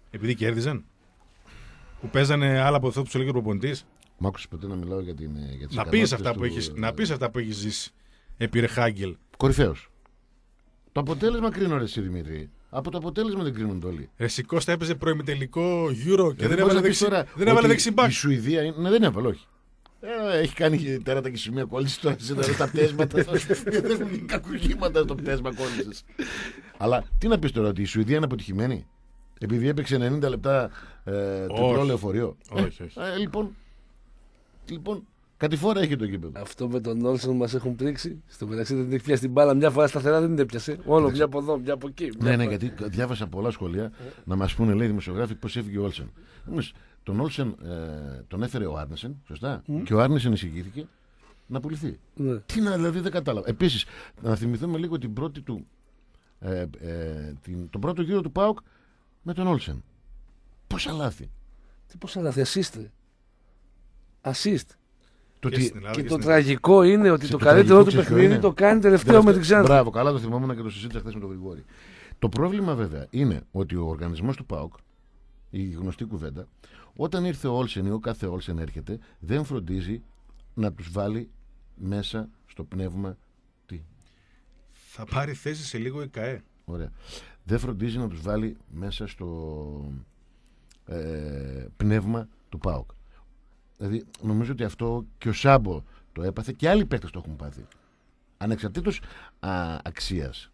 Speaker 2: Επειδή κέρδιζαν. Που παίζανε άλλα από αυτό που σου λέγει ο προπονητής.
Speaker 9: Μ' άκουσες ποτέ να μιλάω για, την, για τις
Speaker 2: να πεις αυτά,
Speaker 9: του...
Speaker 2: που έχεις, να πεις αυτά που έχεις ζήσει επί Ρεχάγκελ.
Speaker 9: Κορυφαίος. Το αποτέλεσμα κρίνω ρε εσύ Δημήτρη. Από το αποτέλεσμα δεν κρίνουν όλοι.
Speaker 2: Εσύ Κώστα έπαιζε προημιτελικό Euro και ε, δεν έβαλε δεξι... δεξιμπάκ.
Speaker 9: Η Σουηδία είναι... ναι, δεν έβαλε, όχι. Ε, έχει κάνει τέρατα και σημεία κόλλησης τώρα στα πτέσματα. Δεν μου γίνει κακουργήματα στο πτέσμα κόλλησης. Αλλά τι να πεις τώρα, ότι η Σουηδία είναι αποτυχημένη επειδή έπαιξε ενενήντα λεπτά ε, τριπλό λεωφορείο.
Speaker 2: Όχι, όχι.
Speaker 9: Ε, λοιπόν, λοιπόν, κατηφόρα έχει το γήπεδο.
Speaker 1: Αυτό με τον Όλσον μας έχουν πρίξει. Στο μεταξύ δεν έχει πιάσει την μπάλα μια φορά σταθερά, δεν την έπιασε. Όλο μια από εδώ, μια από εκεί.
Speaker 9: Ναι, ναι, γιατί διάβασα πολλά σχολεία να μας πούνε, λέει, δημοσιογράφοι, πώς έφυγε ο Όλσεν. Τον Όλσεν ε, τον έφερε ο Άρνεσεν, σωστά. Mm. Και ο Άρνεσεν εισηγήθηκε να πουληθεί. Mm. Τι να, δηλαδή δεν κατάλαβα. Επίσης, να θυμηθούμε λίγο την πρώτη του, ε, ε, την, τον πρώτο γύρο του ΠΑΟΚ με τον Όλσεν. Πόσα λάθη.
Speaker 1: Τι πόσα λάθη, assist. Assist.
Speaker 9: Το
Speaker 1: και,
Speaker 9: τι...
Speaker 1: και το τραγικό είναι ότι το, το καλύτερο του παιχνίδι το κάνει τελευταίο με την Ξάνθη.
Speaker 9: Μπράβο, καλά το θυμόμουν και το συζήτησα χθες με τον Γρηγόρη. Το πρόβλημα βέβαια είναι ότι ο οργανισμός του ΠΑΟΚ, η γνωστή κουβέντα, όταν ήρθε ο Όλσεν ή ο κάθε Όλσεν έρχεται, δεν φροντίζει να τους βάλει μέσα στο πνεύμα. Τι.
Speaker 2: Θα πάρει θέση σε λίγο η ΚΑΕ.
Speaker 9: Ωραία. Δεν φροντίζει να τους βάλει μέσα στο ε, πνεύμα του ΠΑΟΚ. Δηλαδή νομίζω ότι αυτό και ο Σάμπο το έπαθε και άλλοι παίκτες το έχουν πάθει. Ανεξαρτήτως α, αξίας.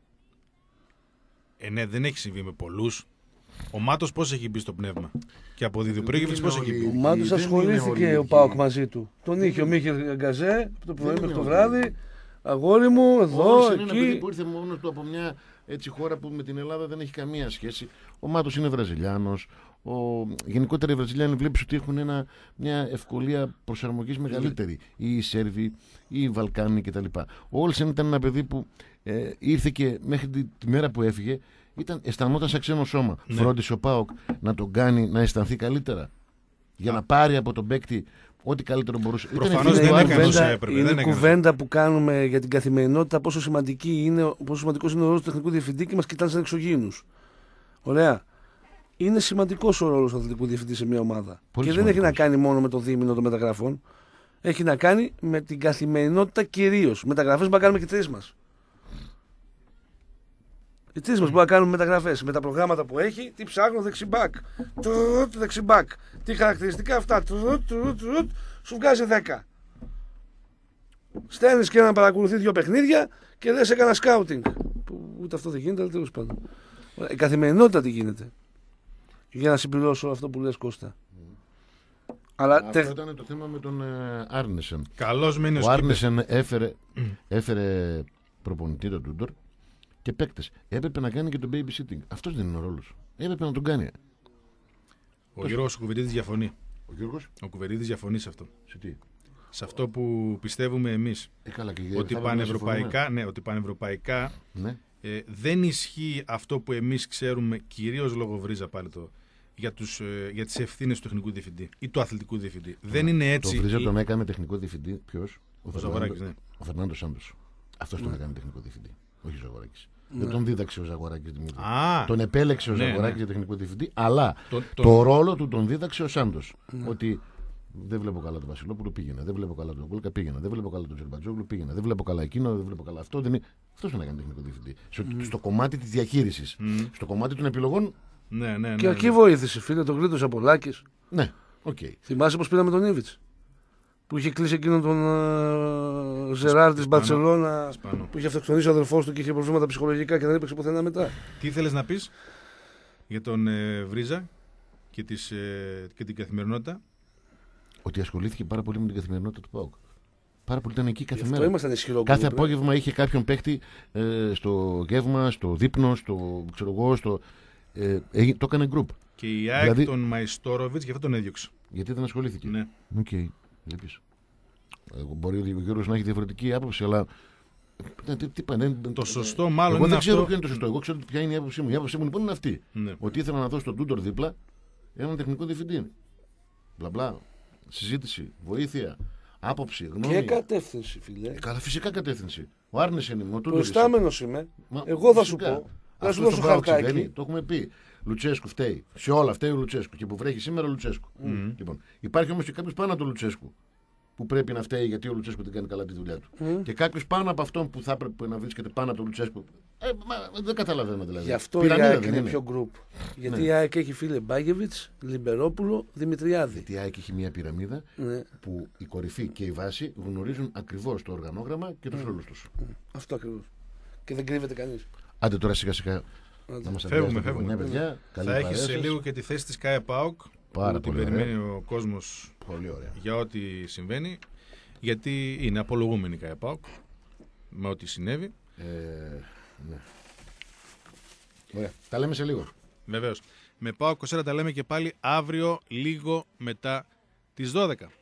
Speaker 2: Ε, ναι, δεν έχει συμβεί με πολλούς. Ο Μάτος πώς έχει μπει στο πνεύμα και αποδίδει. Ο Πρέγεβιτς πώς έχει μπει.
Speaker 1: Ο Μάτος ασχολήθηκε ο ΠΑΟΚ μαζί του. Τον είχε ο Μίχελ Γκαζέ το πρωί μέχρι το βράδυ. Αγόρι μου, εδώ,
Speaker 9: Όλος
Speaker 1: εκεί.
Speaker 9: Είναι ένα παιδί που ήρθε μόνο του από μια έτσι, χώρα που με την Ελλάδα δεν έχει καμία σχέση. Ο Μάτος είναι Βραζιλιάνος. Ο... Γενικότερα οι Βραζιλιάνοι βλέπεις ότι έχουν ένα, μια ευκολία προσαρμογής μεγαλύτερη. Ή οι Σέρβοι, ή οι Βαλκάνοι κτλ. Ο Όλσεν ήταν ένα παιδί που ε, ήρθε και μέχρι τη, τη μέρα που έφυγε ήταν, αισθανόταν σαν ξένο σώμα. Ναι. Φρόντισε ο ΠΑΟΚ να τον κάνει να αισθανθεί καλύτερα. Για Α. να πάρει από τον παίκτη ό,τι καλύτερο μπορούσε.
Speaker 2: Προφανώς δεν έκανε όσο έπρεπε.
Speaker 1: Είναι η κουβέντα που κάνουμε για την καθημερινότητα, πόσο, σημαντική είναι, πόσο σημαντικός είναι ο ρόλος του τεχνικού διευθυντή και μας κοιτάνε σαν εξωγήινους. Ωραία. Είναι σημαντικός ο ρόλος του αθλητικού διευθυντή σε μια ομάδα. Πολύ και σημαντικός. Δεν έχει να κάνει μόνο με το δίμηνο των μεταγραφών. Έχει να κάνει με την καθημερινότητα κυρίως. Μεταγραφές που να κάνουμε και τρεις μας. Οι τρεις μας που να κάνουμε μεταγραφές με τα προγράμματα που έχει, τι ψάχνω δεξιμπάκ. Τρουτ δεξιμπάκ. Τι χαρακτηριστικά αυτά. Τρουτ, τρουτ, τρουτ, σου βγάζει δέκα. Στέλνεις και να παρακολουθεί δύο παιχνίδια και λες έκανα σκάουτινγκ. Ούτε αυτό δεν γίνεται, αλλά τέλος πάντων. Η καθημερινότητα τι γίνεται. Για να συμπληρώσω αυτό που λες, Κώστα.
Speaker 9: Mm.
Speaker 1: Αλλά
Speaker 9: αυτό
Speaker 1: τε...
Speaker 9: ήταν το θέμα με τον ε, Άρνεσεν.
Speaker 2: Καλώς μένει ο
Speaker 9: Ο Άρνεσεν έφερε, έφερε προπονητή τον Τούντορ και παίκτες. Έπρεπε να κάνει και τον babysitting. Αυτός δεν είναι ο ρόλος. Έπρεπε να τον κάνει.
Speaker 2: Ο Γιώργος Κουβερίδης διαφωνεί.
Speaker 9: Ο Γιώργος.
Speaker 2: Ο Κουβερίδης διαφωνεί σε αυτό.
Speaker 9: Σε τι?
Speaker 2: Σε αυτό που πιστεύουμε εμείς.
Speaker 9: Ε, καλά, και
Speaker 2: ότι, πανευρωπαϊκά, ναι, ότι πανευρωπαϊκά
Speaker 9: ναι.
Speaker 2: ε, δεν ισχύει αυτό που εμείς ξέρουμε, κυρίως λόγω Βρίζα πάλι το, για, τους, ε, για τις ευθύνες του τεχνικού διευθυντή ή του αθλητικού διευθυντή. Ναι. Δεν είναι έτσι.
Speaker 9: Το Βρίζα
Speaker 2: ή...
Speaker 9: τον έκανε τεχνικό διευθυντή. Ποιος?
Speaker 2: Ο, ο Ζαγοράκης, ναι.
Speaker 9: Ο Φερνάντο Σάντος. Αυτός ναι. τον έκανε τεχνικό διευθυντή. Όχι ο Ζαγοράκης. Ναι. Δεν τον δίδαξε ο Ζαγοράκης Δημήτρη.
Speaker 2: Α,
Speaker 9: τον επέλεξε ο
Speaker 2: ναι,
Speaker 9: Ζαγοράκης
Speaker 2: ναι.
Speaker 9: για τεχνικό διευθυντή, αλλά
Speaker 2: το,
Speaker 9: το,
Speaker 2: το...
Speaker 9: ρόλο του τον δίδαξε ο Σάντος. Ναι. Ότι δεν βλέπω καλά τον Βασιλόπουλο, πήγαινε. Δεν βλέπω καλά τον Γκόλκα, πήγαινε. Δεν βλέπω καλά τον Τζερμπατζόγλου, πήγαινε. Δεν βλέπω καλά εκείνο, δεν βλέπω καλά αυτό. Δεν... Αυτός τον έκανε τεχνικό διευθυντή. Mm. Στο κομμάτι της διαχείρισης. Mm. Στο κομμάτι των επιλογών.
Speaker 2: Ναι, ναι, ναι,
Speaker 1: και
Speaker 2: ναι,
Speaker 1: εκεί
Speaker 2: ναι.
Speaker 1: βοήθησε, φίλε, τον Γλίτος από Λάκης.
Speaker 9: Ναι, οκ. Okay.
Speaker 1: Θυμάσαι πως πήραμε τον Ήβιτς. Που είχε κλείσει εκείνον τον uh, Ζεράρ της Μπαρτσελώνα, που είχε αυτοκτονήσει ο αδελφός του και είχε προβλήματα ψυχολογικά και δεν έπαιξε πουθενά μετά.
Speaker 2: Τι ήθελες να πεις για τον ε, Βρίζα και, τις, ε, και την καθημερινότητα?
Speaker 9: Ότι ασχολήθηκε πάρα πολύ με την καθημερινότητα του ΠΑΟΚ. Πάρα πολύ, ήταν εκεί κάθε
Speaker 1: αυτό
Speaker 9: μέρα.
Speaker 1: Ήμασταν ισχυρό
Speaker 9: κάθε
Speaker 1: γκρουπ,
Speaker 9: απόγευμα είχε κάποιον παίκτη ε, στο γεύμα, στο δείπνο, στο ξέρω εγώ, στο. Ε, ε, το έκανε γκρουπ.
Speaker 2: Και η ΑΕΚ δηλαδή, τον Μαϊστόροβιτς γι' αυτό τον έδιωξε.
Speaker 9: Γιατί δεν ασχολήθηκε.
Speaker 2: Ναι.
Speaker 9: Οκ. Okay. Μπορεί ο Γιώργος να έχει διαφορετική άποψη, αλλά. Τι, τι, τι,
Speaker 2: το σωστό μάλλον
Speaker 9: εγώ
Speaker 2: είναι
Speaker 9: δεν ξέρω
Speaker 2: αυτό...
Speaker 9: ποιο είναι το σωστό. Εγώ ξέρω ποια είναι η άποψή μου. Η άποψή μου λοιπόν είναι αυτή.
Speaker 2: Ναι.
Speaker 9: Ότι ήθελα να δώσω στον Τούντορ δίπλα έναν τεχνικό διευθυντή. Μπλα μπλα. Συζήτηση, βοήθεια, άποψη, γνώμη.
Speaker 1: Και κατεύθυνση, φίλε.
Speaker 9: Ε, καλά, φυσικά κατεύθυνση. Ο Άρνεσεν είμαι. Ο
Speaker 1: Προϊστάμενος είμαι. Μα, εγώ θα φυσικά. Σου πω. Θα σου δώσω χαρτάκι.
Speaker 9: Το έχουμε πει. Λουτσέσκου φταίει. Σε όλα φταίει ο Λουτσέσκου. Και που βρέχει σήμερα ο Λουτσέσκου. Mm. Λοιπόν, υπάρχει όμως και κάποιος πάνω από τον Λουτσέσκου που πρέπει να φταίει γιατί ο Λουτσέσκου δεν κάνει καλά τη δουλειά του. Mm. Και κάποιος πάνω από αυτόν που θα έπρεπε να βρίσκεται πάνω από τον Λουτσέσκου. Ε, μα, δεν καταλαβαίνω δηλαδή.
Speaker 1: Γι' αυτό η ΑΕΚ είναι πιο γκρουπ. Γιατί ναι. η ΑΕΚ έχει φίλε Μπάγεβιτς, Λιμπερόπουλο, Δημητριάδη.
Speaker 9: Γιατί η ΑΕΚ έχει μια πυραμίδα ναι. που η κορυφή και η βάση γνωρίζουν ακριβώς το οργανόγραμμα και τους mm. ρόλους τους.
Speaker 1: Mm. Αυτό ακριβώς. Και δεν κρύβεται κανείς.
Speaker 9: Άντε τώρα σιγά σιγά. Να μας
Speaker 2: φεύγουμε, φεύγουμε.
Speaker 9: Παιδιά,
Speaker 2: θα έχει σε λίγο και τη θέση της ΚΑΕ ΠΑΟΚ.
Speaker 9: Πάρα
Speaker 2: που
Speaker 9: πολύ
Speaker 2: την περιμένει ο κόσμος για ό,τι συμβαίνει. Γιατί είναι απολογούμενη η ΚΑΕ ΠΑΟΚ με ό,τι συνέβη.
Speaker 9: Ε, ναι. Ωραία. Τα λέμε σε λίγο.
Speaker 2: Βεβαίως. Με ΠΑΟΚ είκοσι τα λέμε και πάλι αύριο λίγο μετά τις δώδεκα.